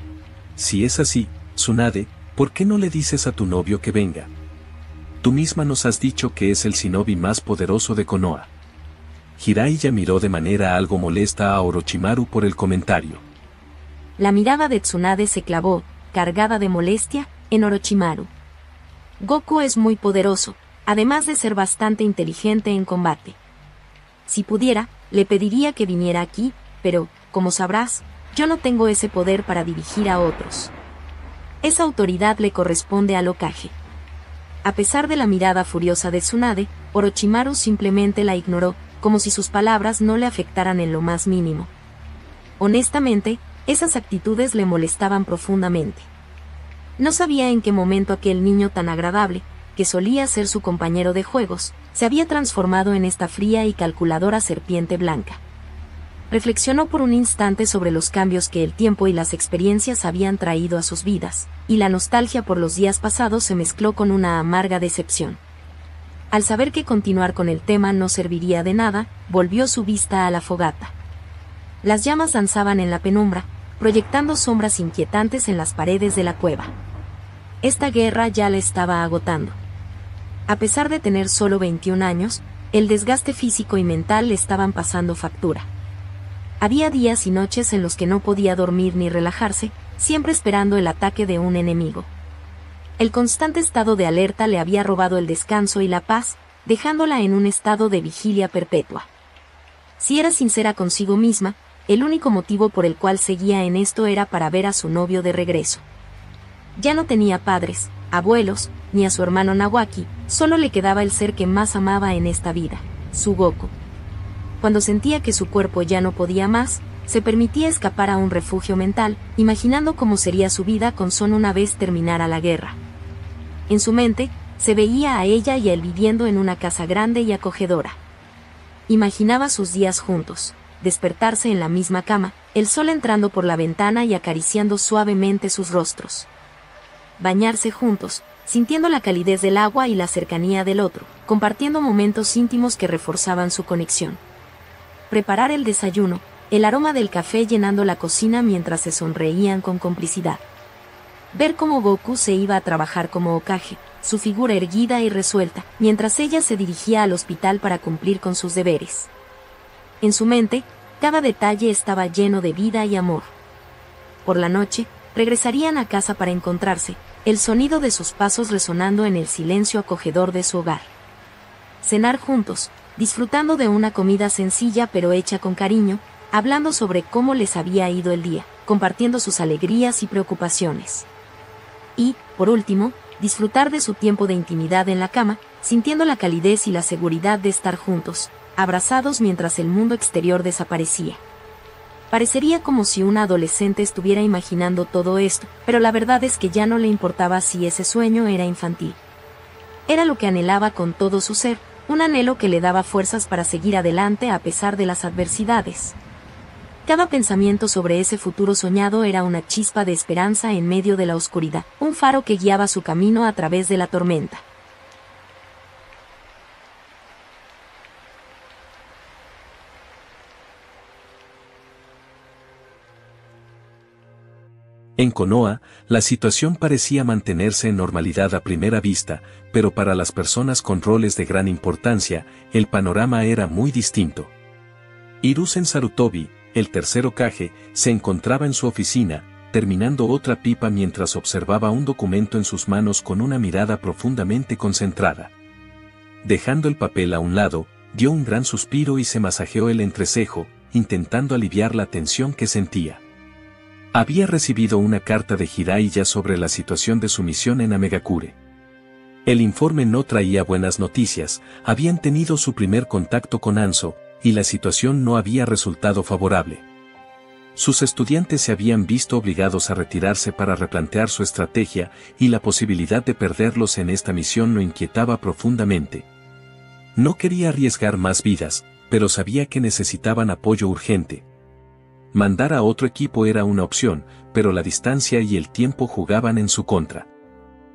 Si es así, Tsunade, ¿por qué no le dices a tu novio que venga? Tú misma nos has dicho que es el shinobi más poderoso de Konoha. Jiraiya miró de manera algo molesta a Orochimaru por el comentario. La mirada de Tsunade se clavó, cargada de molestia, en Orochimaru. Goku es muy poderoso, además de ser bastante inteligente en combate. Si pudiera, le pediría que viniera aquí, pero, como sabrás, yo no tengo ese poder para dirigir a otros. Esa autoridad le corresponde al Hokage. A pesar de la mirada furiosa de Tsunade, Orochimaru simplemente la ignoró, como si sus palabras no le afectaran en lo más mínimo. Honestamente, esas actitudes le molestaban profundamente. No sabía en qué momento aquel niño tan agradable, que solía ser su compañero de juegos, se había transformado en esta fría y calculadora serpiente blanca. Reflexionó por un instante sobre los cambios que el tiempo y las experiencias habían traído a sus vidas, y la nostalgia por los días pasados se mezcló con una amarga decepción. Al saber que continuar con el tema no serviría de nada, volvió su vista a la fogata. Las llamas danzaban en la penumbra, proyectando sombras inquietantes en las paredes de la cueva. Esta guerra ya la estaba agotando. A pesar de tener solo 21 años, el desgaste físico y mental le estaban pasando factura. Había días y noches en los que no podía dormir ni relajarse, siempre esperando el ataque de un enemigo. El constante estado de alerta le había robado el descanso y la paz, dejándola en un estado de vigilia perpetua. Si era sincera consigo misma, el único motivo por el cual seguía en esto era para ver a su novio de regreso. Ya no tenía padres, abuelos, ni a su hermano Nawaki, solo le quedaba el ser que más amaba en esta vida, su Goku. Cuando sentía que su cuerpo ya no podía más, se permitía escapar a un refugio mental, imaginando cómo sería su vida con Son una vez terminara la guerra. En su mente, se veía a ella y a él viviendo en una casa grande y acogedora. Imaginaba sus días juntos, despertarse en la misma cama, el sol entrando por la ventana y acariciando suavemente sus rostros. Bañarse juntos, sintiendo la calidez del agua y la cercanía del otro, compartiendo momentos íntimos que reforzaban su conexión. Preparar el desayuno, el aroma del café llenando la cocina mientras se sonreían con complicidad. Ver cómo Goku se iba a trabajar como Hokage, su figura erguida y resuelta, mientras ella se dirigía al hospital para cumplir con sus deberes. En su mente, cada detalle estaba lleno de vida y amor. Por la noche, regresarían a casa para encontrarse, el sonido de sus pasos resonando en el silencio acogedor de su hogar. Cenar juntos, disfrutando de una comida sencilla pero hecha con cariño, hablando sobre cómo les había ido el día, compartiendo sus alegrías y preocupaciones. Y, por último, disfrutar de su tiempo de intimidad en la cama, sintiendo la calidez y la seguridad de estar juntos, abrazados mientras el mundo exterior desaparecía. Parecería como si una adolescente estuviera imaginando todo esto, pero la verdad es que ya no le importaba si ese sueño era infantil. Era lo que anhelaba con todo su ser, un anhelo que le daba fuerzas para seguir adelante a pesar de las adversidades. Cada pensamiento sobre ese futuro soñado era una chispa de esperanza en medio de la oscuridad, un faro que guiaba su camino a través de la tormenta. En Konoha, la situación parecía mantenerse en normalidad a primera vista, pero para las personas con roles de gran importancia, el panorama era muy distinto. Hiruzen Sarutobi, el tercer Hokage, se encontraba en su oficina, terminando otra pipa mientras observaba un documento en sus manos con una mirada profundamente concentrada. Dejando el papel a un lado, dio un gran suspiro y se masajeó el entrecejo, intentando aliviar la tensión que sentía. Había recibido una carta de Jiraiya sobre la situación de su misión en Amegakure. El informe no traía buenas noticias, habían tenido su primer contacto con Anzo, y la situación no había resultado favorable. Sus estudiantes se habían visto obligados a retirarse para replantear su estrategia, y la posibilidad de perderlos en esta misión lo inquietaba profundamente. No quería arriesgar más vidas, pero sabía que necesitaban apoyo urgente. Mandar a otro equipo era una opción, pero la distancia y el tiempo jugaban en su contra.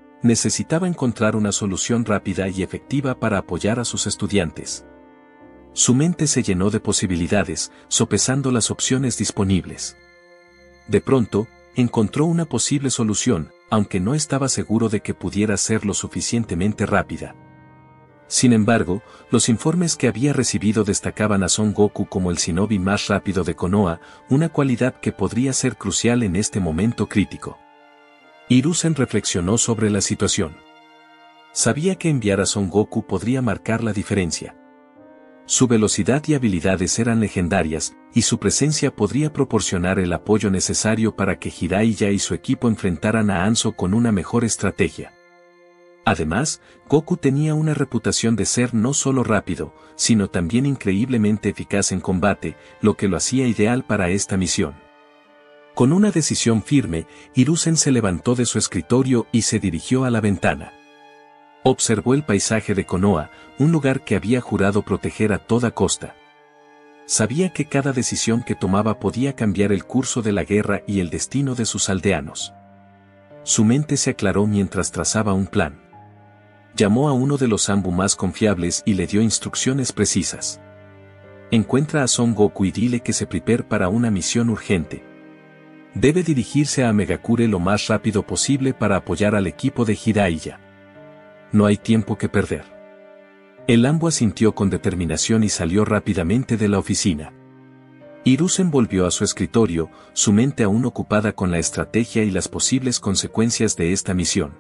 Necesitaba encontrar una solución rápida y efectiva para apoyar a sus estudiantes. Su mente se llenó de posibilidades, sopesando las opciones disponibles. De pronto, encontró una posible solución, aunque no estaba seguro de que pudiera ser lo suficientemente rápida. Sin embargo, los informes que había recibido destacaban a Son Goku como el shinobi más rápido de Konoha, una cualidad que podría ser crucial en este momento crítico. Hiruzen reflexionó sobre la situación. Sabía que enviar a Son Goku podría marcar la diferencia. Su velocidad y habilidades eran legendarias, y su presencia podría proporcionar el apoyo necesario para que Jiraiya y su equipo enfrentaran a Hanzo con una mejor estrategia. Además, Goku tenía una reputación de ser no solo rápido, sino también increíblemente eficaz en combate, lo que lo hacía ideal para esta misión. Con una decisión firme, Hiruzen se levantó de su escritorio y se dirigió a la ventana. Observó el paisaje de Konoha, un lugar que había jurado proteger a toda costa. Sabía que cada decisión que tomaba podía cambiar el curso de la guerra y el destino de sus aldeanos. Su mente se aclaró mientras trazaba un plan. Llamó a uno de los Anbu más confiables y le dio instrucciones precisas. Encuentra a Son Goku y dile que se prepare para una misión urgente. Debe dirigirse a Megakure lo más rápido posible para apoyar al equipo de Jiraiya. No hay tiempo que perder. El Anbu asintió con determinación y salió rápidamente de la oficina. Hiruzen volvió a su escritorio, su mente aún ocupada con la estrategia y las posibles consecuencias de esta misión.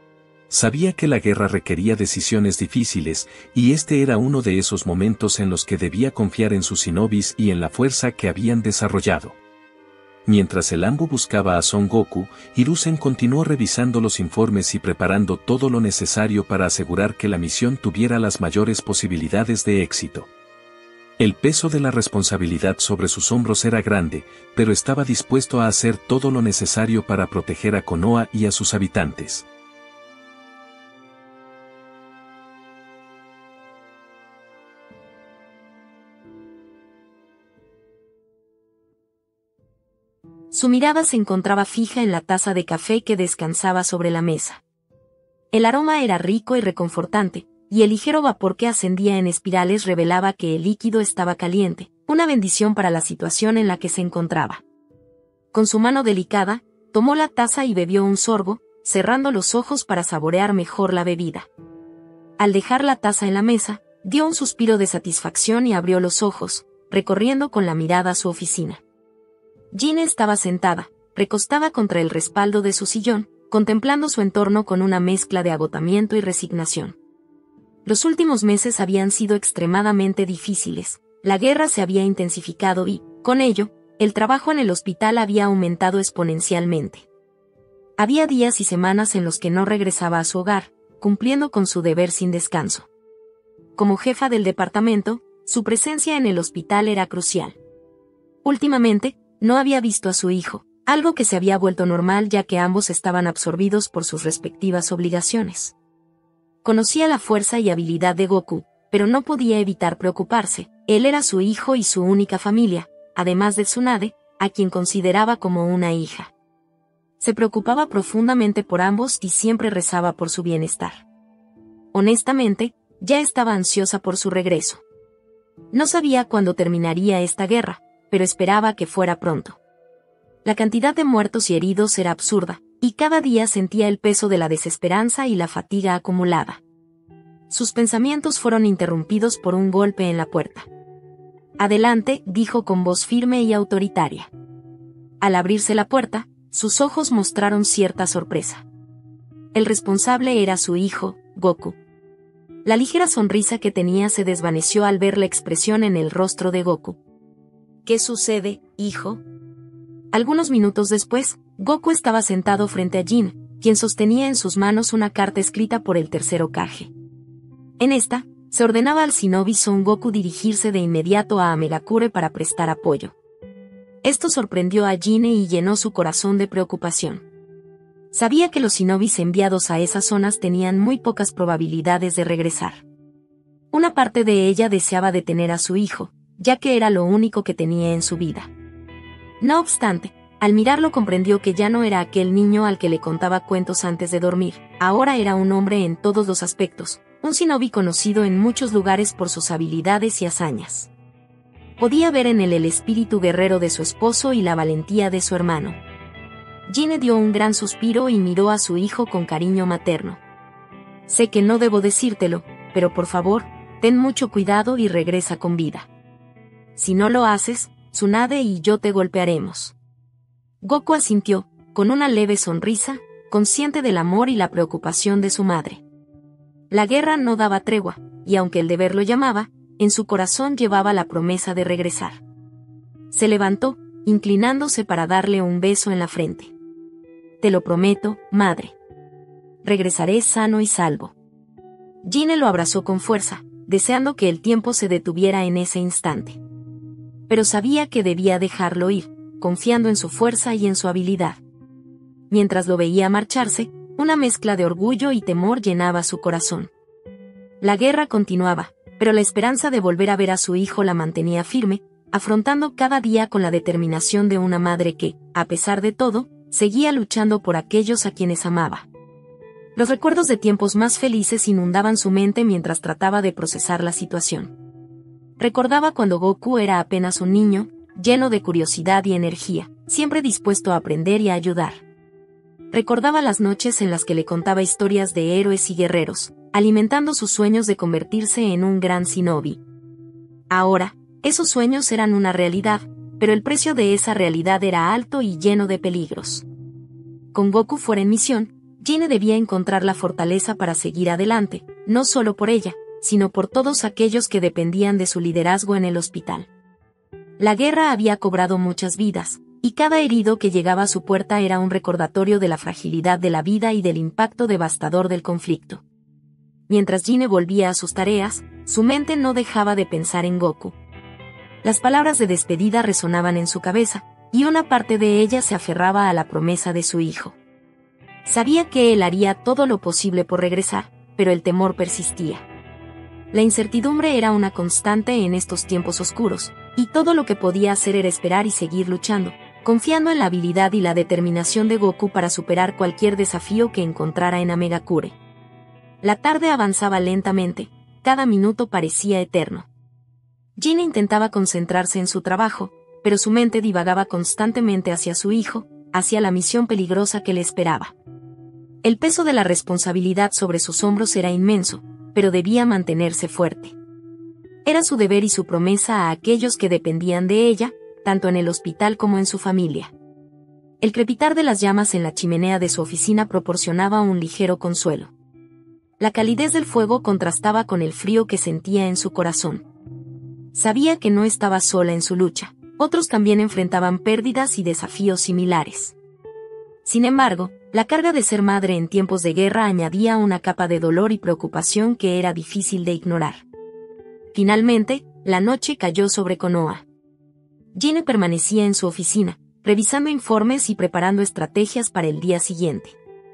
Sabía que la guerra requería decisiones difíciles, y este era uno de esos momentos en los que debía confiar en sus shinobis y en la fuerza que habían desarrollado. Mientras el Anbu buscaba a Son Goku, Hiruzen continuó revisando los informes y preparando todo lo necesario para asegurar que la misión tuviera las mayores posibilidades de éxito. El peso de la responsabilidad sobre sus hombros era grande, pero estaba dispuesto a hacer todo lo necesario para proteger a Konoha y a sus habitantes. Su mirada se encontraba fija en la taza de café que descansaba sobre la mesa. El aroma era rico y reconfortante, y el ligero vapor que ascendía en espirales revelaba que el líquido estaba caliente, una bendición para la situación en la que se encontraba. Con su mano delicada, tomó la taza y bebió un sorbo, cerrando los ojos para saborear mejor la bebida. Al dejar la taza en la mesa, dio un suspiro de satisfacción y abrió los ojos, recorriendo con la mirada su oficina. Jin estaba sentada, recostada contra el respaldo de su sillón, contemplando su entorno con una mezcla de agotamiento y resignación. Los últimos meses habían sido extremadamente difíciles, la guerra se había intensificado y, con ello, el trabajo en el hospital había aumentado exponencialmente. Había días y semanas en los que no regresaba a su hogar, cumpliendo con su deber sin descanso. Como jefa del departamento, su presencia en el hospital era crucial. Últimamente, no había visto a su hijo, algo que se había vuelto normal ya que ambos estaban absorbidos por sus respectivas obligaciones. Conocía la fuerza y habilidad de Goku, pero no podía evitar preocuparse. Él era su hijo y su única familia, además de Tsunade, a quien consideraba como una hija. Se preocupaba profundamente por ambos y siempre rezaba por su bienestar. Honestamente, ya estaba ansiosa por su regreso. No sabía cuándo terminaría esta guerra, pero esperaba que fuera pronto. La cantidad de muertos y heridos era absurda, y cada día sentía el peso de la desesperanza y la fatiga acumulada. Sus pensamientos fueron interrumpidos por un golpe en la puerta. «Adelante», dijo con voz firme y autoritaria. Al abrirse la puerta, sus ojos mostraron cierta sorpresa. El responsable era su hijo, Goku. La ligera sonrisa que tenía se desvaneció al ver la expresión en el rostro de Goku. «¿Qué sucede, hijo?». Algunos minutos después, Goku estaba sentado frente a Jin, quien sostenía en sus manos una carta escrita por el tercer Hokage. En esta, se ordenaba al shinobi Son Goku dirigirse de inmediato a Megakure para prestar apoyo. Esto sorprendió a Jin y llenó su corazón de preocupación. Sabía que los shinobis enviados a esas zonas tenían muy pocas probabilidades de regresar. Una parte de ella deseaba detener a su hijo, ya que era lo único que tenía en su vida. No obstante, al mirarlo comprendió que ya no era aquel niño al que le contaba cuentos antes de dormir, ahora era un hombre en todos los aspectos, un shinobi conocido en muchos lugares por sus habilidades y hazañas. Podía ver en él el espíritu guerrero de su esposo y la valentía de su hermano. Jine dio un gran suspiro y miró a su hijo con cariño materno. Sé que no debo decírtelo, pero por favor, ten mucho cuidado y regresa con vida. Si no lo haces, Tsunade y yo te golpearemos. Goku asintió, con una leve sonrisa, consciente del amor y la preocupación de su madre. La guerra no daba tregua, y aunque el deber lo llamaba, en su corazón llevaba la promesa de regresar. Se levantó, inclinándose para darle un beso en la frente. Te lo prometo, madre. Regresaré sano y salvo. Jine lo abrazó con fuerza, deseando que el tiempo se detuviera en ese instante. Pero sabía que debía dejarlo ir, confiando en su fuerza y en su habilidad. Mientras lo veía marcharse, una mezcla de orgullo y temor llenaba su corazón. La guerra continuaba, pero la esperanza de volver a ver a su hijo la mantenía firme, afrontando cada día con la determinación de una madre que, a pesar de todo, seguía luchando por aquellos a quienes amaba. Los recuerdos de tiempos más felices inundaban su mente mientras trataba de procesar la situación. Recordaba cuando Goku era apenas un niño, lleno de curiosidad y energía, siempre dispuesto a aprender y a ayudar. Recordaba las noches en las que le contaba historias de héroes y guerreros, alimentando sus sueños de convertirse en un gran shinobi. Ahora, esos sueños eran una realidad, pero el precio de esa realidad era alto y lleno de peligros. Con Goku fuera en misión, Jine debía encontrar la fortaleza para seguir adelante, no solo por ella, sino por todos aquellos que dependían de su liderazgo en el hospital. La guerra había cobrado muchas vidas, y cada herido que llegaba a su puerta era un recordatorio de la fragilidad de la vida y del impacto devastador del conflicto. Mientras Jine volvía a sus tareas, su mente no dejaba de pensar en Goku. Las palabras de despedida resonaban en su cabeza, y una parte de ella se aferraba a la promesa de su hijo. Sabía que él haría todo lo posible por regresar, pero el temor persistía. La incertidumbre era una constante en estos tiempos oscuros, y todo lo que podía hacer era esperar y seguir luchando, confiando en la habilidad y la determinación de Goku para superar cualquier desafío que encontrara en Amegakure. La tarde avanzaba lentamente, cada minuto parecía eterno. Jine intentaba concentrarse en su trabajo, pero su mente divagaba constantemente hacia su hijo, hacia la misión peligrosa que le esperaba. El peso de la responsabilidad sobre sus hombros era inmenso, pero debía mantenerse fuerte. Era su deber y su promesa a aquellos que dependían de ella, tanto en el hospital como en su familia. El crepitar de las llamas en la chimenea de su oficina proporcionaba un ligero consuelo. La calidez del fuego contrastaba con el frío que sentía en su corazón. Sabía que no estaba sola en su lucha, otros también enfrentaban pérdidas y desafíos similares. Sin embargo, la carga de ser madre en tiempos de guerra añadía una capa de dolor y preocupación que era difícil de ignorar. Finalmente, la noche cayó sobre Konoha. Jine permanecía en su oficina, revisando informes y preparando estrategias para el día siguiente.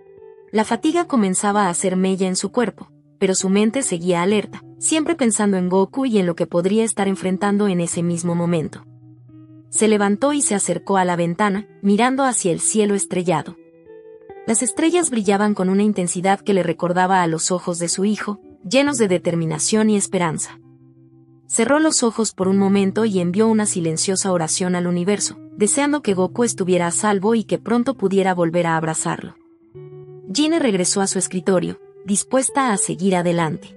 La fatiga comenzaba a hacer mella en su cuerpo, pero su mente seguía alerta, siempre pensando en Goku y en lo que podría estar enfrentando en ese mismo momento. Se levantó y se acercó a la ventana, mirando hacia el cielo estrellado. Las estrellas brillaban con una intensidad que le recordaba a los ojos de su hijo, llenos de determinación y esperanza. Cerró los ojos por un momento y envió una silenciosa oración al universo, deseando que Goku estuviera a salvo y que pronto pudiera volver a abrazarlo. Jine regresó a su escritorio, dispuesta a seguir adelante.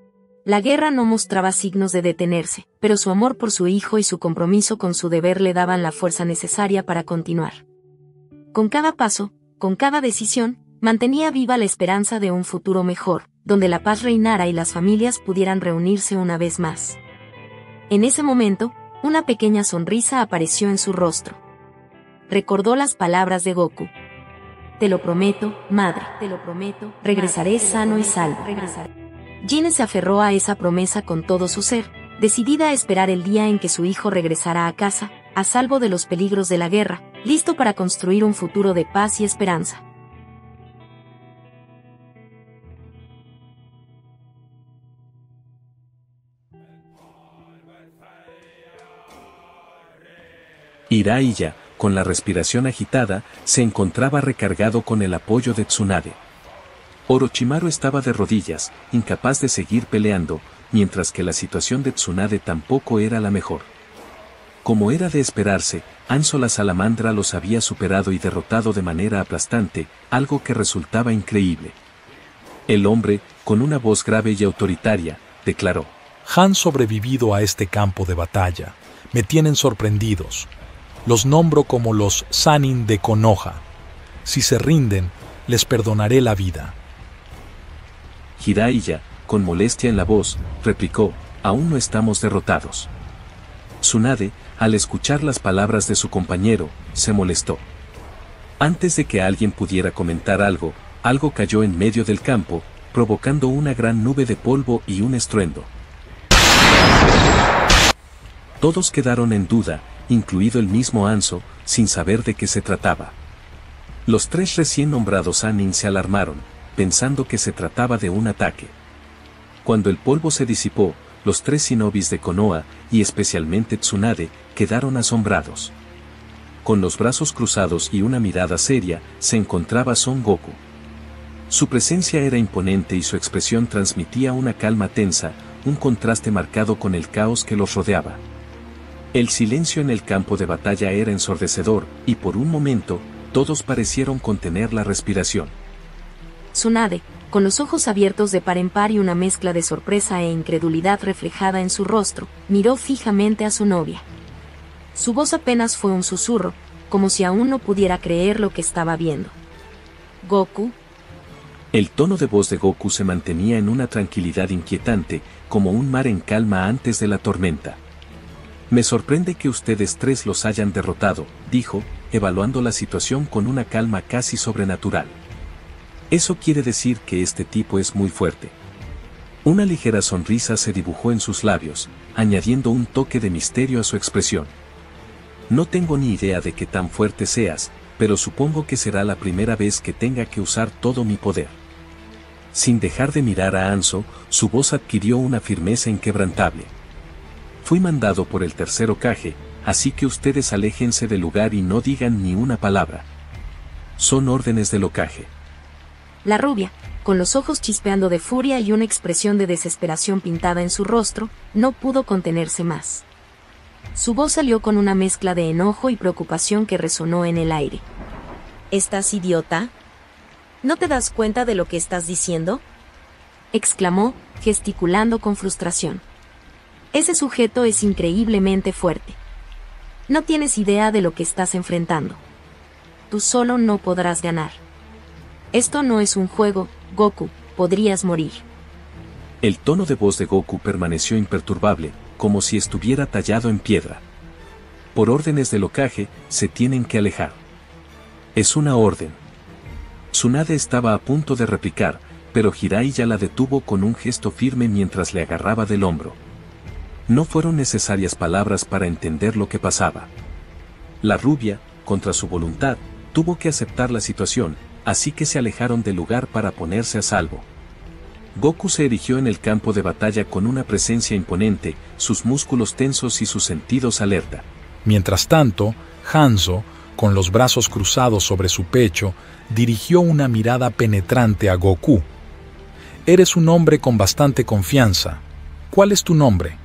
La guerra no mostraba signos de detenerse, pero su amor por su hijo y su compromiso con su deber le daban la fuerza necesaria para continuar. Con cada paso, con cada decisión, mantenía viva la esperanza de un futuro mejor, donde la paz reinara y las familias pudieran reunirse una vez más. En ese momento, una pequeña sonrisa apareció en su rostro. Recordó las palabras de Goku. Te lo prometo, madre, te lo prometo, regresaré sano y salvo. Jine se aferró a esa promesa con todo su ser, decidida a esperar el día en que su hijo regresara a casa, a salvo de los peligros de la guerra, listo para construir un futuro de paz y esperanza. Jiraiya, con la respiración agitada, se encontraba recargado con el apoyo de Tsunade. Orochimaru estaba de rodillas, incapaz de seguir peleando, mientras que la situación de Tsunade tampoco era la mejor. Como era de esperarse, Hanzo la salamandra los había superado y derrotado de manera aplastante, algo que resultaba increíble. El hombre, con una voz grave y autoritaria, declaró: Han sobrevivido a este campo de batalla. Me tienen sorprendidos. Los nombro como los Sannin de Konoha. Si se rinden, les perdonaré la vida. Jiraiya, con molestia en la voz, replicó: aún no estamos derrotados. Tsunade, al escuchar las palabras de su compañero, se molestó. Antes de que alguien pudiera comentar algo cayó en medio del campo, provocando una gran nube de polvo y un estruendo. Todos quedaron en duda, incluido el mismo Hanzo, sin saber de qué se trataba. Los 3 recién nombrados Sannin se alarmaron, pensando que se trataba de un ataque. Cuando el polvo se disipó, los 3 shinobis de Konoha, y especialmente Tsunade, quedaron asombrados. Con los brazos cruzados y una mirada seria, se encontraba Son Goku. Su presencia era imponente y su expresión transmitía una calma tensa, un contraste marcado con el caos que los rodeaba. El silencio en el campo de batalla era ensordecedor, y por un momento, todos parecieron contener la respiración. Tsunade, con los ojos abiertos de par en par y una mezcla de sorpresa e incredulidad reflejada en su rostro, miró fijamente a su novia. Su voz apenas fue un susurro, como si aún no pudiera creer lo que estaba viendo. Goku. El tono de voz de Goku se mantenía en una tranquilidad inquietante, como un mar en calma antes de la tormenta. Me sorprende que ustedes 3 los hayan derrotado, dijo, evaluando la situación con una calma casi sobrenatural. Eso quiere decir que este tipo es muy fuerte. Una ligera sonrisa se dibujó en sus labios, añadiendo un toque de misterio a su expresión. No tengo ni idea de qué tan fuerte seas, pero supongo que será la primera vez que tenga que usar todo mi poder. Sin dejar de mirar a Hanzo, su voz adquirió una firmeza inquebrantable. Fui mandado por el tercer Hokage, así que ustedes aléjense del lugar y no digan ni una palabra. Son órdenes del Hokage. La rubia, con los ojos chispeando de furia y una expresión de desesperación pintada en su rostro, no pudo contenerse más. Su voz salió con una mezcla de enojo y preocupación que resonó en el aire. ¿Estás idiota? ¿No te das cuenta de lo que estás diciendo? Exclamó, gesticulando con frustración. Ese sujeto es increíblemente fuerte. No tienes idea de lo que estás enfrentando. Tú solo no podrás ganar. Esto no es un juego, Goku, podrías morir. El tono de voz de Goku permaneció imperturbable, como si estuviera tallado en piedra. Por órdenes del Hokage, se tienen que alejar. Es una orden. Tsunade estaba a punto de replicar, pero Jiraiya la detuvo con un gesto firme mientras le agarraba del hombro. No fueron necesarias palabras para entender lo que pasaba. La rubia, contra su voluntad, tuvo que aceptar la situación, así que se alejaron del lugar para ponerse a salvo. Goku se erigió en el campo de batalla con una presencia imponente, sus músculos tensos y sus sentidos alerta. Mientras tanto, Hanzo, con los brazos cruzados sobre su pecho, dirigió una mirada penetrante a Goku. Eres un hombre con bastante confianza. ¿Cuál es tu nombre?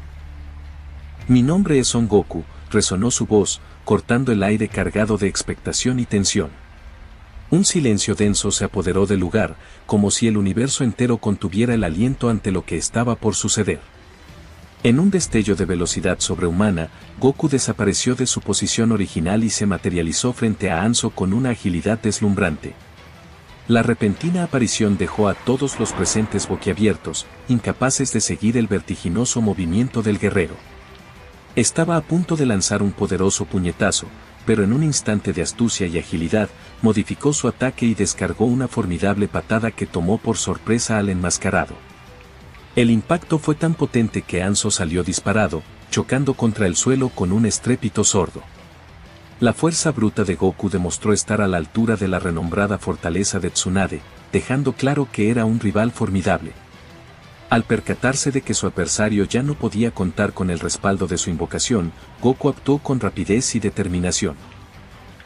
Mi nombre es Son Goku, resonó su voz, cortando el aire cargado de expectación y tensión. Un silencio denso se apoderó del lugar, como si el universo entero contuviera el aliento ante lo que estaba por suceder. En un destello de velocidad sobrehumana, Goku desapareció de su posición original y se materializó frente a Hanzo con una agilidad deslumbrante. La repentina aparición dejó a todos los presentes boquiabiertos, incapaces de seguir el vertiginoso movimiento del guerrero. Estaba a punto de lanzar un poderoso puñetazo, pero en un instante de astucia y agilidad, modificó su ataque y descargó una formidable patada que tomó por sorpresa al enmascarado. El impacto fue tan potente que Hanzo salió disparado, chocando contra el suelo con un estrépito sordo. La fuerza bruta de Goku demostró estar a la altura de la renombrada fortaleza de Tsunade, dejando claro que era un rival formidable. Al percatarse de que su adversario ya no podía contar con el respaldo de su invocación, Goku actuó con rapidez y determinación.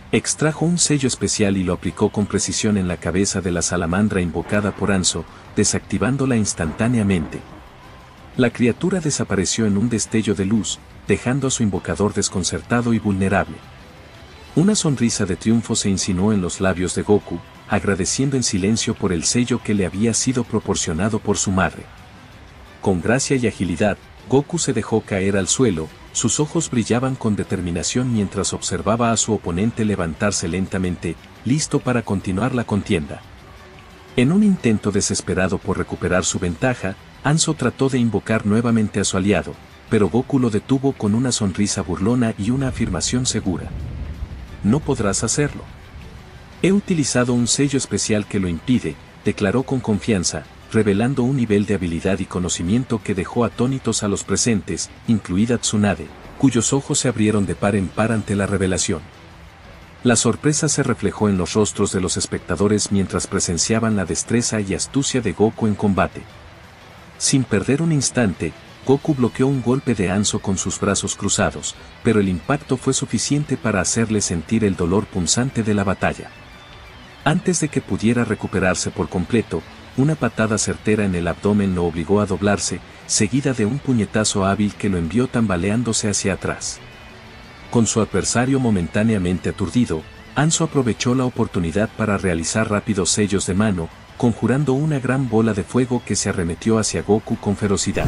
Extrajo un sello especial y lo aplicó con precisión en la cabeza de la salamandra invocada por Hanzo, desactivándola instantáneamente. La criatura desapareció en un destello de luz, dejando a su invocador desconcertado y vulnerable. Una sonrisa de triunfo se insinuó en los labios de Goku, agradeciendo en silencio por el sello que le había sido proporcionado por su madre. Con gracia y agilidad, Goku se dejó caer al suelo, sus ojos brillaban con determinación mientras observaba a su oponente levantarse lentamente, listo para continuar la contienda. En un intento desesperado por recuperar su ventaja, Hanzo trató de invocar nuevamente a su aliado, pero Goku lo detuvo con una sonrisa burlona y una afirmación segura. No podrás hacerlo. He utilizado un sello especial que lo impide, declaró con confianza, revelando un nivel de habilidad y conocimiento que dejó atónitos a los presentes, incluida Tsunade, cuyos ojos se abrieron de par en par ante la revelación. La sorpresa se reflejó en los rostros de los espectadores mientras presenciaban la destreza y astucia de Goku en combate. Sin perder un instante, Goku bloqueó un golpe de Hanzo con sus brazos cruzados, pero el impacto fue suficiente para hacerle sentir el dolor punzante de la batalla. Antes de que pudiera recuperarse por completo, una patada certera en el abdomen lo obligó a doblarse, seguida de un puñetazo hábil que lo envió tambaleándose hacia atrás. Con su adversario momentáneamente aturdido, Hanzo aprovechó la oportunidad para realizar rápidos sellos de mano, conjurando una gran bola de fuego que se arremetió hacia Goku con ferocidad.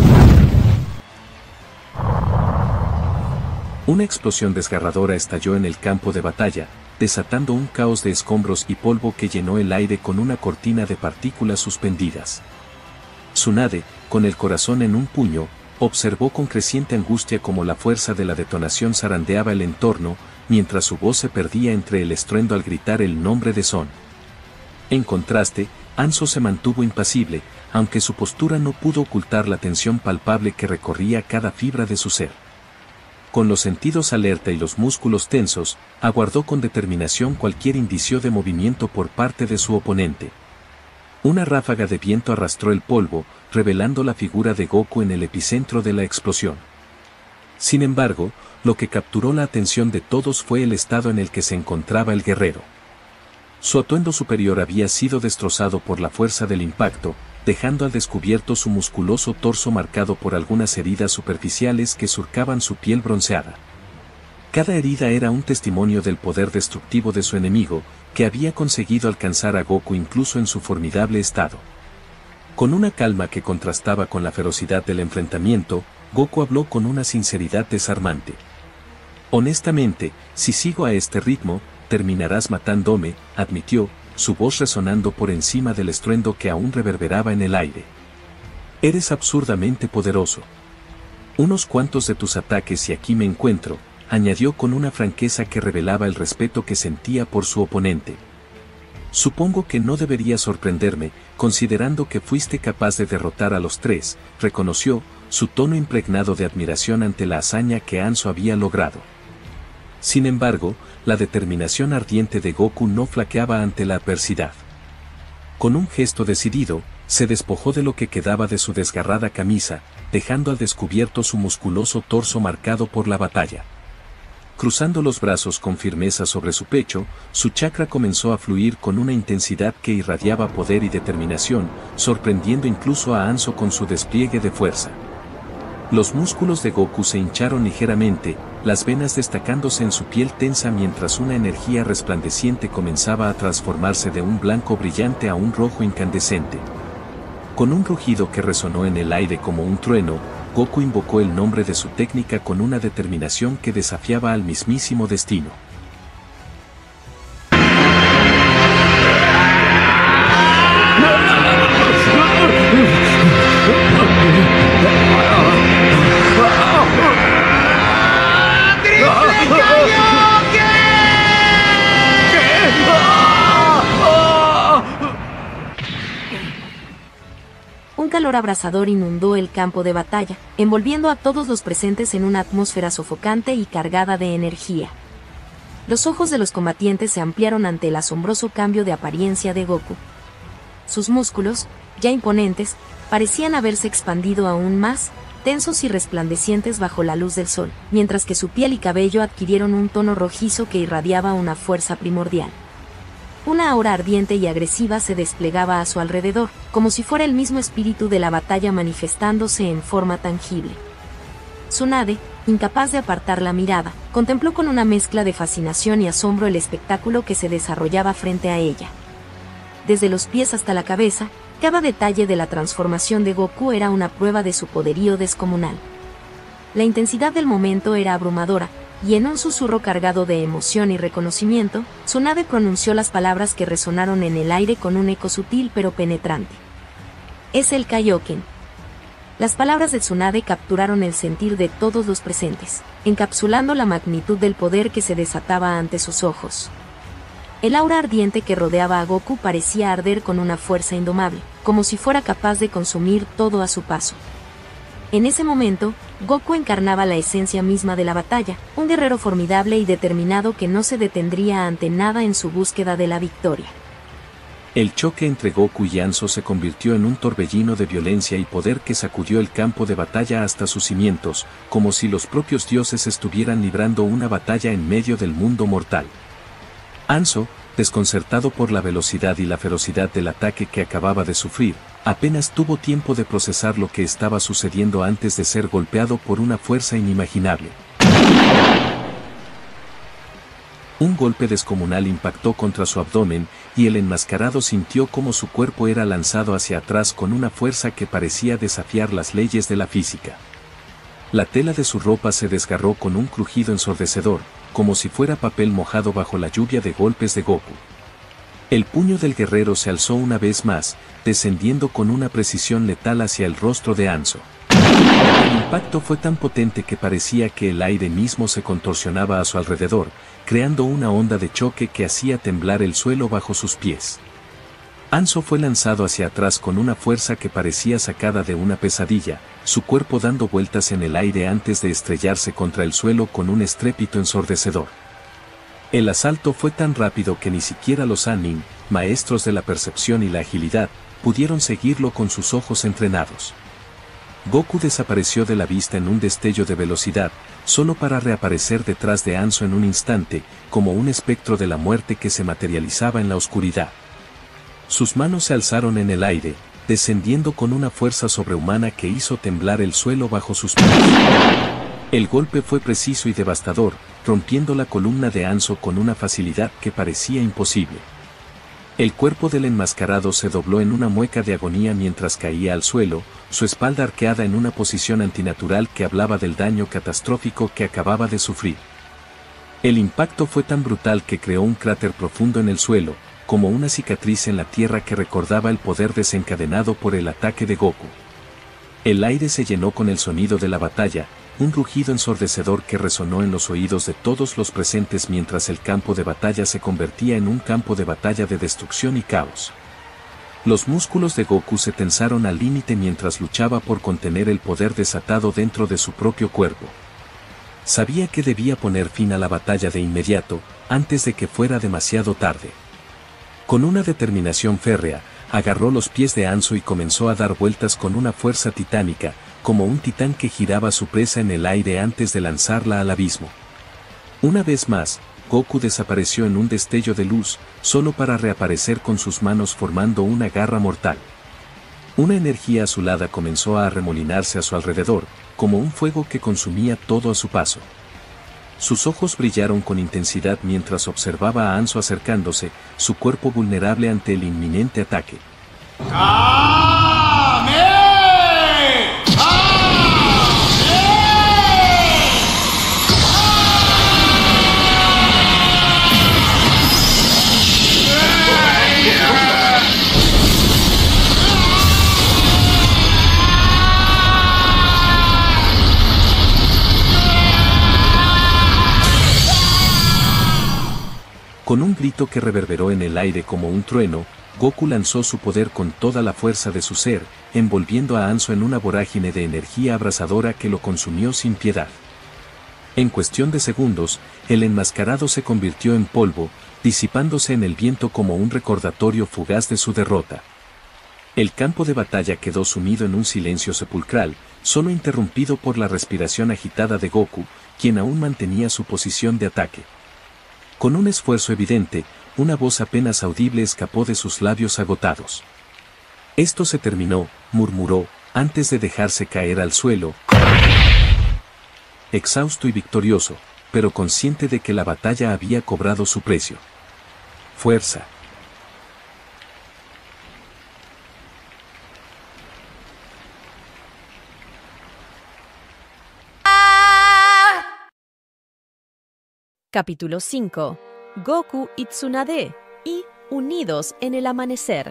Una explosión desgarradora estalló en el campo de batalla, desatando un caos de escombros y polvo que llenó el aire con una cortina de partículas suspendidas. Tsunade, con el corazón en un puño, observó con creciente angustia cómo la fuerza de la detonación zarandeaba el entorno, mientras su voz se perdía entre el estruendo al gritar el nombre de Son. En contraste, Hanzo se mantuvo impasible, aunque su postura no pudo ocultar la tensión palpable que recorría cada fibra de su ser. Con los sentidos alerta y los músculos tensos, aguardó con determinación cualquier indicio de movimiento por parte de su oponente. Una ráfaga de viento arrastró el polvo, revelando la figura de Goku en el epicentro de la explosión. Sin embargo, lo que capturó la atención de todos fue el estado en el que se encontraba el guerrero. Su atuendo superior había sido destrozado por la fuerza del impacto, dejando al descubierto su musculoso torso marcado por algunas heridas superficiales que surcaban su piel bronceada. Cada herida era un testimonio del poder destructivo de su enemigo, que había conseguido alcanzar a Goku incluso en su formidable estado. Con una calma que contrastaba con la ferocidad del enfrentamiento, Goku habló con una sinceridad desarmante. Honestamente, si sigo a este ritmo, terminarás matándome, admitió, su voz resonando por encima del estruendo que aún reverberaba en el aire. Eres absurdamente poderoso. Unos cuantos de tus ataques y aquí me encuentro, añadió con una franqueza que revelaba el respeto que sentía por su oponente. Supongo que no debería sorprenderme, considerando que fuiste capaz de derrotar a los tres, reconoció, su tono impregnado de admiración ante la hazaña que Hanzo había logrado. Sin embargo, la determinación ardiente de Goku no flaqueaba ante la adversidad. Con un gesto decidido, se despojó de lo que quedaba de su desgarrada camisa, dejando al descubierto su musculoso torso marcado por la batalla. Cruzando los brazos con firmeza sobre su pecho, su chakra comenzó a fluir con una intensidad que irradiaba poder y determinación, sorprendiendo incluso a Hanzo con su despliegue de fuerza. Los músculos de Goku se hincharon ligeramente, las venas destacándose en su piel tensa mientras una energía resplandeciente comenzaba a transformarse de un blanco brillante a un rojo incandescente. Con un rugido que resonó en el aire como un trueno, Goku invocó el nombre de su técnica con una determinación que desafiaba al mismísimo destino. Un calor abrasador inundó el campo de batalla, envolviendo a todos los presentes en una atmósfera sofocante y cargada de energía. Los ojos de los combatientes se ampliaron ante el asombroso cambio de apariencia de Goku. Sus músculos, ya imponentes, parecían haberse expandido aún más, tensos y resplandecientes bajo la luz del sol, mientras que su piel y cabello adquirieron un tono rojizo que irradiaba una fuerza primordial. Una aura ardiente y agresiva se desplegaba a su alrededor, como si fuera el mismo espíritu de la batalla manifestándose en forma tangible. Tsunade, incapaz de apartar la mirada, contempló con una mezcla de fascinación y asombro el espectáculo que se desarrollaba frente a ella. Desde los pies hasta la cabeza, cada detalle de la transformación de Goku era una prueba de su poderío descomunal. La intensidad del momento era abrumadora, y en un susurro cargado de emoción y reconocimiento, Tsunade pronunció las palabras que resonaron en el aire con un eco sutil pero penetrante. Es el Kaioken. Las palabras de Tsunade capturaron el sentir de todos los presentes, encapsulando la magnitud del poder que se desataba ante sus ojos. El aura ardiente que rodeaba a Goku parecía arder con una fuerza indomable, como si fuera capaz de consumir todo a su paso. En ese momento, Goku encarnaba la esencia misma de la batalla, un guerrero formidable y determinado que no se detendría ante nada en su búsqueda de la victoria. El choque entre Goku y Hanzo se convirtió en un torbellino de violencia y poder que sacudió el campo de batalla hasta sus cimientos, como si los propios dioses estuvieran librando una batalla en medio del mundo mortal. Hanzo, desconcertado por la velocidad y la ferocidad del ataque que acababa de sufrir, apenas tuvo tiempo de procesar lo que estaba sucediendo antes de ser golpeado por una fuerza inimaginable. Un golpe descomunal impactó contra su abdomen, y el enmascarado sintió como su cuerpo era lanzado hacia atrás con una fuerza que parecía desafiar las leyes de la física. La tela de su ropa se desgarró con un crujido ensordecedor, como si fuera papel mojado bajo la lluvia de golpes de Goku. El puño del guerrero se alzó una vez más, descendiendo con una precisión letal hacia el rostro de Hanzo. El impacto fue tan potente que parecía que el aire mismo se contorsionaba a su alrededor, creando una onda de choque que hacía temblar el suelo bajo sus pies. Hanzo fue lanzado hacia atrás con una fuerza que parecía sacada de una pesadilla, su cuerpo dando vueltas en el aire antes de estrellarse contra el suelo con un estrépito ensordecedor. El asalto fue tan rápido que ni siquiera los Sannin, maestros de la percepción y la agilidad, pudieron seguirlo con sus ojos entrenados. Goku desapareció de la vista en un destello de velocidad, solo para reaparecer detrás de Hanzo en un instante, como un espectro de la muerte que se materializaba en la oscuridad. Sus manos se alzaron en el aire, descendiendo con una fuerza sobrehumana que hizo temblar el suelo bajo sus pies. El golpe fue preciso y devastador, rompiendo la columna de Hanzo con una facilidad que parecía imposible. El cuerpo del enmascarado se dobló en una mueca de agonía mientras caía al suelo, su espalda arqueada en una posición antinatural que hablaba del daño catastrófico que acababa de sufrir. El impacto fue tan brutal que creó un cráter profundo en el suelo, como una cicatriz en la tierra que recordaba el poder desencadenado por el ataque de Goku. El aire se llenó con el sonido de la batalla, un rugido ensordecedor que resonó en los oídos de todos los presentes mientras el campo de batalla se convertía en un campo de batalla de destrucción y caos. Los músculos de Goku se tensaron al límite mientras luchaba por contener el poder desatado dentro de su propio cuerpo. Sabía que debía poner fin a la batalla de inmediato, antes de que fuera demasiado tarde. Con una determinación férrea, agarró los pies de Hanzo y comenzó a dar vueltas con una fuerza titánica, como un titán que giraba su presa en el aire antes de lanzarla al abismo. Una vez más, Goku desapareció en un destello de luz, solo para reaparecer con sus manos formando una garra mortal. Una energía azulada comenzó a arremolinarse a su alrededor, como un fuego que consumía todo a su paso. Sus ojos brillaron con intensidad mientras observaba a Hanzo acercándose, su cuerpo vulnerable ante el inminente ataque. Con un grito que reverberó en el aire como un trueno, Goku lanzó su poder con toda la fuerza de su ser, envolviendo a Hanzo en una vorágine de energía abrasadora que lo consumió sin piedad. En cuestión de segundos, el enmascarado se convirtió en polvo, disipándose en el viento como un recordatorio fugaz de su derrota. El campo de batalla quedó sumido en un silencio sepulcral, solo interrumpido por la respiración agitada de Goku, quien aún mantenía su posición de ataque. Con un esfuerzo evidente, una voz apenas audible escapó de sus labios agotados. «Esto se terminó», murmuró, antes de dejarse caer al suelo, exhausto y victorioso, pero consciente de que la batalla había cobrado su precio. Fuerza. Capítulo 5. Goku y Tsunade, y unidos en el amanecer.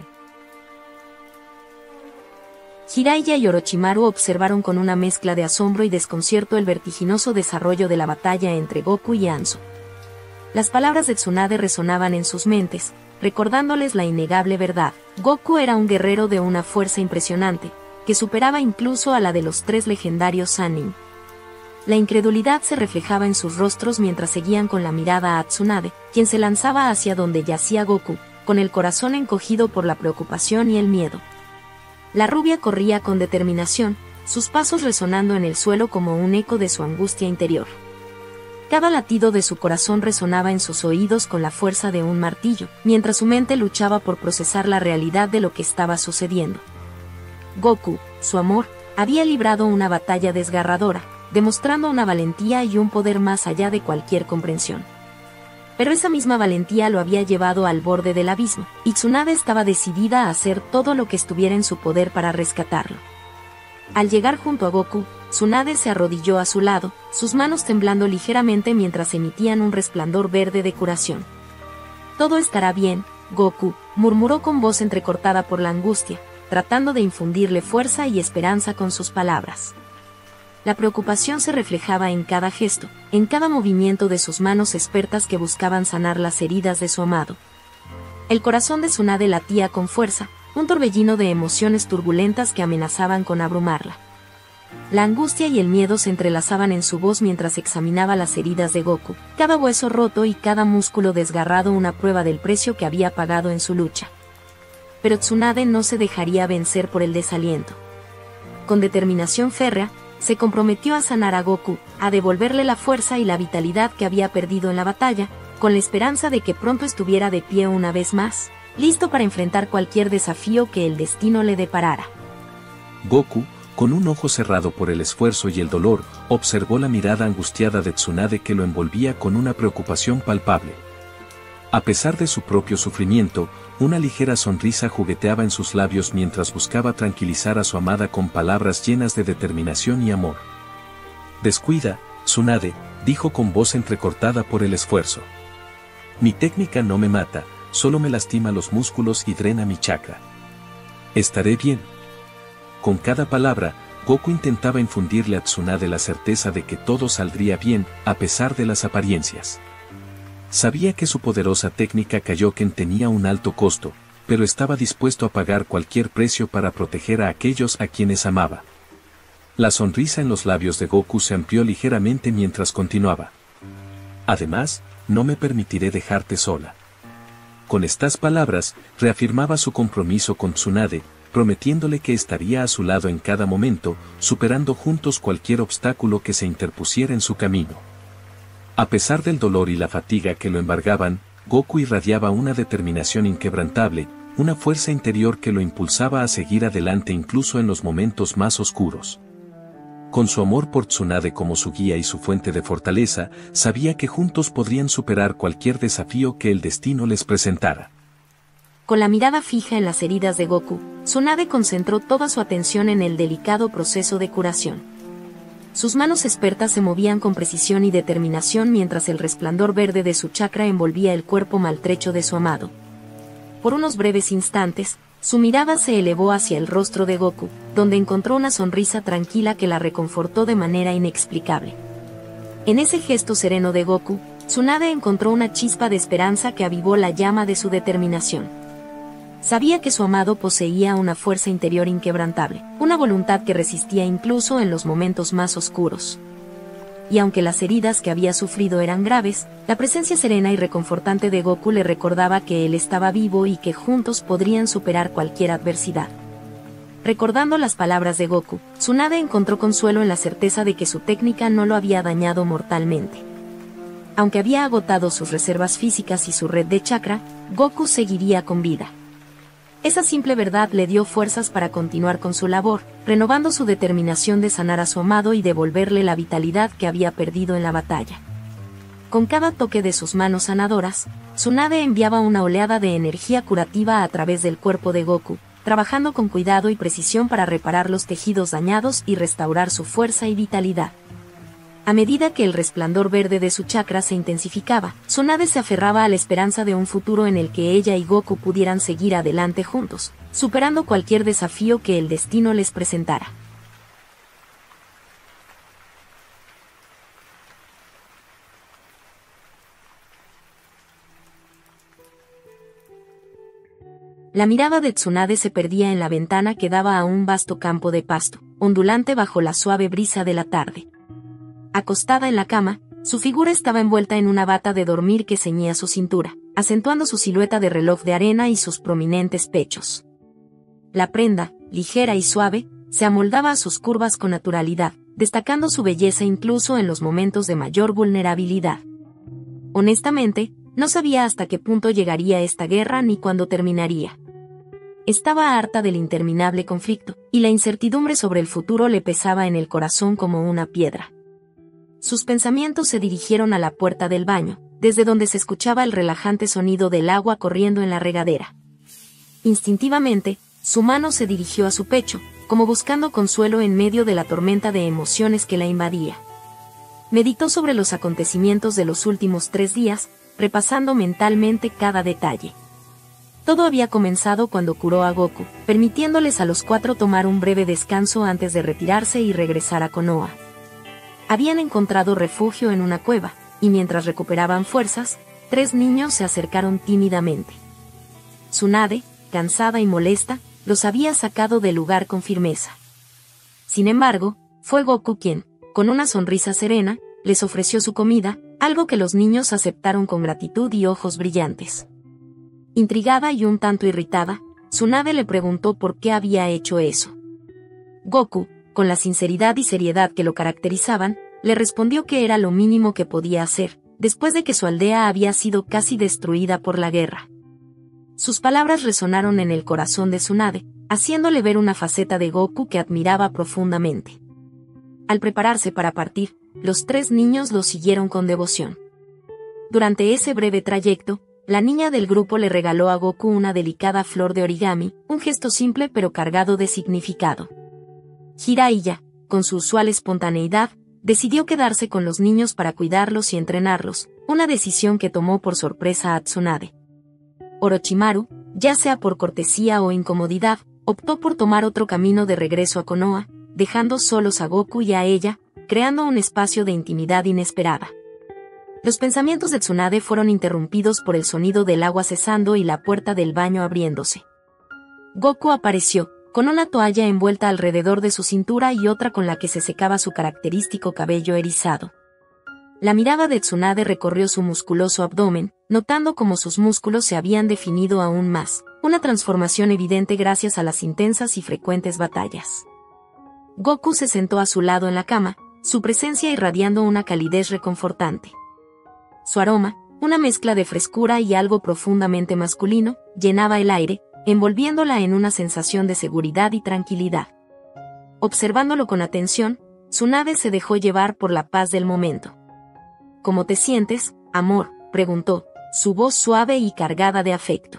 Jiraiya y Orochimaru observaron con una mezcla de asombro y desconcierto el vertiginoso desarrollo de la batalla entre Goku y Hanzo. Las palabras de Tsunade resonaban en sus mentes, recordándoles la innegable verdad. Goku era un guerrero de una fuerza impresionante, que superaba incluso a la de los 3 legendarios Sannin. La incredulidad se reflejaba en sus rostros mientras seguían con la mirada a Tsunade, quien se lanzaba hacia donde yacía Goku, con el corazón encogido por la preocupación y el miedo. La rubia corría con determinación, sus pasos resonando en el suelo como un eco de su angustia interior. Cada latido de su corazón resonaba en sus oídos con la fuerza de un martillo, mientras su mente luchaba por procesar la realidad de lo que estaba sucediendo. Goku, su amor, había librado una batalla desgarradora, demostrando una valentía y un poder más allá de cualquier comprensión. Pero esa misma valentía lo había llevado al borde del abismo, y Tsunade estaba decidida a hacer todo lo que estuviera en su poder para rescatarlo. Al llegar junto a Goku, Tsunade se arrodilló a su lado, sus manos temblando ligeramente mientras emitían un resplandor verde de curación. «Todo estará bien, Goku», murmuró con voz entrecortada por la angustia, tratando de infundirle fuerza y esperanza con sus palabras. La preocupación se reflejaba en cada gesto, en cada movimiento de sus manos expertas que buscaban sanar las heridas de su amado. El corazón de Tsunade latía con fuerza, un torbellino de emociones turbulentas que amenazaban con abrumarla. La angustia y el miedo se entrelazaban en su voz mientras examinaba las heridas de Goku, cada hueso roto y cada músculo desgarrado una prueba del precio que había pagado en su lucha. Pero Tsunade no se dejaría vencer por el desaliento. Con determinación férrea, se comprometió a sanar a Goku, a devolverle la fuerza y la vitalidad que había perdido en la batalla, con la esperanza de que pronto estuviera de pie una vez más, listo para enfrentar cualquier desafío que el destino le deparara. Goku, con un ojo cerrado por el esfuerzo y el dolor, observó la mirada angustiada de Tsunade que lo envolvía con una preocupación palpable. A pesar de su propio sufrimiento, una ligera sonrisa jugueteaba en sus labios mientras buscaba tranquilizar a su amada con palabras llenas de determinación y amor. «Descuida, Tsunade», dijo con voz entrecortada por el esfuerzo. «Mi técnica no me mata, solo me lastima los músculos y drena mi chakra. Estaré bien». Con cada palabra, Goku intentaba infundirle a Tsunade la certeza de que todo saldría bien, a pesar de las apariencias. Sabía que su poderosa técnica Kaioken tenía un alto costo, pero estaba dispuesto a pagar cualquier precio para proteger a aquellos a quienes amaba. La sonrisa en los labios de Goku se amplió ligeramente mientras continuaba. «Además, no me permitiré dejarte sola». Con estas palabras, reafirmaba su compromiso con Tsunade, prometiéndole que estaría a su lado en cada momento, superando juntos cualquier obstáculo que se interpusiera en su camino. A pesar del dolor y la fatiga que lo embargaban, Goku irradiaba una determinación inquebrantable, una fuerza interior que lo impulsaba a seguir adelante incluso en los momentos más oscuros. Con su amor por Tsunade como su guía y su fuente de fortaleza, sabía que juntos podrían superar cualquier desafío que el destino les presentara. Con la mirada fija en las heridas de Goku, Tsunade concentró toda su atención en el delicado proceso de curación. Sus manos expertas se movían con precisión y determinación mientras el resplandor verde de su chakra envolvía el cuerpo maltrecho de su amado. Por unos breves instantes, su mirada se elevó hacia el rostro de Goku, donde encontró una sonrisa tranquila que la reconfortó de manera inexplicable. En ese gesto sereno de Goku, Tsunade encontró una chispa de esperanza que avivó la llama de su determinación. Sabía que su amado poseía una fuerza interior inquebrantable, una voluntad que resistía incluso en los momentos más oscuros. Y aunque las heridas que había sufrido eran graves, la presencia serena y reconfortante de Goku le recordaba que él estaba vivo y que juntos podrían superar cualquier adversidad. Recordando las palabras de Goku, Tsunade encontró consuelo en la certeza de que su técnica no lo había dañado mortalmente. Aunque había agotado sus reservas físicas y su red de chakra, Goku seguiría con vida. Esa simple verdad le dio fuerzas para continuar con su labor, renovando su determinación de sanar a su amado y devolverle la vitalidad que había perdido en la batalla. Con cada toque de sus manos sanadoras, Tsunade enviaba una oleada de energía curativa a través del cuerpo de Goku, trabajando con cuidado y precisión para reparar los tejidos dañados y restaurar su fuerza y vitalidad. A medida que el resplandor verde de su chakra se intensificaba, Tsunade se aferraba a la esperanza de un futuro en el que ella y Goku pudieran seguir adelante juntos, superando cualquier desafío que el destino les presentara. La mirada de Tsunade se perdía en la ventana que daba a un vasto campo de pasto, ondulante bajo la suave brisa de la tarde. Acostada en la cama, su figura estaba envuelta en una bata de dormir que ceñía su cintura, acentuando su silueta de reloj de arena y sus prominentes pechos. La prenda, ligera y suave, se amoldaba a sus curvas con naturalidad, destacando su belleza incluso en los momentos de mayor vulnerabilidad. Honestamente, no sabía hasta qué punto llegaría esta guerra ni cuándo terminaría. Estaba harta del interminable conflicto, y la incertidumbre sobre el futuro le pesaba en el corazón como una piedra. Sus pensamientos se dirigieron a la puerta del baño, desde donde se escuchaba el relajante sonido del agua corriendo en la regadera. Instintivamente, su mano se dirigió a su pecho, como buscando consuelo en medio de la tormenta de emociones que la invadía. Meditó sobre los acontecimientos de los últimos 3 días, repasando mentalmente cada detalle. Todo había comenzado cuando curó a Goku, permitiéndoles a los 4 tomar un breve descanso antes de retirarse y regresar a Konoha. Habían encontrado refugio en una cueva, y mientras recuperaban fuerzas, 3 niños se acercaron tímidamente. Tsunade, cansada y molesta, los había sacado del lugar con firmeza. Sin embargo, fue Goku quien, con una sonrisa serena, les ofreció su comida, algo que los niños aceptaron con gratitud y ojos brillantes. Intrigada y un tanto irritada, Tsunade le preguntó por qué había hecho eso. Goku, con la sinceridad y seriedad que lo caracterizaban, le respondió que era lo mínimo que podía hacer, después de que su aldea había sido casi destruida por la guerra. Sus palabras resonaron en el corazón de Tsunade, haciéndole ver una faceta de Goku que admiraba profundamente. Al prepararse para partir, los 3 niños lo siguieron con devoción. Durante ese breve trayecto, la niña del grupo le regaló a Goku una delicada flor de origami, un gesto simple pero cargado de significado. Jiraiya, con su usual espontaneidad, decidió quedarse con los niños para cuidarlos y entrenarlos, una decisión que tomó por sorpresa a Tsunade. Orochimaru, ya sea por cortesía o incomodidad, optó por tomar otro camino de regreso a Konoha, dejando solos a Goku y a ella, creando un espacio de intimidad inesperada. Los pensamientos de Tsunade fueron interrumpidos por el sonido del agua cesando y la puerta del baño abriéndose. Goku apareció, con una toalla envuelta alrededor de su cintura y otra con la que se secaba su característico cabello erizado. La mirada de Tsunade recorrió su musculoso abdomen, notando cómo sus músculos se habían definido aún más, una transformación evidente gracias a las intensas y frecuentes batallas. Goku se sentó a su lado en la cama, su presencia irradiando una calidez reconfortante. Su aroma, una mezcla de frescura y algo profundamente masculino, llenaba el aire, envolviéndola en una sensación de seguridad y tranquilidad. Observándolo con atención, Tsunade se dejó llevar por la paz del momento. ¿Cómo te sientes, amor?, preguntó, su voz suave y cargada de afecto.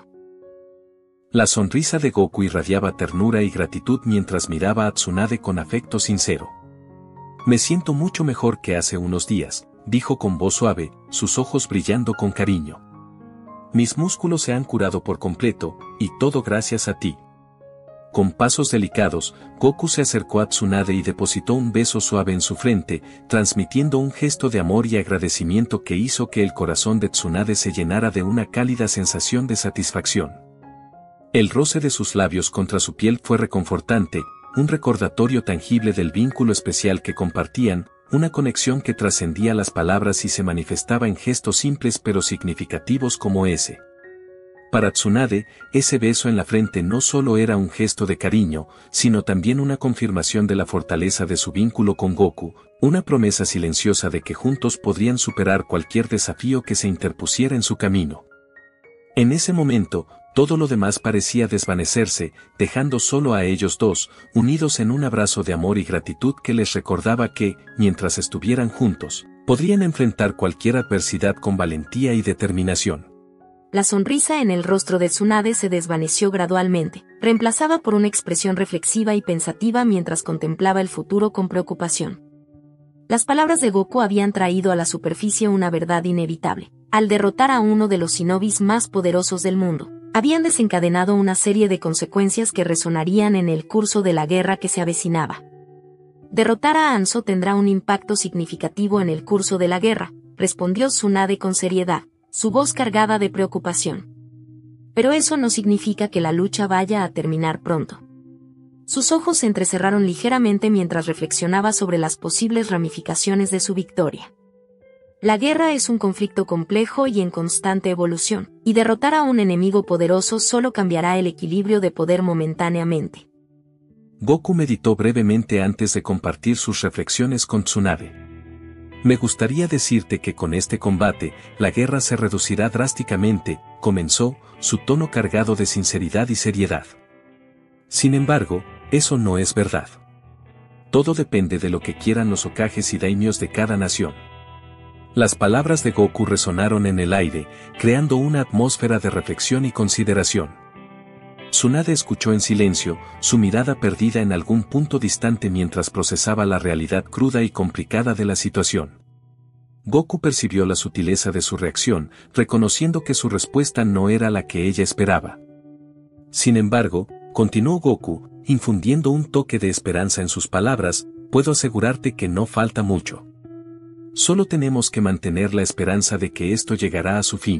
La sonrisa de Goku irradiaba ternura y gratitud mientras miraba a Tsunade con afecto sincero. Me siento mucho mejor que hace unos días, dijo con voz suave, sus ojos brillando con cariño. Mis músculos se han curado por completo, y todo gracias a ti. Con pasos delicados, Goku se acercó a Tsunade y depositó un beso suave en su frente, transmitiendo un gesto de amor y agradecimiento que hizo que el corazón de Tsunade se llenara de una cálida sensación de satisfacción. El roce de sus labios contra su piel fue reconfortante, un recordatorio tangible del vínculo especial que compartían, una conexión que trascendía las palabras y se manifestaba en gestos simples pero significativos como ese. Para Tsunade, ese beso en la frente no solo era un gesto de cariño, sino también una confirmación de la fortaleza de su vínculo con Goku, una promesa silenciosa de que juntos podrían superar cualquier desafío que se interpusiera en su camino. En ese momento, todo lo demás parecía desvanecerse, dejando solo a ellos dos, unidos en un abrazo de amor y gratitud que les recordaba que, mientras estuvieran juntos, podrían enfrentar cualquier adversidad con valentía y determinación. La sonrisa en el rostro de Tsunade se desvaneció gradualmente, reemplazada por una expresión reflexiva y pensativa mientras contemplaba el futuro con preocupación. Las palabras de Goku habían traído a la superficie una verdad inevitable. Al derrotar a uno de los shinobis más poderosos del mundo, habían desencadenado una serie de consecuencias que resonarían en el curso de la guerra que se avecinaba. Derrotar a Hanzo tendrá un impacto significativo en el curso de la guerra, respondió Tsunade con seriedad, su voz cargada de preocupación. Pero eso no significa que la lucha vaya a terminar pronto. Sus ojos se entrecerraron ligeramente mientras reflexionaba sobre las posibles ramificaciones de su victoria. La guerra es un conflicto complejo y en constante evolución, y derrotar a un enemigo poderoso solo cambiará el equilibrio de poder momentáneamente. Goku meditó brevemente antes de compartir sus reflexiones con Tsunade. Me gustaría decirte que con este combate, la guerra se reducirá drásticamente, comenzó, su tono cargado de sinceridad y seriedad. Sin embargo, eso no es verdad. Todo depende de lo que quieran los Hokages y daimios de cada nación. Las palabras de Goku resonaron en el aire, creando una atmósfera de reflexión y consideración. Tsunade escuchó en silencio, su mirada perdida en algún punto distante mientras procesaba la realidad cruda y complicada de la situación. Goku percibió la sutileza de su reacción, reconociendo que su respuesta no era la que ella esperaba. Sin embargo, continuó Goku, infundiendo un toque de esperanza en sus palabras, puedo asegurarte que no falta mucho. Solo tenemos que mantener la esperanza de que esto llegará a su fin.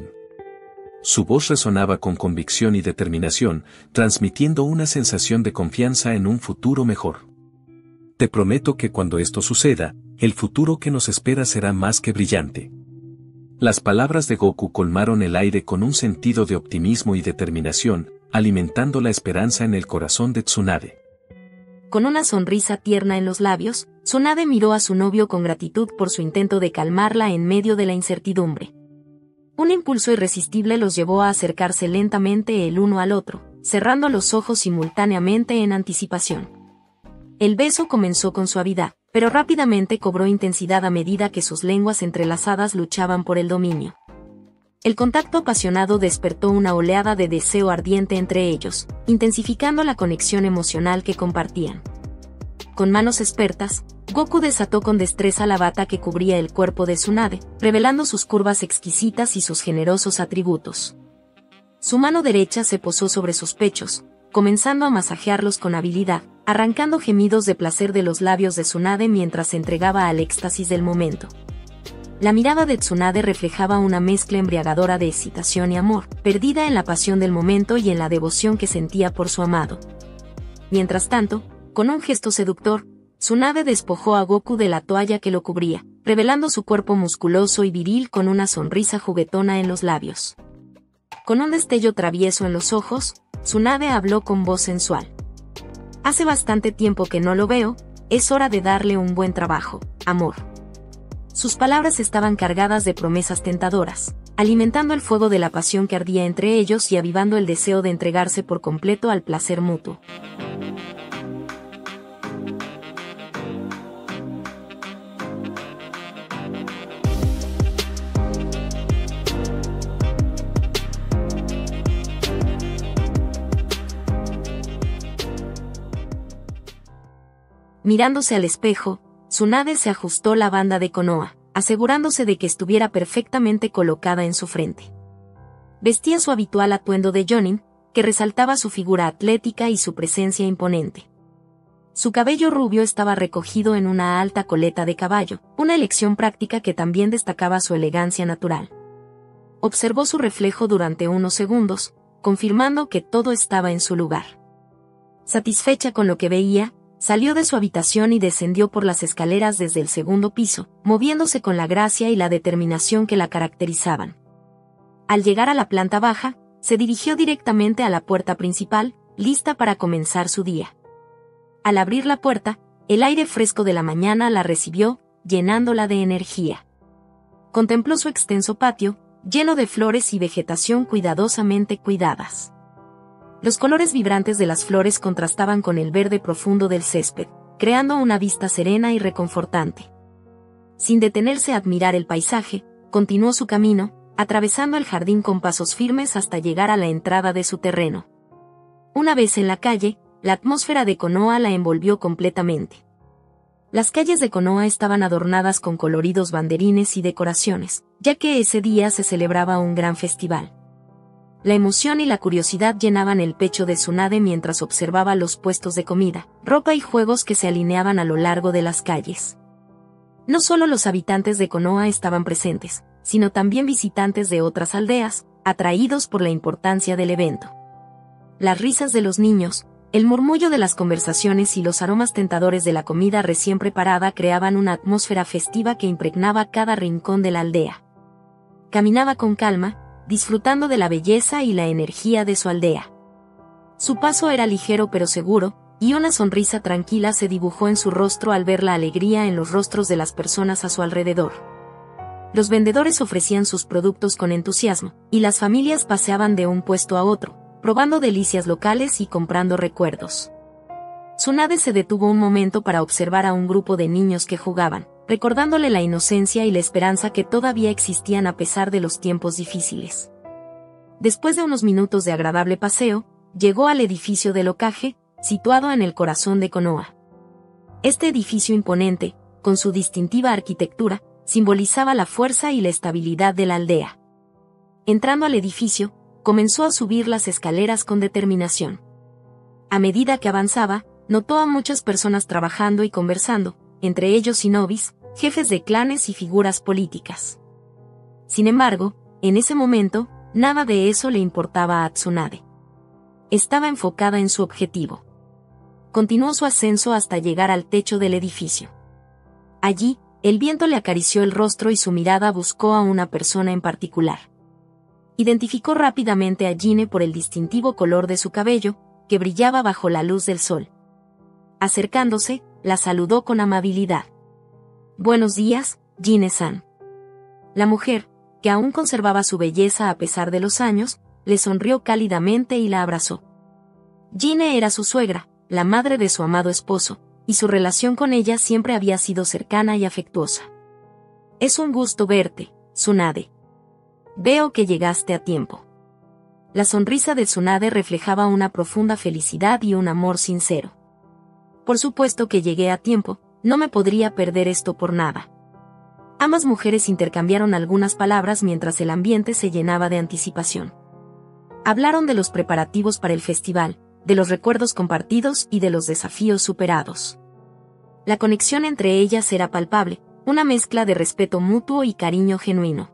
Su voz resonaba con convicción y determinación, transmitiendo una sensación de confianza en un futuro mejor. Te prometo que cuando esto suceda, el futuro que nos espera será más que brillante. Las palabras de Goku colmaron el aire con un sentido de optimismo y determinación, alimentando la esperanza en el corazón de Tsunade. Con una sonrisa tierna en los labios, Tsunade miró a su novio con gratitud por su intento de calmarla en medio de la incertidumbre. Un impulso irresistible los llevó a acercarse lentamente el uno al otro, cerrando los ojos simultáneamente en anticipación. El beso comenzó con suavidad, pero rápidamente cobró intensidad a medida que sus lenguas entrelazadas luchaban por el dominio. El contacto apasionado despertó una oleada de deseo ardiente entre ellos, intensificando la conexión emocional que compartían. Con manos expertas, Goku desató con destreza la bata que cubría el cuerpo de Tsunade, revelando sus curvas exquisitas y sus generosos atributos. Su mano derecha se posó sobre sus pechos, comenzando a masajearlos con habilidad, arrancando gemidos de placer de los labios de Tsunade mientras se entregaba al éxtasis del momento. La mirada de Tsunade reflejaba una mezcla embriagadora de excitación y amor, perdida en la pasión del momento y en la devoción que sentía por su amado. Mientras tanto, con un gesto seductor, Tsunade despojó a Goku de la toalla que lo cubría, revelando su cuerpo musculoso y viril con una sonrisa juguetona en los labios. Con un destello travieso en los ojos, Tsunade habló con voz sensual. Hace bastante tiempo que no lo veo, es hora de darle un buen trabajo, amor. Sus palabras estaban cargadas de promesas tentadoras, alimentando el fuego de la pasión que ardía entre ellos y avivando el deseo de entregarse por completo al placer mutuo. Mirándose al espejo, Tsunade se ajustó la banda de Konoha, asegurándose de que estuviera perfectamente colocada en su frente. Vestía su habitual atuendo de Jonin, que resaltaba su figura atlética y su presencia imponente. Su cabello rubio estaba recogido en una alta coleta de caballo, una elección práctica que también destacaba su elegancia natural. Observó su reflejo durante unos segundos, confirmando que todo estaba en su lugar. Satisfecha con lo que veía, salió de su habitación y descendió por las escaleras desde el segundo piso, moviéndose con la gracia y la determinación que la caracterizaban. Al llegar a la planta baja, se dirigió directamente a la puerta principal, lista para comenzar su día. Al abrir la puerta, el aire fresco de la mañana la recibió, llenándola de energía. Contempló su extenso patio, lleno de flores y vegetación cuidadosamente cuidadas. Los colores vibrantes de las flores contrastaban con el verde profundo del césped, creando una vista serena y reconfortante. Sin detenerse a admirar el paisaje, continuó su camino, atravesando el jardín con pasos firmes hasta llegar a la entrada de su terreno. Una vez en la calle, la atmósfera de Konoha la envolvió completamente. Las calles de Konoha estaban adornadas con coloridos banderines y decoraciones, ya que ese día se celebraba un gran festival. La emoción y la curiosidad llenaban el pecho de Tsunade mientras observaba los puestos de comida, ropa y juegos que se alineaban a lo largo de las calles. No solo los habitantes de Konoha estaban presentes, sino también visitantes de otras aldeas, atraídos por la importancia del evento. Las risas de los niños, el murmullo de las conversaciones y los aromas tentadores de la comida recién preparada creaban una atmósfera festiva que impregnaba cada rincón de la aldea. Caminaba con calma, disfrutando de la belleza y la energía de su aldea. Su paso era ligero pero seguro, y una sonrisa tranquila se dibujó en su rostro al ver la alegría en los rostros de las personas a su alrededor. Los vendedores ofrecían sus productos con entusiasmo, y las familias paseaban de un puesto a otro, probando delicias locales y comprando recuerdos. Tsunade se detuvo un momento para observar a un grupo de niños que jugaban, recordándole la inocencia y la esperanza que todavía existían a pesar de los tiempos difíciles. Después de unos minutos de agradable paseo, llegó al edificio del Hokage, situado en el corazón de Konoha. Este edificio imponente, con su distintiva arquitectura, simbolizaba la fuerza y la estabilidad de la aldea. Entrando al edificio, comenzó a subir las escaleras con determinación. A medida que avanzaba, notó a muchas personas trabajando y conversando, entre ellos shinobis, jefes de clanes y figuras políticas. Sin embargo, en ese momento, nada de eso le importaba a Tsunade. Estaba enfocada en su objetivo. Continuó su ascenso hasta llegar al techo del edificio. Allí, el viento le acarició el rostro y su mirada buscó a una persona en particular. Identificó rápidamente a Gine por el distintivo color de su cabello, que brillaba bajo la luz del sol. Acercándose, la saludó con amabilidad. «Buenos días, Gine-san». La mujer, que aún conservaba su belleza a pesar de los años, le sonrió cálidamente y la abrazó. Gine era su suegra, la madre de su amado esposo, y su relación con ella siempre había sido cercana y afectuosa. «Es un gusto verte, Tsunade. Veo que llegaste a tiempo». La sonrisa de Tsunade reflejaba una profunda felicidad y un amor sincero. «Por supuesto que llegué a tiempo, no me podría perder esto por nada». Ambas mujeres intercambiaron algunas palabras mientras el ambiente se llenaba de anticipación. Hablaron de los preparativos para el festival, de los recuerdos compartidos y de los desafíos superados. La conexión entre ellas era palpable, una mezcla de respeto mutuo y cariño genuino.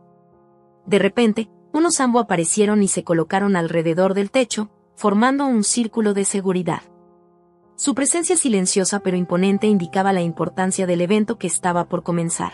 De repente, unos Zambo aparecieron y se colocaron alrededor del techo, formando un círculo de seguridad. Su presencia silenciosa pero imponente indicaba la importancia del evento que estaba por comenzar.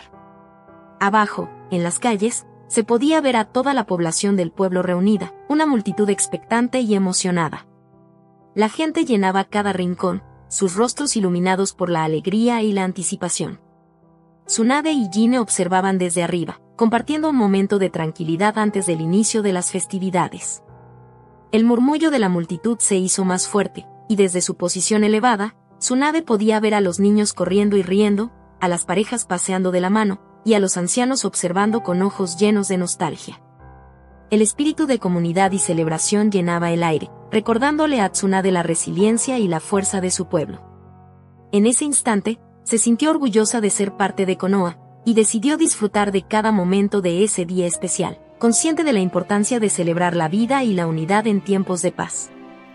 Abajo, en las calles, se podía ver a toda la población del pueblo reunida, una multitud expectante y emocionada. La gente llenaba cada rincón, sus rostros iluminados por la alegría y la anticipación. Tsunade y Gine observaban desde arriba, compartiendo un momento de tranquilidad antes del inicio de las festividades. El murmullo de la multitud se hizo más fuerte, y desde su posición elevada, Tsunade podía ver a los niños corriendo y riendo, a las parejas paseando de la mano, y a los ancianos observando con ojos llenos de nostalgia. El espíritu de comunidad y celebración llenaba el aire, recordándole a Tsunade la resiliencia y la fuerza de su pueblo. En ese instante, se sintió orgullosa de ser parte de Konoha, y decidió disfrutar de cada momento de ese día especial, consciente de la importancia de celebrar la vida y la unidad en tiempos de paz.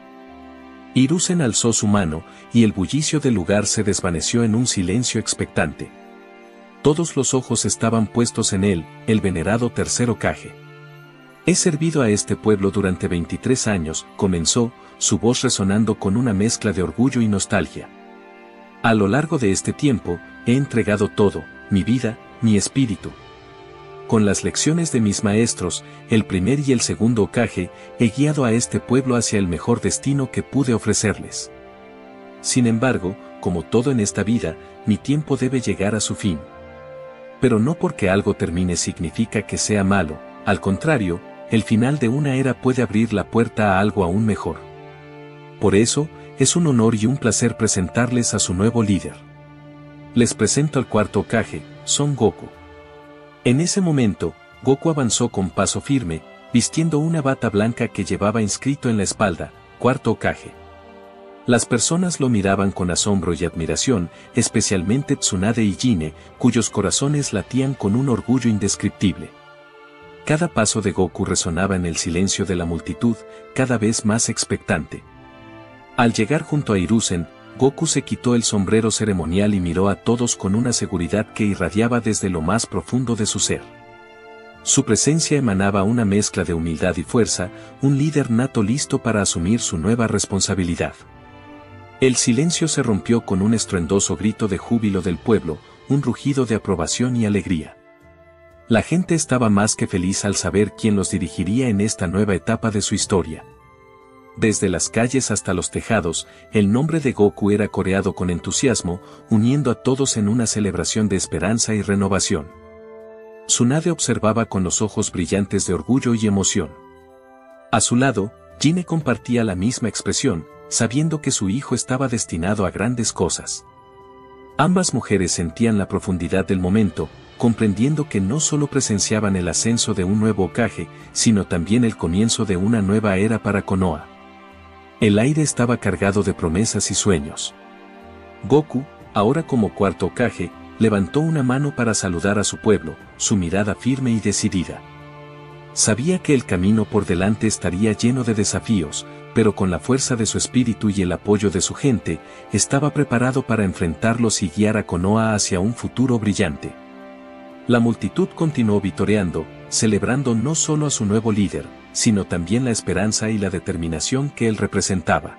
Hiruzen alzó su mano, y el bullicio del lugar se desvaneció en un silencio expectante. Todos los ojos estaban puestos en él, el venerado tercer Hokage. «He servido a este pueblo durante 23 años», comenzó, su voz resonando con una mezcla de orgullo y nostalgia. «A lo largo de este tiempo, he entregado todo, mi vida, mi espíritu. con las lecciones de mis maestros, el primer y el segundo Hokage, he guiado a este pueblo hacia el mejor destino que pude ofrecerles. Sin embargo, como todo en esta vida, mi tiempo debe llegar a su fin. Pero no porque algo termine significa que sea malo, al contrario, el final de una era puede abrir la puerta a algo aún mejor. Por eso, es un honor y un placer presentarles a su nuevo líder. Les presento al cuarto Hokage, Son Goku. En ese momento, Goku avanzó con paso firme, vistiendo una bata blanca que llevaba inscrito en la espalda, Cuarto Hokage. Las personas lo miraban con asombro y admiración, especialmente Tsunade y Jine, cuyos corazones latían con un orgullo indescriptible. Cada paso de Goku resonaba en el silencio de la multitud, cada vez más expectante. Al llegar junto a Hiruzen, Goku se quitó el sombrero ceremonial y miró a todos con una seguridad que irradiaba desde lo más profundo de su ser. Su presencia emanaba una mezcla de humildad y fuerza, un líder nato listo para asumir su nueva responsabilidad. El silencio se rompió con un estruendoso grito de júbilo del pueblo, un rugido de aprobación y alegría. La gente estaba más que feliz al saber quién los dirigiría en esta nueva etapa de su historia. Desde las calles hasta los tejados, el nombre de Goku era coreado con entusiasmo, uniendo a todos en una celebración de esperanza y renovación. Tsunade observaba con los ojos brillantes de orgullo y emoción. A su lado, Jine compartía la misma expresión, sabiendo que su hijo estaba destinado a grandes cosas. Ambas mujeres sentían la profundidad del momento, comprendiendo que no solo presenciaban el ascenso de un nuevo Hokage, sino también el comienzo de una nueva era para Konoha. El aire estaba cargado de promesas y sueños. Goku, ahora como cuarto Hokage, levantó una mano para saludar a su pueblo, su mirada firme y decidida. Sabía que el camino por delante estaría lleno de desafíos, pero con la fuerza de su espíritu y el apoyo de su gente, estaba preparado para enfrentarlos y guiar a Konoha hacia un futuro brillante. La multitud continuó vitoreando, celebrando no solo a su nuevo líder, sino también la esperanza y la determinación que él representaba.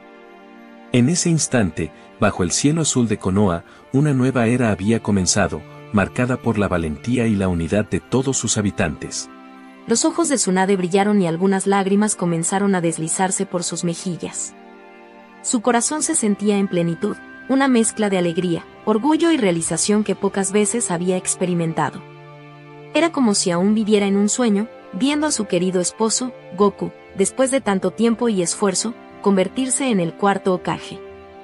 En ese instante, bajo el cielo azul de Konoha, una nueva era había comenzado, marcada por la valentía y la unidad de todos sus habitantes. Los ojos de Tsunade brillaron y algunas lágrimas comenzaron a deslizarse por sus mejillas. Su corazón se sentía en plenitud, una mezcla de alegría, orgullo y realización que pocas veces había experimentado. Era como si aún viviera en un sueño, viendo a su querido esposo, Goku, después de tanto tiempo y esfuerzo, convertirse en el cuarto Hokage.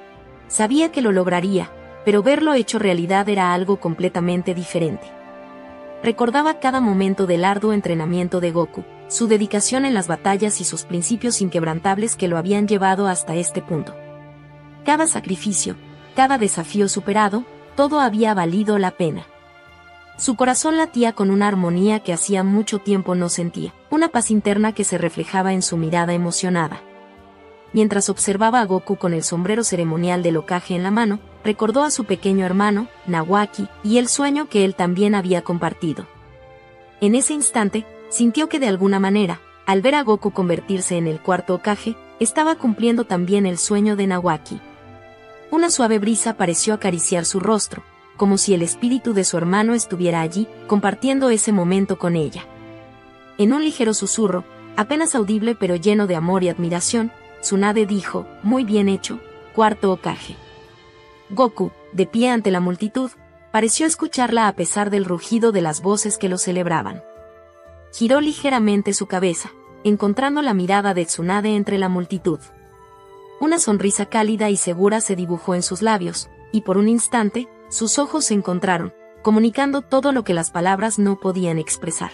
Sabía que lo lograría, pero verlo hecho realidad era algo completamente diferente. Recordaba cada momento del arduo entrenamiento de Goku, su dedicación en las batallas y sus principios inquebrantables que lo habían llevado hasta este punto. Cada sacrificio, cada desafío superado, todo había valido la pena. Su corazón latía con una armonía que hacía mucho tiempo no sentía, una paz interna que se reflejaba en su mirada emocionada. Mientras observaba a Goku con el sombrero ceremonial del Hokage en la mano, recordó a su pequeño hermano, Nawaki, y el sueño que él también había compartido. En ese instante, sintió que de alguna manera, al ver a Goku convertirse en el cuarto Hokage, estaba cumpliendo también el sueño de Nawaki. Una suave brisa pareció acariciar su rostro, como si el espíritu de su hermano estuviera allí, compartiendo ese momento con ella. En un ligero susurro, apenas audible pero lleno de amor y admiración, Tsunade dijo, «Muy bien hecho, cuarto Hokage». Goku, de pie ante la multitud, pareció escucharla a pesar del rugido de las voces que lo celebraban. Giró ligeramente su cabeza, encontrando la mirada de Tsunade entre la multitud. Una sonrisa cálida y segura se dibujó en sus labios, y por un instante, sus ojos se encontraron, comunicando todo lo que las palabras no podían expresar.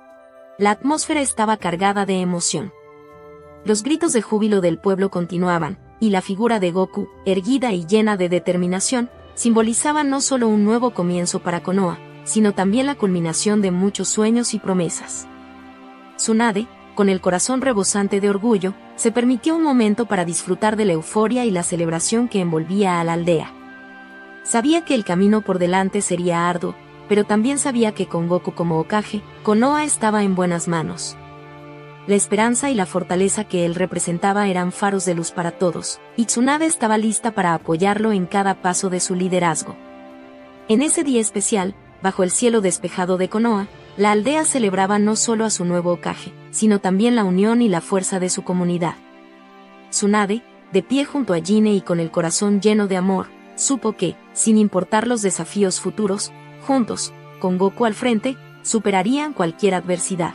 La atmósfera estaba cargada de emoción. Los gritos de júbilo del pueblo continuaban, y la figura de Goku, erguida y llena de determinación, simbolizaba no solo un nuevo comienzo para Konoha, sino también la culminación de muchos sueños y promesas. Tsunade, con el corazón rebosante de orgullo, se permitió un momento para disfrutar de la euforia y la celebración que envolvía a la aldea. Sabía que el camino por delante sería arduo, pero también sabía que con Goku como Hokage, Konoha estaba en buenas manos. La esperanza y la fortaleza que él representaba eran faros de luz para todos, y Tsunade estaba lista para apoyarlo en cada paso de su liderazgo. En ese día especial, bajo el cielo despejado de Konoha, La aldea celebraba no solo a su nuevo Hokage, sino también la unión y la fuerza de su comunidad. Tsunade, de pie junto a Jine y con el corazón lleno de amor, supo que, sin importar los desafíos futuros, juntos, con Goku al frente, superarían cualquier adversidad.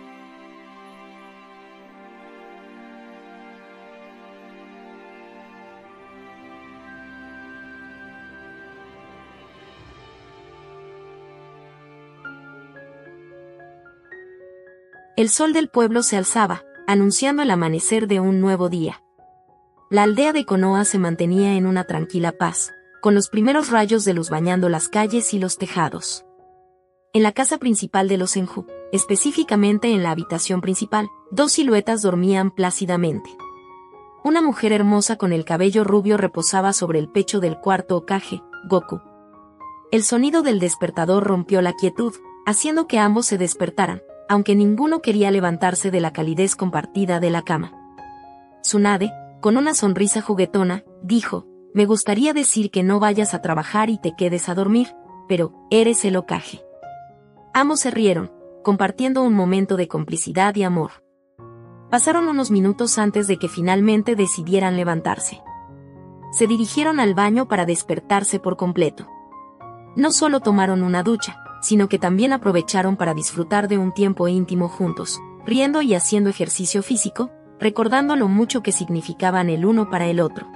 El sol del pueblo se alzaba, anunciando el amanecer de un nuevo día. La aldea de Konoha se mantenía en una tranquila paz, con los primeros rayos de luz bañando las calles y los tejados. En la casa principal de los Senju, específicamente en la habitación principal, dos siluetas dormían plácidamente. Una mujer hermosa con el cabello rubio reposaba sobre el pecho del cuarto Hokage, Goku. El sonido del despertador rompió la quietud, haciendo que ambos se despertaran, aunque ninguno quería levantarse de la calidez compartida de la cama. Tsunade, con una sonrisa juguetona, dijo: «Me gustaría decir que no vayas a trabajar y te quedes a dormir, pero eres el Hokage». Ambos se rieron, compartiendo un momento de complicidad y amor. Pasaron unos minutos antes de que finalmente decidieran levantarse. Se dirigieron al baño para despertarse por completo. No solo tomaron una ducha, sino que también aprovecharon para disfrutar de un tiempo íntimo juntos, riendo y haciendo ejercicio físico, recordando lo mucho que significaban el uno para el otro.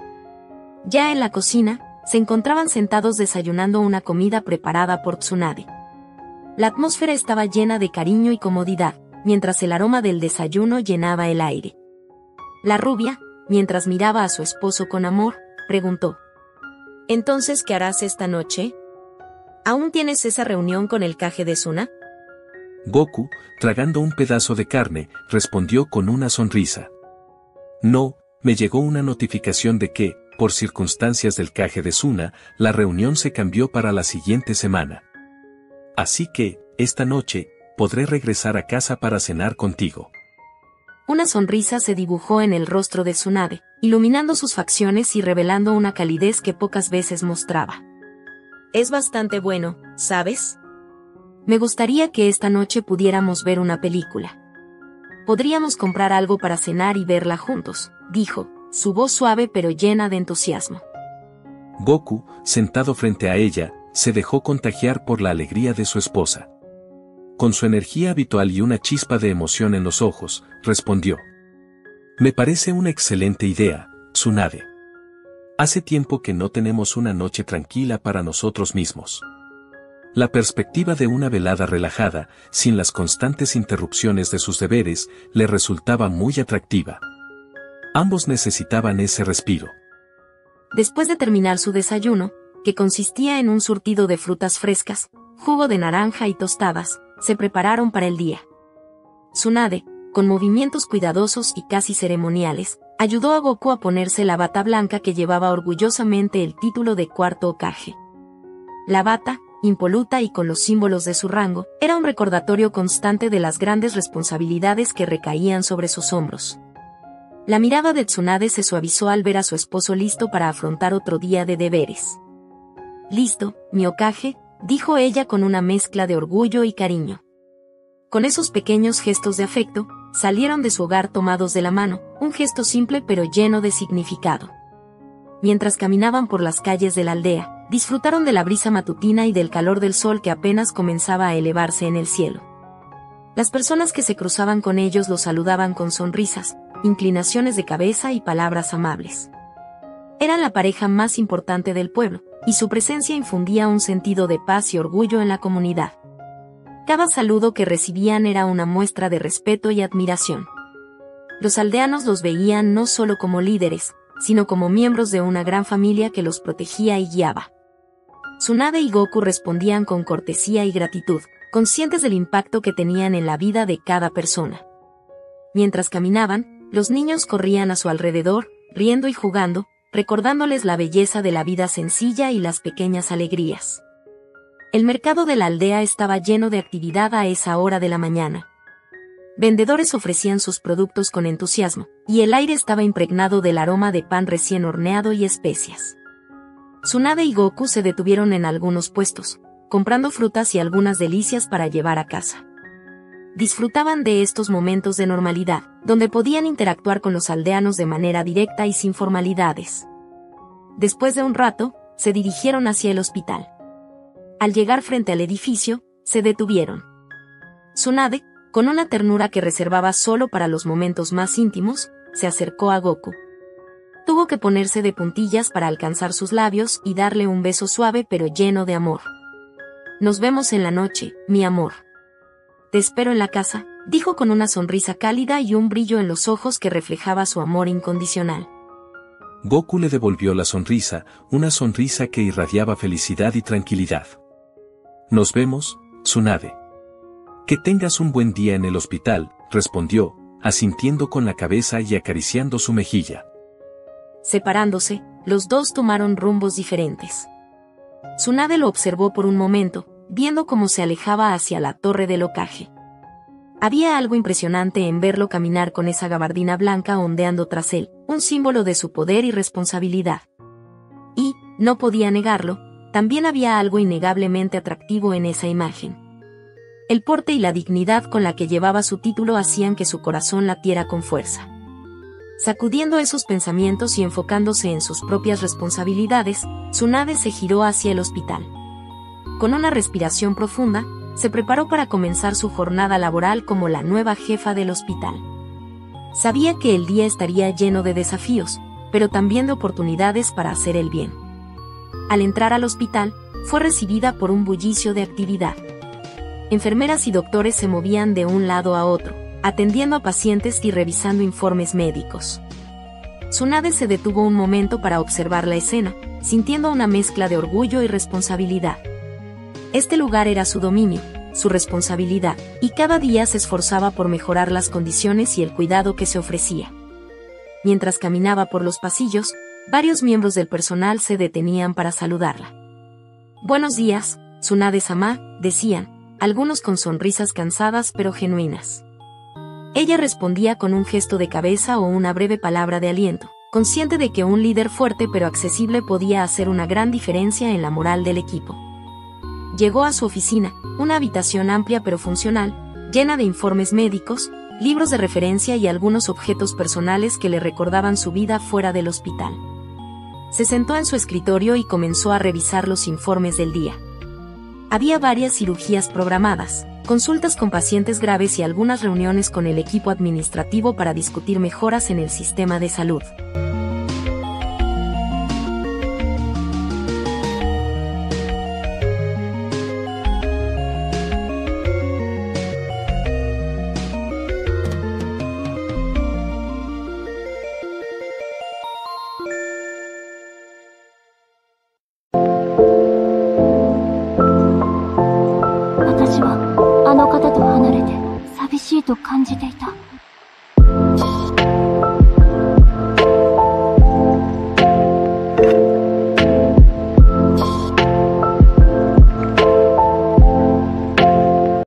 Ya en la cocina, se encontraban sentados desayunando una comida preparada por Tsunade. La atmósfera estaba llena de cariño y comodidad, mientras el aroma del desayuno llenaba el aire. La rubia, mientras miraba a su esposo con amor, preguntó: «¿Entonces qué harás esta noche? ¿Aún tienes esa reunión con el Kage de Suna?» Goku, tragando un pedazo de carne, respondió con una sonrisa. «No, me llegó una notificación de que, por circunstancias del Kage de Suna, la reunión se cambió para la siguiente semana. Así que, esta noche, podré regresar a casa para cenar contigo». Una sonrisa se dibujó en el rostro de Tsunade, iluminando sus facciones y revelando una calidez que pocas veces mostraba. «Es bastante bueno, ¿sabes? Me gustaría que esta noche pudiéramos ver una película. Podríamos comprar algo para cenar y verla juntos», dijo, su voz suave pero llena de entusiasmo. Goku, sentado frente a ella, se dejó contagiar por la alegría de su esposa. Con su energía habitual y una chispa de emoción en los ojos, respondió: «Me parece una excelente idea, Tsunade. Hace tiempo que no tenemos una noche tranquila para nosotros mismos». La perspectiva de una velada relajada, sin las constantes interrupciones de sus deberes, le resultaba muy atractiva. Ambos necesitaban ese respiro. Después de terminar su desayuno, que consistía en un surtido de frutas frescas, jugo de naranja y tostadas, se prepararon para el día. Tsunade, con movimientos cuidadosos y casi ceremoniales, ayudó a Goku a ponerse la bata blanca que llevaba orgullosamente el título de cuarto Hokage. La bata, impoluta y con los símbolos de su rango, era un recordatorio constante de las grandes responsabilidades que recaían sobre sus hombros. La mirada de Tsunade se suavizó al ver a su esposo listo para afrontar otro día de deberes. «Listo, mi Hokage», dijo ella con una mezcla de orgullo y cariño. Con esos pequeños gestos de afecto, salieron de su hogar tomados de la mano, un gesto simple pero lleno de significado. Mientras caminaban por las calles de la aldea, disfrutaron de la brisa matutina y del calor del sol que apenas comenzaba a elevarse en el cielo. Las personas que se cruzaban con ellos los saludaban con sonrisas, inclinaciones de cabeza y palabras amables. Eran la pareja más importante del pueblo, y su presencia infundía un sentido de paz y orgullo en la comunidad. Cada saludo que recibían era una muestra de respeto y admiración. Los aldeanos los veían no solo como líderes, sino como miembros de una gran familia que los protegía y guiaba. Tsunade y Goku respondían con cortesía y gratitud, conscientes del impacto que tenían en la vida de cada persona. Mientras caminaban, los niños corrían a su alrededor, riendo y jugando, recordándoles la belleza de la vida sencilla y las pequeñas alegrías. El mercado de la aldea estaba lleno de actividad a esa hora de la mañana. Vendedores ofrecían sus productos con entusiasmo, y el aire estaba impregnado del aroma de pan recién horneado y especias. Tsunade y Goku se detuvieron en algunos puestos, comprando frutas y algunas delicias para llevar a casa. disfrutaban de estos momentos de normalidad, donde podían interactuar con los aldeanos de manera directa y sin formalidades. Después de un rato, se dirigieron hacia el hospital. Al llegar frente al edificio, se detuvieron. Tsunade, con una ternura que reservaba solo para los momentos más íntimos, se acercó a Goku. Tuvo que ponerse de puntillas para alcanzar sus labios y darle un beso suave pero lleno de amor. «Nos vemos en la noche, mi amor. Te espero en la casa», dijo con una sonrisa cálida y un brillo en los ojos que reflejaba su amor incondicional. Goku le devolvió la sonrisa, una sonrisa que irradiaba felicidad y tranquilidad. «Nos vemos, Tsunade». «Que tengas un buen día en el hospital», respondió, asintiendo con la cabeza y acariciando su mejilla. Separándose, los dos tomaron rumbos diferentes. Tsunade lo observó por un momento, viendo cómo se alejaba hacia la torre del Hokage. Había algo impresionante en verlo caminar con esa gabardina blanca ondeando tras él, un símbolo de su poder y responsabilidad. Y, no podía negarlo, también había algo innegablemente atractivo en esa imagen. El porte y la dignidad con la que llevaba su título hacían que su corazón latiera con fuerza. Sacudiendo esos pensamientos y enfocándose en sus propias responsabilidades, Tsunade se giró hacia el hospital. Con una respiración profunda, se preparó para comenzar su jornada laboral como la nueva jefa del hospital. Sabía que el día estaría lleno de desafíos, pero también de oportunidades para hacer el bien. Al entrar al hospital, fue recibida por un bullicio de actividad. Enfermeras y doctores se movían de un lado a otro, atendiendo a pacientes y revisando informes médicos. Tsunade se detuvo un momento para observar la escena, sintiendo una mezcla de orgullo y responsabilidad. Este lugar era su dominio, su responsabilidad, y cada día se esforzaba por mejorar las condiciones y el cuidado que se ofrecía. Mientras caminaba por los pasillos, varios miembros del personal se detenían para saludarla. «Buenos días, Tsunade-sama», decían, algunos con sonrisas cansadas pero genuinas. Ella respondía con un gesto de cabeza o una breve palabra de aliento, consciente de que un líder fuerte pero accesible podía hacer una gran diferencia en la moral del equipo. Llegó a su oficina, una habitación amplia pero funcional, llena de informes médicos, libros de referencia y algunos objetos personales que le recordaban su vida fuera del hospital. Se sentó en su escritorio y comenzó a revisar los informes del día. Había varias cirugías programadas, consultas con pacientes graves y algunas reuniones con el equipo administrativo para discutir mejoras en el sistema de salud. «私はあの方と離れて寂しいと感じていた。